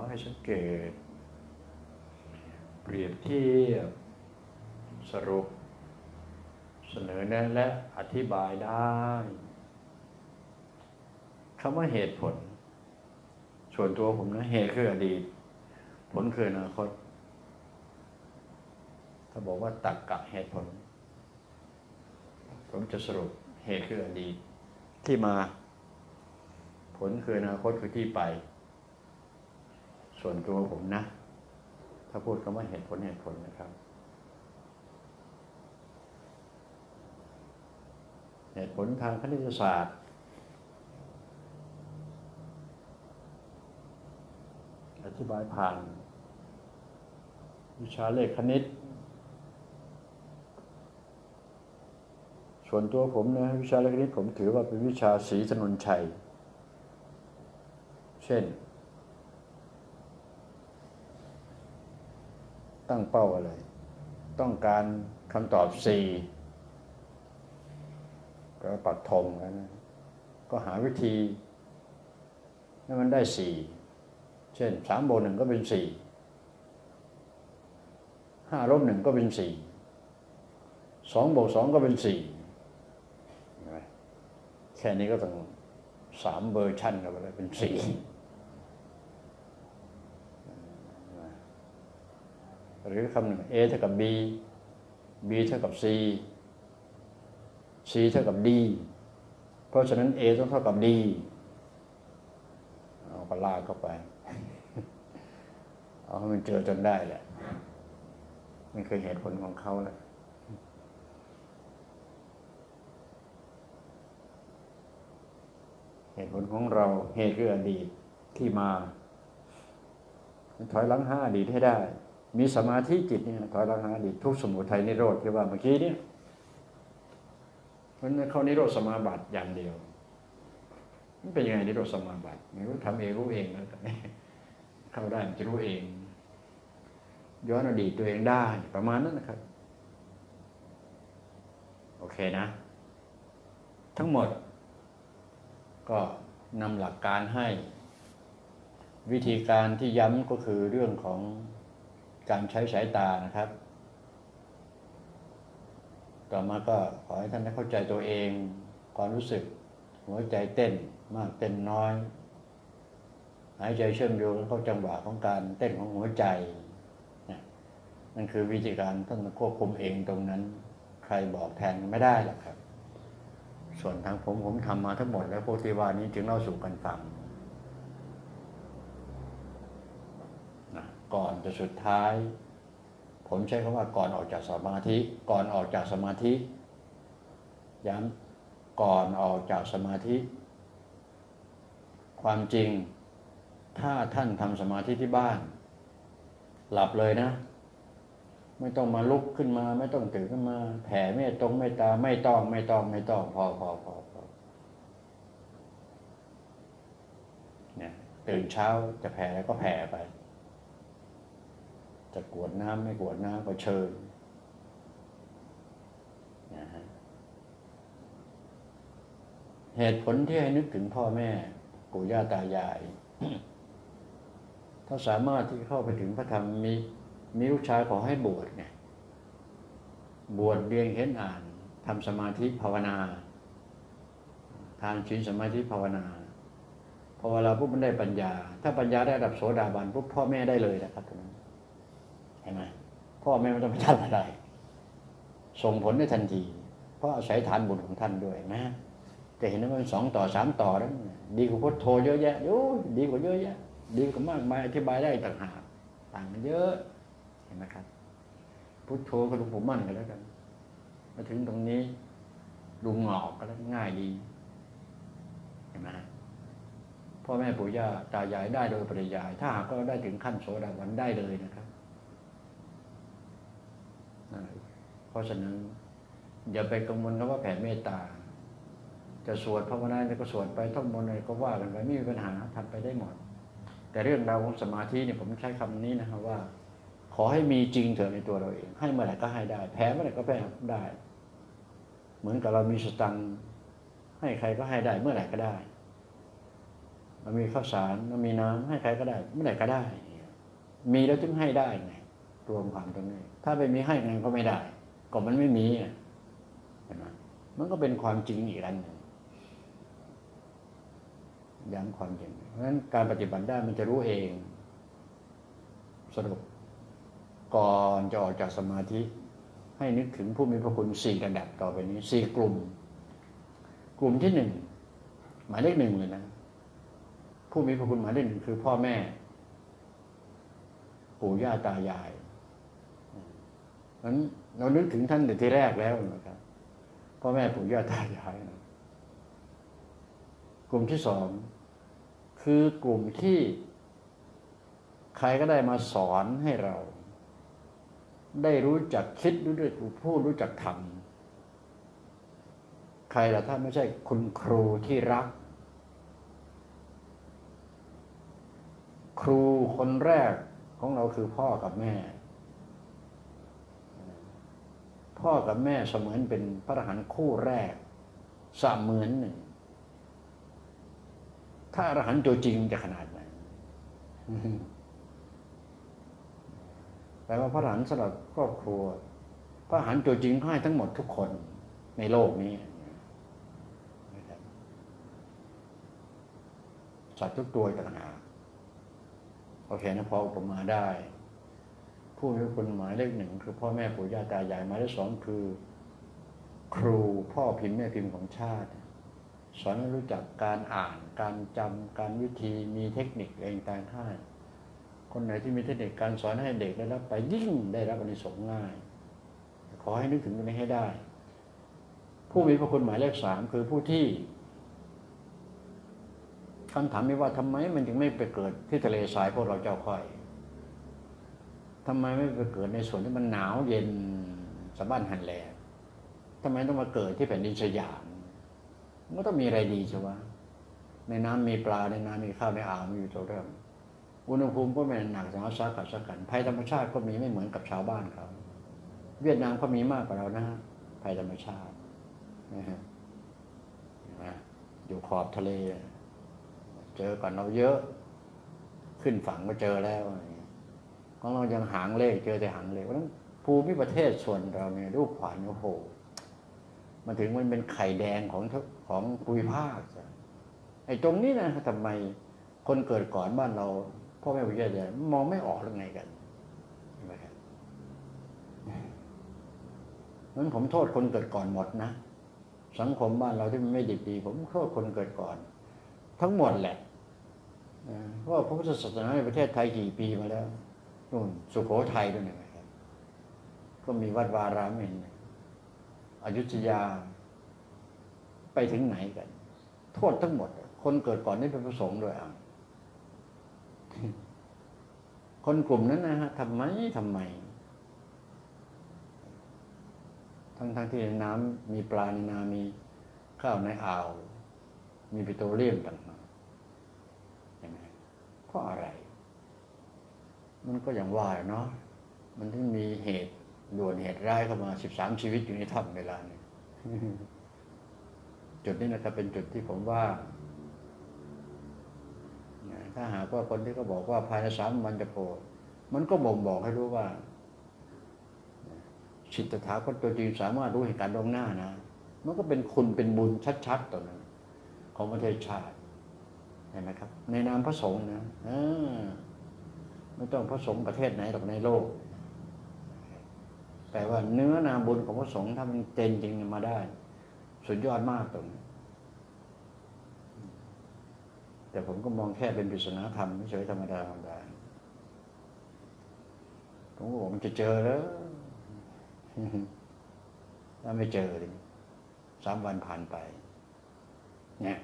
ให้สังเกตเปรียบเทียบสรุปเสนอแนะและอธิบายได้คำว่าเหตุผลส่วนตัวผมนะเหตุคืออดีตผลคืออนาคตถ้าบอกว่าตรรกะเหตุผลผมจะสรุปเหตุคืออดีตที่มาผลคืออนาคตคือที่ไปส่วนตัวผมนะถ้าพูดคำว่าเหตุผลนะครับเหตุผลทางคณิตศาสตร์อธิบายผ่านวิชาเลขคณิตส่วนตัวผมนะวิชาเลขคณิตผมถือว่าเป็นวิชาศรีถนนชัยเช่นตั้งเป้าอะไรต้องการคำตอบ4ก็ปักธงแล้วนะก็หาวิธีให้มันได้4เช่น3 บวก 1ก็เป็น4 5 ลบ 1ก็เป็น4 2 บวก 2ก็เป็น4แค่นี้ก็ต้อง3 เวอร์ชันกันไปเลยเป็น4หรือคำหนึ่ง A เท่ากับ B B เท่ากับ C C เท่ากับ D เพราะฉะนั้น A ต้องเท่ากับ D เอาก็ลากเข้าไปเอาให้มันเจอจนได้แหละมันคือเหตุผลของเขาแหละเหตุผลของเราเหตุคืออดีตที่มาถอยหลังหาอดีตให้ได้มีสมาธิจิตเนี่ยถอยหลังหาอดีตทุกสมุทัยนิโรธที่ว่าเมื่อกี้เนี่ยมันเข้านิโรธสมาบัติอย่างเดียวมันเป็นยังไงนิโรธสมาบัติไม่รู้ทำเองรู้เองแล้วแต่เข้าได้มันจะรู้เองย้อนอดีตตัวเองได้ประมาณนั้นนะครับโอเคนะทั้งหมดก็นำหลักการให้วิธีการที่ย้ำก็คือเรื่องของการใช้สายตานะครับต่อมาก็ขอให้ท่านได้เข้าใจตัวเองความรู้สึกหัวใจเต้นมากเต้นน้อยหายใจเชื่อมโยงเข้าจังหวะของการเต้นของหัวใจนั่นคือวิธีการท่านควบคุมเองตรงนั้นใครบอกแทนไม่ได้หรอกครับส่วนทางผมทำมาทั้งหมดแล้วพวกที่ว่านี้จึงเล่าสู่กันฟังก่อนจะสุดท้ายผมใช้คำว่าก่อนออกจากสมาธิก่อนออกจากสมาธิย้ำก่อนออกจากสมาธิความจริงถ้าท่านทำสมาธิที่บ้านหลับเลยนะไม่ต้องมาลุกขึ้นมาไม่ต้องตื่นขึ้นมาแผ่เมตตาไม่ต้องพอเนี่ยตื่นเช้าจะแผ่แล้วก็แผ่ไปจะกรวดน้ำไม่กรวดน้ำก็เชิญนะฮะเหตุผลที่ให้นึกถึงพ่อแม่ปู่ย่าตายาย ถ้าสามารถที่เข้าไปถึงพระธรรมมีลูกชายขอให้บวชไงบวชเรียนเห็นอ่านทำสมาธิภาวนาทานศีลสมาธิภาวนาพอเวลาปุ๊บมันได้ปัญญาถ้าปัญญาได้ระดับโสดาบันปุ๊บพ่อแม่ได้เลยนะครับตรงนั้นเห็นไหมพ่อแม่ไม่ต้องไปทำอะไรส่งผลได้ทันทีเพราะอาศัยฐานบุญของท่านด้วยนะจะเห็นว่ามัน2 ต่อ 3 ต่อแล้วดีกว่าพุทโธเยอะแยะโอ้ดีกว่าเยอะแยะดีกว่ามากมายอธิบายได้ต่างหากต่างกันเยอะเห็นไหมครับพุทโธกับหลวงปู่มั่นกันแล้วกันมาถึงตรงนี้ลุงหงอกก็แล้วง่ายดีเห็นไหมพ่อแม่ปู่ย่าตายายได้โดยปริยายถ้าหากก็ได้ถึงขั้นโสดาบันได้เลยนะครับเพราะฉะนั้นอย่าไปกังวลว่าแผ่เมตตาจะสวดภาวนาก็สวดไปท่องมนต์อะไรก็ว่ากันไปไม่มีปัญหาทำไปได้หมดแต่เรื่องราวของสมาธิเนี่ยผมใช้คำนี้นะครับว่าขอให้มีจริงเถอะในตัวเราเองให้เมื่อไหร่ก็ให้ได้แพ้เมื่อไหร่ก็แพ้ได้เหมือนกับเรามีสตังค์ให้ใครก็ให้ได้เมื่อไหร่ก็ได้เรามีข้าวสารเรามีน้ำให้ใครก็ได้เมื่อไหร่ก็ได้มีแล้วจึงให้ได้ไงรวมความตรงนี้ถ้าไม่มีให้ไงก็ไม่ได้ก็มันไม่มีเห็นไหมมันก็เป็นความจริงอีกอันหนึ่งย้ำความจริงเพราะฉะนั้นการปฏิบัติได้มันจะรู้เองสรุปก่อนจะออกจากสมาธิให้นึกถึงผู้มีพระคุณ4ระดับต่อไปนี้4กลุ่มที่1หมายเลข1เลยนะผู้มีพระคุณหมายเลข1คือพ่อแม่ปู่ย่าตายายนั้นเรานึกถึงท่านแต่ที่แรกแล้วนะครับพ่อแม่ปู่ย่าตายายนะกลุ่มที่2คือกลุ่มที่ใครก็ได้มาสอนให้เราได้รู้จักคิดด้วยพูดรู้จักทำใครล่ะถ้าไม่ใช่คุณครูที่รักครูคนแรกของเราคือพ่อกับแม่พ่อกับแม่เสมือนเป็นพระอรหันต์คู่แรกเสมือนหนึ่งถ้าอรหันต์ตัวจริงจะขนาดไหนแปลว่าพระอรหันต์สำหรับครอบครัวพระอรหันต์ตัวจริงให้ทั้งหมดทุกคนในโลกนี้สัตว์ทุกตัวต่างหากโอเคนะพออุปมาได้ผู้มีคุณหมายเลข1คือพ่อแม่ปู่ย่าตายายหมายเลข2คือครูพ่อพิมพ์แม่พิมพ์ของชาติสอนให้รู้จักการอ่านการจำการวิธีมีเทคนิคเองต่างๆให้คนไหนที่มีเทคนิคการสอนให้เด็กได้รับไปยิ่งได้รับอานิสงส์ง่ายขอให้นึกถึงตรงนี้ให้ได้ผู้มีพระคุณหมายเลข3คือผู้ที่คำถามนี้ว่าทำไมมันจึงไม่ไปเกิดที่ทะเลทรายพวกเราเจ้าค่อยทำไมไม่ไปเกิดในส่วนที่มันหนาวเย็นสะบั้นหันแลทำไมต้องมาเกิดที่แผ่นดินสยามมันต้องมีอะไรดีใช่ไหมในน้ำมีปลาในน้ำมีข้าวในอ่าวมีอยู่ตัวเรื่องอุณหภูมิก็ไม่หนักสาหัสกัดสักกันภัยธรรมชาติก็มีไม่เหมือนกับชาวบ้านเขาเวียดนามเขามีมากกว่าเรานะภัยธรรมชาตินะฮะอยู่ขอบทะเลเจอก่อนเราเยอะขึ้นฝั่งก็เจอแล้วของเรายังหางเลขเจอแต่หางเลขเพราะฉะนั้นภูมิประเทศส่วนเราเนี่ยรูปขวานโอ้โหมันถึงมันเป็นไข่แดงของภูมิภาคไอ้ตรงนี้นะทำไมคนเกิดก่อนบ้านเราพ่อแม่ผู้ใหญ่มองไม่ออกหรือไงกันใช่ไหมครับงั้นผมโทษคนเกิดก่อนหมดนะสังคมบ้านเราที่มันไม่ดีผมโทษคนเกิดก่อนทั้งหมดแหละเพราะพระพุทธศาสนาในประเทศไทยกี่ปีมาแล้วนู่นสุโขทัยด้วยนะครับก็มีวัดวารามเห็นอยุธยาไปถึงไหนกันโทษทั้งหมดคนเกิดก่อนนี่เป็นพระสงฆ์ด้วยคนกลุ่มนั้นนะฮะทำไมทั้งที่ในน้ำมีปลาในนามีข้าวในอ่าวมีปิโตรเลียมต่างๆอย่างไรเพราะอะไรมันก็อย่างว่าเนาะมันถึงมีเหตุด่วนเหตุร้ายเข้ามา13ชีวิตอยู่ในถ้ำเวลานี้จุดนี้นะครับเป็นจุดที่ผมว่าถ้าหากว่าคนที่เขาบอกว่าภายใน3 วันจะโผล่มันก็บ่งบอกให้รู้ว่าสิทธัตถะคนตัวจริงสามารถรู้เหตุการณ์ล่วงหน้านะมันก็เป็นคุณเป็นบุญชัดๆตัวนั้นของประเทศชาติเห็นไหมครับในนามพระสงฆ์นะไม่ต้องพระสงฆ์ประเทศไหนหรอกในโลกแต่ว่าเนื้อนาบุญของพระสงฆ์ถ้ามันเต็มจริงมาได้สุดยอดมากตรงนี้แต่ผมก็มองแค่เป็นปริศนาธรรมไม่เฉยธรรมดาผมก็บอกมันจะเจอแล้วถ้าไม่เจอเลย3 วันผ่านไปเนี่ย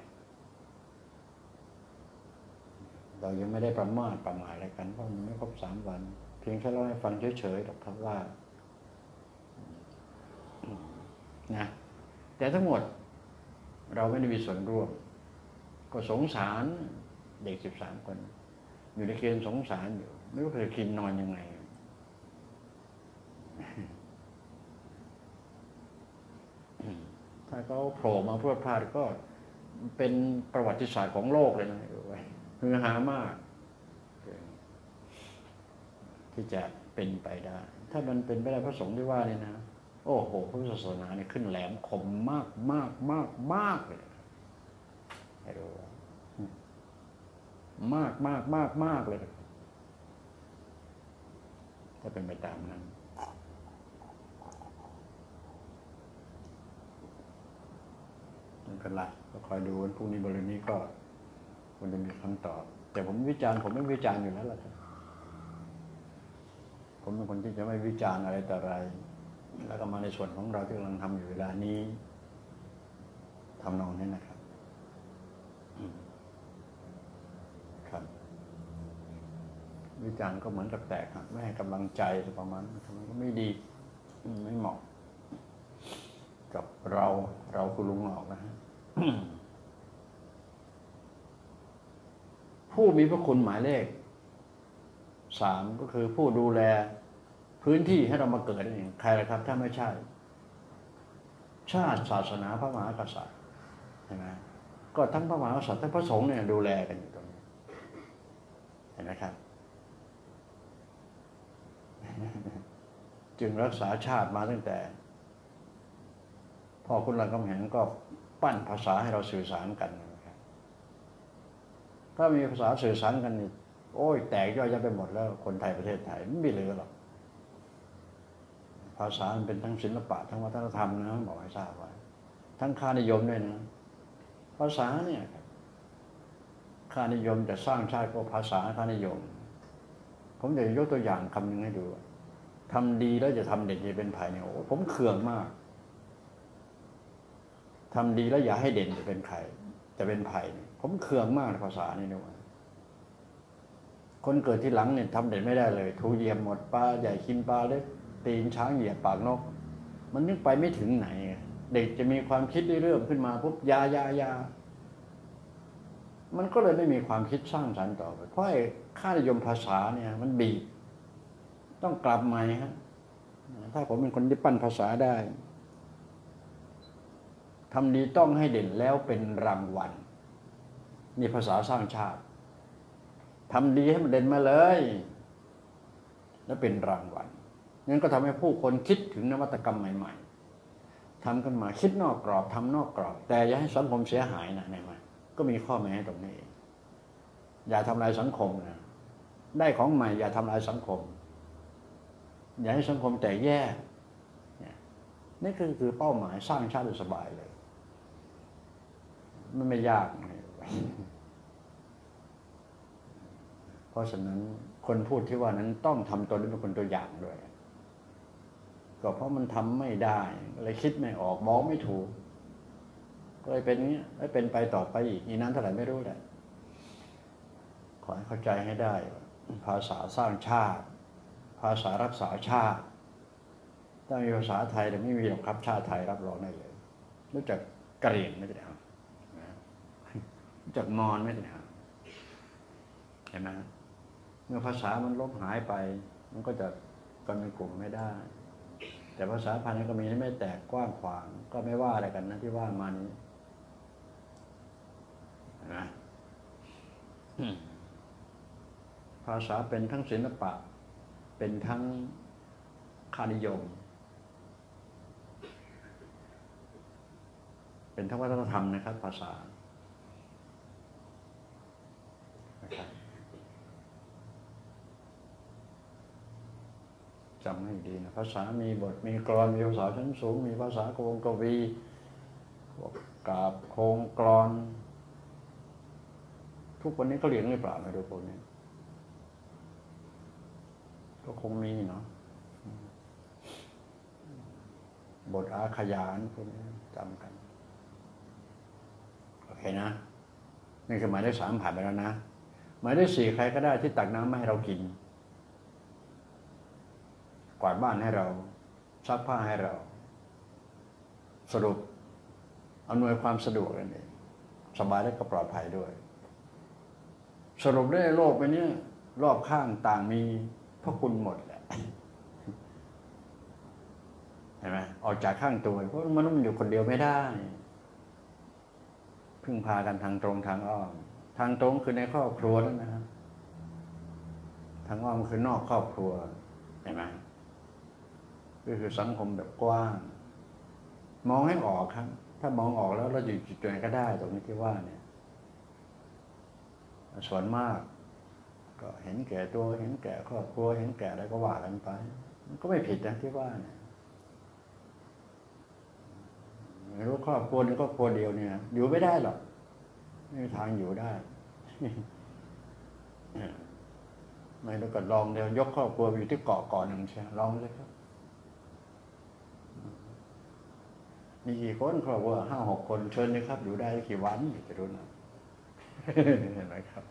เรายังไม่ได้ประมาทอะไรกันเพราะมันไม่ครบ3 วันเพียงแค่เราให้ฟังเฉยๆหรอกครับว่านะแต่ทั้งหมดเราไม่ได้มีส่วนร่วมก็สงสารเด็ก13 คนอยู่ในเกณฑ์สงสารอยู่ไม่รู้จะกินนอนยังไงถ้าเขาโผล่มาพรวดพลาดก็เป็นประวัติศาสตร์ของโลกเลยนะฮือฮามากที่จะเป็นไปได้ ถ้ามันเป็นไปได้พระสงฆ์ที่ว่านี่นะโอ้โหพระศาสนาเนี่ยขึ้นแหลมคมมากมากมากมากเลยให้ดูมากมากมากมากเลยถ้าเป็นไปตามนั้นนั่นก็ละก็คอยดูวันพรุ่งนี้บริเวณนี้ก็คุณจะมีคำตอบแต่ผมวิจารณ์ผมไม่วิจารณ์อยู่แล้วล่ะผมเป็นคนที่จะไม่วิจารณ์อะไรแต่อะไรแล้วก็มาในส่วนของเราที่กำลังทำอยู่เวลานี้ทำนองนี้นะครับครับวิจารณ์ก็เหมือนกับแตกหักไม่ให้กำลังใจประมาณนั้นมันก็ไม่ดีไม่เหมาะกับเราคุณลุงหลอกนะฮะ ผู้มีพระคุณหมายเลข 3ก็คือผู้ดูแลพื้นที่ให้เรามาเกิดนั่นเองใครล่ะครับถ้าไม่ใช่ชาติศาสนาพระมหากษัตริย์ใช่ไหมก็ทั้งพระมหากษัตริย์ทั้งพระสงฆ์เนี่ยดูแลกันอยู่ตรงนี้เห็นไหมครับ จึงรักษาชาติมาตั้งแต่พ่อคุณรามคำแหงก็ปั้นภาษาให้เราสื่อสารกันนะครับถ้ามีภาษาสื่อสารกันนี่โอ้ยแตกย่อยยับไปหมดแล้วคนไทยประเทศไทยไม่เหลือหรอกภาษามันเป็นทั้งศิลปะทั้งวัฒนธรรมนะบอกให้ทราบไว้ทั้งค่านิยมด้วยนะภาษาเนี่ยค่านิยมจะสร้างชาติก็ภาษาค่านิยมผมจะยกตัวอย่างคำหนึ่งให้ดูทำดีแล้วจะทำเด่นจะเป็นไผ่เนี่ยโอ้ผมเคืองมากทำดีแล้วอย่าให้เด่นจะเป็นใครจะเป็นไผ่ผมเคืองมากในภาษานี่ด้วยคนเกิดที่หลังเนี่ยทำเด่นไม่ได้เลยถูเหยียบหมดปลาใหญ่กินปลาเล็กตีนช้างเหยียบปากนกมันนึกไปไม่ถึงไหนเด็กจะมีความคิดเรื่อยๆขึ้นมาปุ๊บยามันก็เลยไม่มีความคิดสร้างสรรค์ต่อไปเพราะค่านิยมภาษาเนี่ยมันบีบต้องกลับใหม่ฮะถ้าผมเป็นคนที่ปั้นภาษาได้ทำดีต้องให้เด่นแล้วเป็นรางวัลนี่ภาษาสร้างชาติทำดีให้มันเด่นมาเลยแล้วเป็นรางวัลงั้นก็ทำให้ผู้คนคิดถึงนวัตกรรมใหม่ๆทำกันมาคิดนอกกรอบทำนอกกรอบแต่อย่าให้สังคมเสียหายนะเนี่ยมันก็มีข้อแม้ตรงนี้อย่าทำลายสังคมนะได้ของใหม่อย่าทำลายสังคมอย่าให้สังคมแตกแยกนี่คือเป้าหมายสร้างชาติสบายเลยไม่ยากเพราะฉะนั้นคนพูดที่ว่านั้นต้องทำตนเป็นคนตัวอย่างด้วยก็เพราะมันทำไม่ได้เลยคิดไม่ออกมองไม่ถูกก็เลยเป็นอย่างนี้แล้วเป็นไปต่อไปอีกนั้นเท่าไหร่ไม่รู้แหละขอให้เข้าใจให้ได้ภาษาสร้างชาติภาษารักษาชาติถ้ามีภาษาไทยแต่ไม่มีหรอกครับชาติไทยรับรองได้เลยรู้จักกะเหรี่ยงไม่ได้ครับรู้จักมอญไม่ได้ครับเห็นไหมเมื่อภาษามันลบหายไปมันก็จะกันเป็นกลุ่มไม่ได้แต่ภาษาพันธุ์ก็มีที่ไม่แตกกว้างขวางก็ไม่ว่าอะไรกันนะที่ว่ามานี้นะภาษาเป็นทั้งศิลปะเป็นทั้งค่านิยมเป็นทั้งวัฒนธรรมนะครับภาษานะครับจำให้ดีนะภาษามีบทมีกลอนมีภาษาชั้นสูงมีภาษาโครงกวีกาบโครงกลอนทุกวันนี้ก็เรียนหรือเปล่าไม่รู้พวกนี้ก็คงมีเนาะบทอาขยานพวกนี้จำกันโอเคนะนี่คือหมายเลข 3ผ่านไปแล้วนะหมายเลข 4ใครก็ได้ที่ตักน้ำมาให้เรากินกวาดบ้านให้เราซักผ้าให้เราสรุปอำนวยความสะดวกนั่นเองสบายและก็ปลอดภัยด้วยสรุปได้โลกไปนี้รอบข้างต่างมีพระคุณหมดแหละเห็นไหมออกจากข้างตัวเพราะมนุษย์มันอยู่คนเดียวไม่ได้พึ่งพากันทางตรงทางอ้อมทางตรงคือในครอบครัวนั่นนะครับทางอ้อมคือนอกครอบครัวเห็นไหมก็คือสังคมแบบกว้างมองให้ออกครับถ้ามองออกแล้วเราอยู่จุดไหนก็ได้ตรงนี้ที่ว่าเนี่ยส่วนมากก็เห็นแก่ตัวเห็นแก่ครอบครัวเห็นแก่อะไรก็ว่ากันไปมันก็ไม่ผิดนะที่ว่าเนี่ยไม่รู้ครอบครัวหรือครอบครัวเดียวเนี่ยอยู่ไม่ได้หรอกไม่มีทางอยู่ได้ไม่รู้ก็ลองเดี๋ยวยกครอบครัวอยู่ที่เกาะหนึ่งใช่ลองเลยครับมีกี่คนครอบครัว5-6 คนเชิญเลยครับอยู่ได้กี่วันจะรู้นะเห็นไหมครับ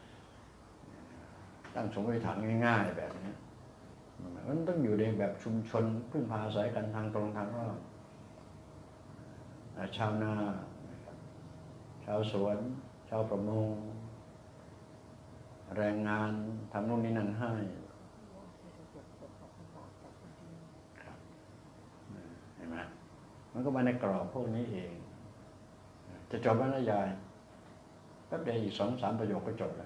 ตั้งสมมติฐานง่ายๆแบบนี้มันต้องอยู่ในแบบชุมชนพึ่งพาอาศัยกันทางตรงทางอ้อมชาวนาชาวสวนชาวประมงแรงงานทำนู่นนี่นั่นให้เห็นไหมมันก็มาในกรอบพวกนี้เองจะจบแล้วนะยายแป๊บเดียวอีก2-3 ประโยคก็จบแล้ว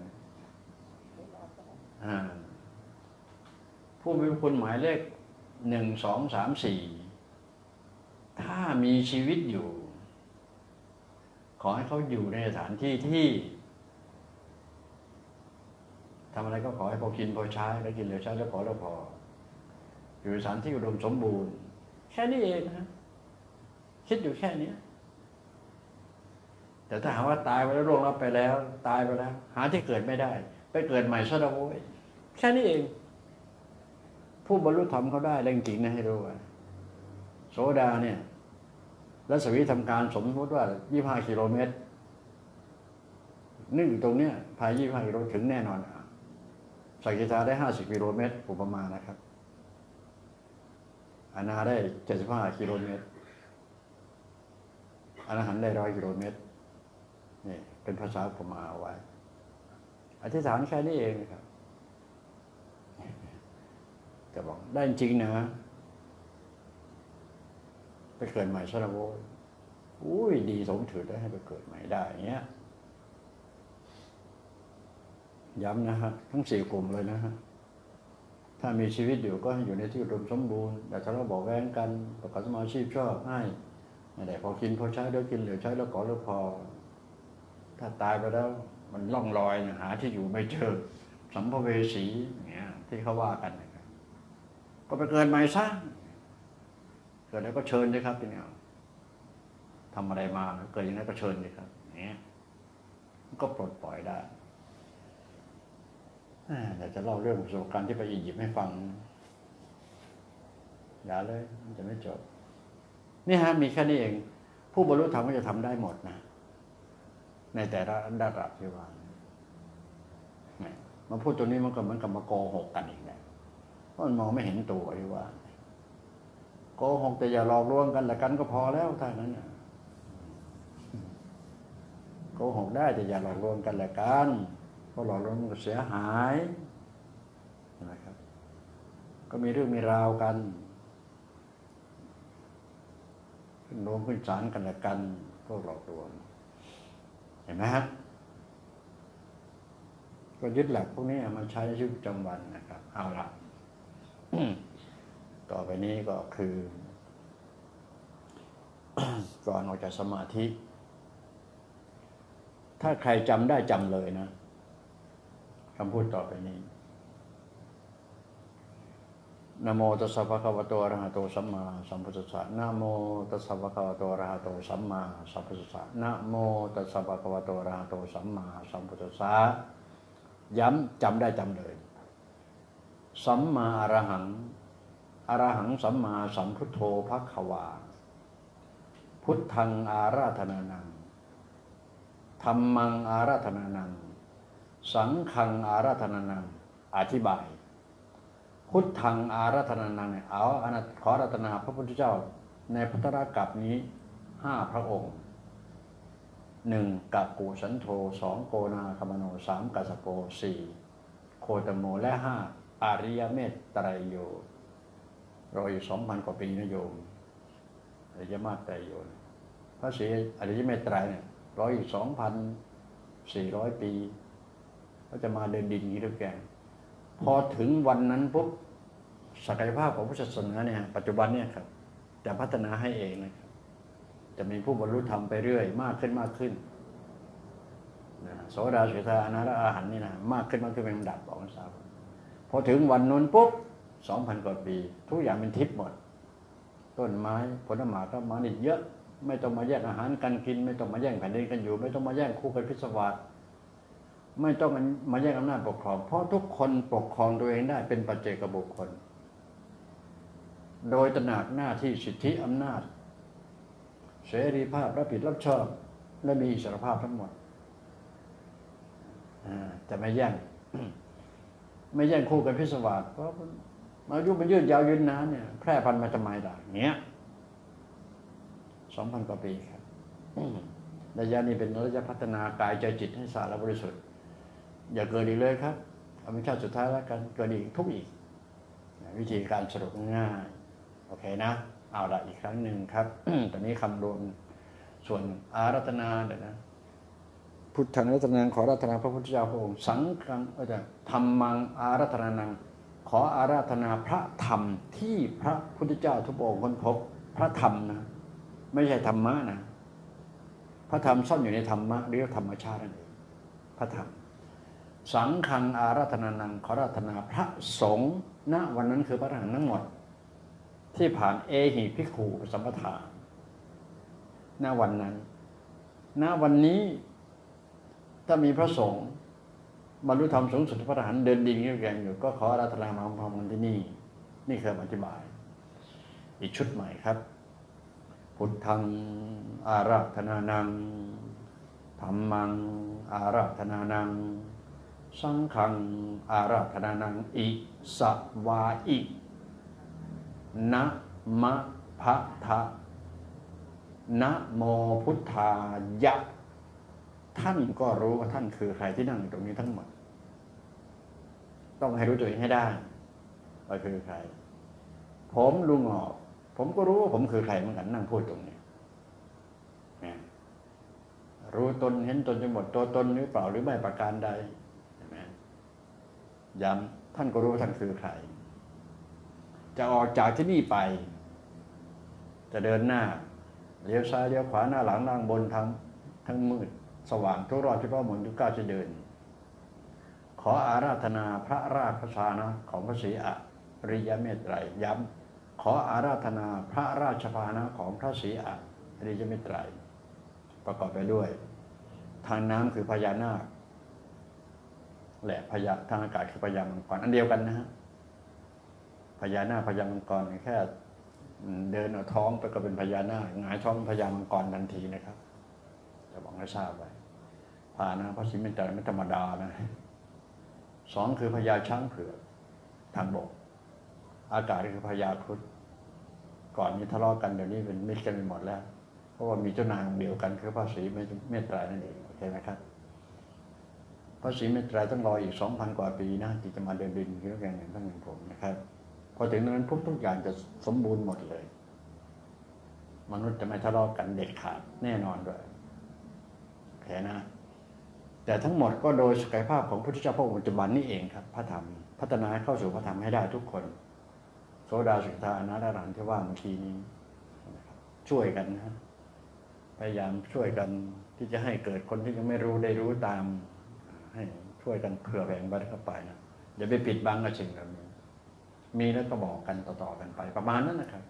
ผู้มีคุณหมายเลข1 2 3 4ถ้ามีชีวิตอยู่ขอให้เขาอยู่ในสถานที่ที่ทำอะไรก็ขอให้พอกินพอใช้แล้วกินเหลือใช้แล้วขอแล้วพออยู่ในสถานที่อุดมสมบูรณ์แค่นี้เองนะคิดอยู่แค่นี้แต่ถ้าหากว่าตายไปแล้วล่วงลับไปแล้วตายไปแล้วหาที่เกิดไม่ได้ไปเกิดใหม่ซะแล้วโว้ยแค่นี้เองผู้บรรลุธรรมเขาได้เรื่องจริงนะให้รู้ว่าโสดาเนี่ยรัศมีทำการสมมติว่า25 กิโลเมตรนึ่งตรงเนี้ยภาย25 กิโลถึงแน่นอนสกิทาได้50 กิโลเมตรอุปมานะครับอนาได้75 กิโลเมตรอรหันต์ได้100 กิโลเมตรนี่เป็นภาษาอุปมาเอาไว้อธิษฐานแค่นี้เองครับจะบอกได้จริงนะไปเกิดใหม่ซะแล้วโว้ยอุ้ยดีสมถือได้ให้ไปเกิดใหม่ได้อย่างเงี้ยย้ำนะฮะทั้ง4 กลุ่มเลยนะฮะถ้ามีชีวิตอยู่ก็ให้อยู่ในที่อุดมสมบูรณ์แต่ถ้าเราบอกแว้งกันประกอบสมาชีพชอบให้ไม่ได้พอกินพอใช้เดี๋ยวกินเหลือใช้แล้วขอแล้วพอถ้าตายไปแล้วมันล่องลอยหาที่อยู่ไม่เจอสัมภเวสีอย่างเงี้ยที่เขาว่ากันนะครับก็ไปเกิดใหม่ซะเกิดแล้วก็เชิญเลยครับทีนี้ทำอะไรมาเกิดอย่างนั้นก็เชิญเลยครับเนี้ยก็ปลดปล่อยได้แต่จะเล่าเรื่องประสบการณ์ที่ไปอียิปต์ให้ฟังอย่าเลยมันจะไม่จบนี่ฮะมีแค่นี้เองผู้บรรลุธรรมก็จะทำได้หมดนะในแต่ละระดับที่ว่ามาพูดตัวนี้มันก็เหมือนกับมาโกหกกันอีกแหละเพราะมันมองไม่เห็นตัวที่ว่าโกหกแต่อย่าหลอกลวงกันละกันก็พอแล้วท่านั้นโกหกได้แต่อย่าหลอกลวงกันละกันเพราะหลอกลวงมันก็เสียหายนะครับก็มีเรื่องมีราวกันขึ้นโรงขึ้นศาลกันละกันพวกหลอกลวงเห็นไหมฮะก็ยึดหลักพวกนี้มาใช้ในชีวิตประจำวันนะครับเอาละต่อไปนี้ก็คือ ก่อนออกจากสมาธิถ้าใครจำได้จำเลยนะคำพูดต่อไปนี้นะโมตัสสะภะคะวะโตอะระหะโตสัมมาสัมพุทธัสสะนะโมตัสสะภะคะวะโตอะระหะโตสัมมาสัมพุทธัสสะนะโมตัสสะภะคะวะโตอะระหะโตสัมมาสัมพุทธัสสะย้ำจำได้จำเลยสัมมาอรหังอรหังสัมมาสัมพุทโธภควาพุทธังอาราธนานังธัมมังอาราธนานังสังฆังอาราธนานังอธิบายพุทธังอาราธนานังเนี่ยเอาขออาราธนาพระพุทธเจ้าในพุทธรากัปนี้5 พระองค์1กัปปุสันโธ2โกนาคมโน3กัสสโป4โคตโมและ5อริยเมตไตรโยรออยู่ 2,000 กว่าปีนะโยมอริยมาตไตรโยพระศรีอริยเมตไตรเนี่ยรออีก2,400 ปีก็จะมาเดินดินอย่างนี้ทุกอย่างพอถึงวันนั้นปุ๊บศักยภาพของพุทธศาสนาเนี่ยปัจจุบันเนี่ยครับจะพัฒนาให้เองนะครับจะมีผู้บรรลุธรรมไปเรื่อยมากขึ้นมากขึ้นนะโสดาสกิทาอนาถอรหันต์นี่นะมากขึ้นมากขึ้นเป็นลำดับของสาวกพอถึงวันนั้นปุ๊บ2,000 กว่าปีทุกอย่างเป็นทิพย์หมดต้นไม้ผลไม้ก็มาอีกเยอะไม่ต้องมาแย่งอาหารกันกินไม่ต้องมาแย่งแผ่นดินกันอยู่ไม่ต้องมาแย่งคู่กันพิศวาสไม่ต้องมาแย่งอำนาจปกครองเพราะทุกคนปกครองตัวเองได้เป็นปัจเจกบุคคลโดยตระหนักหน้าที่สิทธิอำนาจเสรีภาพรับผิดรับชอบและมีอิสรภาพทั้งหมดจะไม่แย่ง ไม่แย่งคู่กันพิศวาสเพราะอายุมันยืดยาวยืนนานเนี่ยแพร่พันธุ์มาทำไมล่ะเนี้ย2,000 กว่าปีครับระยะนี้เป็นระยะพัฒนากายใจจิตให้สะอาดและบริสุทธิ์อย่าเกิดอีกเลยครับเอาเป็นชาติสุดท้ายแล้วกันเกิดอีกทุกอีกวิธีการสรุปง่ายโอเคนะเอาละอีกครั้งหนึ่งครับ ตอนนี้คำรวมส่วนอารัธนาเดี๋ยวนะพุทธังอารัธนาขออารัธนาพระพุทธเจ้าพระองค์สังฆังธรรมังอารัธนานังขออาราธนาพระธรรมที่พระพุทธเจ้าทุกองค์ค้นพบพระธรรมนะไม่ใช่ธรรมะนะพระธรรมซ่อนอยู่ในธรรมะหรือธรรมชาตินั่นเองพระธรรมสังฆังอาราธนานังขออาราธนาพระสงฆ์ณวันนั้นคือพระอรหันต์ทั้งหมดที่ผ่านเอหิภิกขุสัมปทาณวันนั้นณวันนี้ถ้ามีพระสงฆ์บรรลุธรรมสูงสุดพระอรหันต์เดินดินเงี้ยแกงอยู่ก็ขออาราธนามาพร้อมกันที่นี่นี่คืออธิบายอีกชุดใหม่ครับพุทธังอาราธนานังธัมมังอาราธนานังสังฆังอาราธนานังอิสวาอินะมะภะทะนะโมพุทธายะท่านก็รู้ว่าท่านคือใครที่นั่งอยู่ตรงนี้ทั้งหมดต้องให้รู้ตัวเองให้ได้ว่าคือใครผมลุงหอกผมก็รู้ว่าผมคือใครเหมือนกันนั่งพูดตรงนี้รู้ตนเห็นตนจนหมดตัวตนหรือเปล่าหรือไม่ประการใดเห็นไหมย้ำท่านก็รู้ว่าท่านคือใครจะออกจากที่นี่ไปจะเดินหน้าเลี้ยวซ้ายเลี้ยวขวาหน้าหลังล่างบนทั้งมืดสว่างทุกรอบทุกรอบหมุนทุกก้าวจะเดินขออาราธนาพระราชสานะของพระศรีอริยเมตไตรย้ำขออาราธนาพระราชภานะของพระศรีอริยเมตไตรประกอบไปด้วยทางน้ำคือพญานาคและทางอากาศคือพญามังกรอันเดียวกันนะฮะพญานาคพญามังกรแค่เดินเอาท้องไปก็เป็นพญานาคหงายท้องพญามังกรทันทีนะครับจะบอกให้ทราบไว้พานะพระศรีเมตไตรไม่ธรรมดานะ2คือพญาช้างเผือกทางบกอากาศคือพญาครุฑก่อนนี้ทะเลาะกันเดี๋ยวนี้เป็นมิตรกันไปหมดแล้วเพราะว่ามีเจ้านางเดียวกันคือพระศรีเมตไตรนั่นเองโอเคไหมครับพระศรีเมตไตรต้องรออีก 2,000 กว่าปีนะที่จะมาเดินดินคือแกงอย่างทั้งผมนะครับพอถึงนั้นทุกอย่างจะสมบูรณ์หมดเลยมนุษย์จะไม่ทะเลาะกันเด็ดขาดแน่นอนด้วยโอเคนะแต่ทั้งหมดก็โดยศักยภาพของพระพุทธเจ้าพระองค์ปัจจุบันนี่เองครับพระธรรมพัฒนาเข้าสู่พระธรรมให้ได้ทุกคนโสดาสกิทาอนาถอรหันต์ที่ว่าเมื่อกี้นี้ช่วยกันนะพยายามช่วยกันที่จะให้เกิดคนที่ยังไม่รู้ได้รู้ตามให้ช่วยกันเผื่อแผ่ไปเข้าไปนะอย่าไปปิดบังกับสิ่งเหล่านี้มีแล้วก็บอกกันต่อๆกันไปประมาณนั้นนะครับ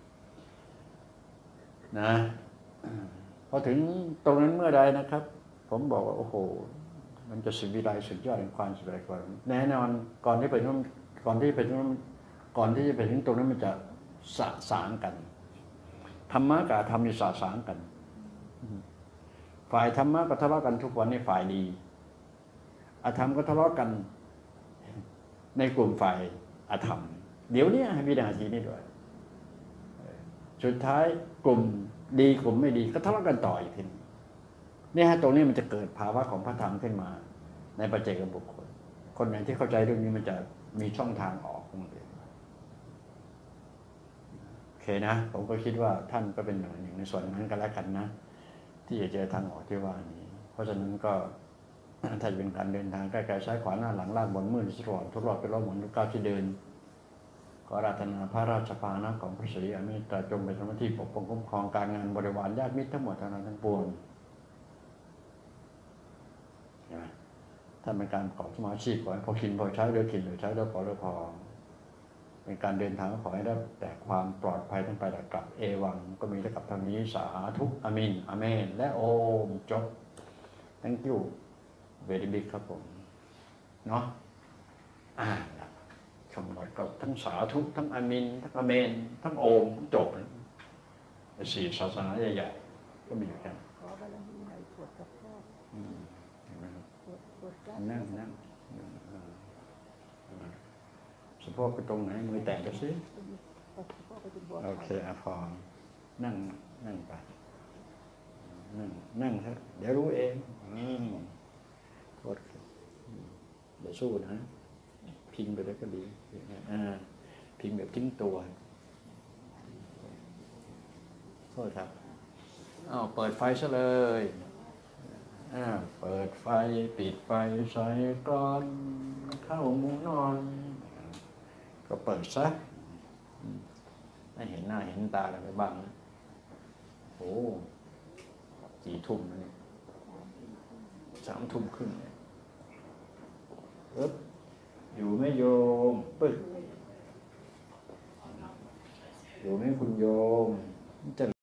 นะพอถึงตรงนั้นเมื่อใดนะครับ ผมบอกว่าโอ้โหมันจะสิวิไลสุดยอดแห่งความสิวิไลกว่าแน่นอนก่อนที่จะไปถึงตรงนั้นมันจะสะสางกันธรรมะกับธรรมจะสะสางกันฝ่ายธรรมะก็ทะเลาะกันทุกวันในฝ่ายดีอธรรมก็ทะเลาะกันในกลุ่มฝ่ายอธรรมเดี๋ยวนี้วินาทีนี้ด้วยสุดท้ายกลุ่มดีกลุ่มไม่ดีก็ทะเลาะกันต่ออีกทีนี่ฮะตรงนี้มันจะเกิดภาวะของพระธรรมขึ้นมาในปัจเจกบุคคลคนไหนที่เข้าใจเรื่องนี้มันจะมีช่องทางออกของมันเองโอเคนะผมก็คิดว่าท่านก็เป็นหนึ่งในส่วนนั้นก็แล้วกันนะที่จะเจอทางออกที่ว่านี้เพราะฉะนั้นก็ ถ้าจะเป็นการเดินทางใกล้ๆซ้ายขวาหน้าหลังล่างบนมืดตลอดทุกรอบเป็นรอบหมุนทุกก้าวที่เดินขออาราธนาพระราชภานะของพระศรีอมิตรจงเป็นสมาธิปกป้องคุ้มครองการงานบริวารญาติมิตรทั้งหมดทั้งปวงถ้าเป็นการประกอบสมาชีพขอให้พอกินพอใช้เรือกินหรือใช้เรือพอเรือพอเป็นการเดินทางขอให้ได้แต่ความปลอดภัยทั้งไปและกลับเอวังก็มีได้กับทางนี้สาธุอามินอาเมนและโอมจบ thank you very big ครับผมเนาะคำหมดก็ทั้งสาธุทั้งอามินทั้งอาเมนทั้งโอมจบสี่ศาสนาใหญ่ๆก็มีอยู่แค่นั้นขอบารมีหน่อยปวดกระเพาะเห็นไหมครับปวดกล้ามนั่งสะโพกไปตรงไหนมือแตะไปซิปวดกระเพาะไปจนหัวโอเคพอนั่งไปนั่งครับเดี๋ยวรู้เองโทษครับเดี๋ยวสู้นะพิงไปแล้วก็ดีพิงแบบทิ้งตัวโทษครับเปิดไฟซะเลยเปิดไฟปิดไฟใส่กลอนเข้ามุ้งนอนก็เปิดซะให้เห็นหน้าเห็นตาอะไรไปบ้างนะโอ้กี่ทุ่มแล้วเนี่ย3 ทุ่มครึ่งอยู่ไหมโยมปึ๊กอยู่ไหมคุณโยมจะ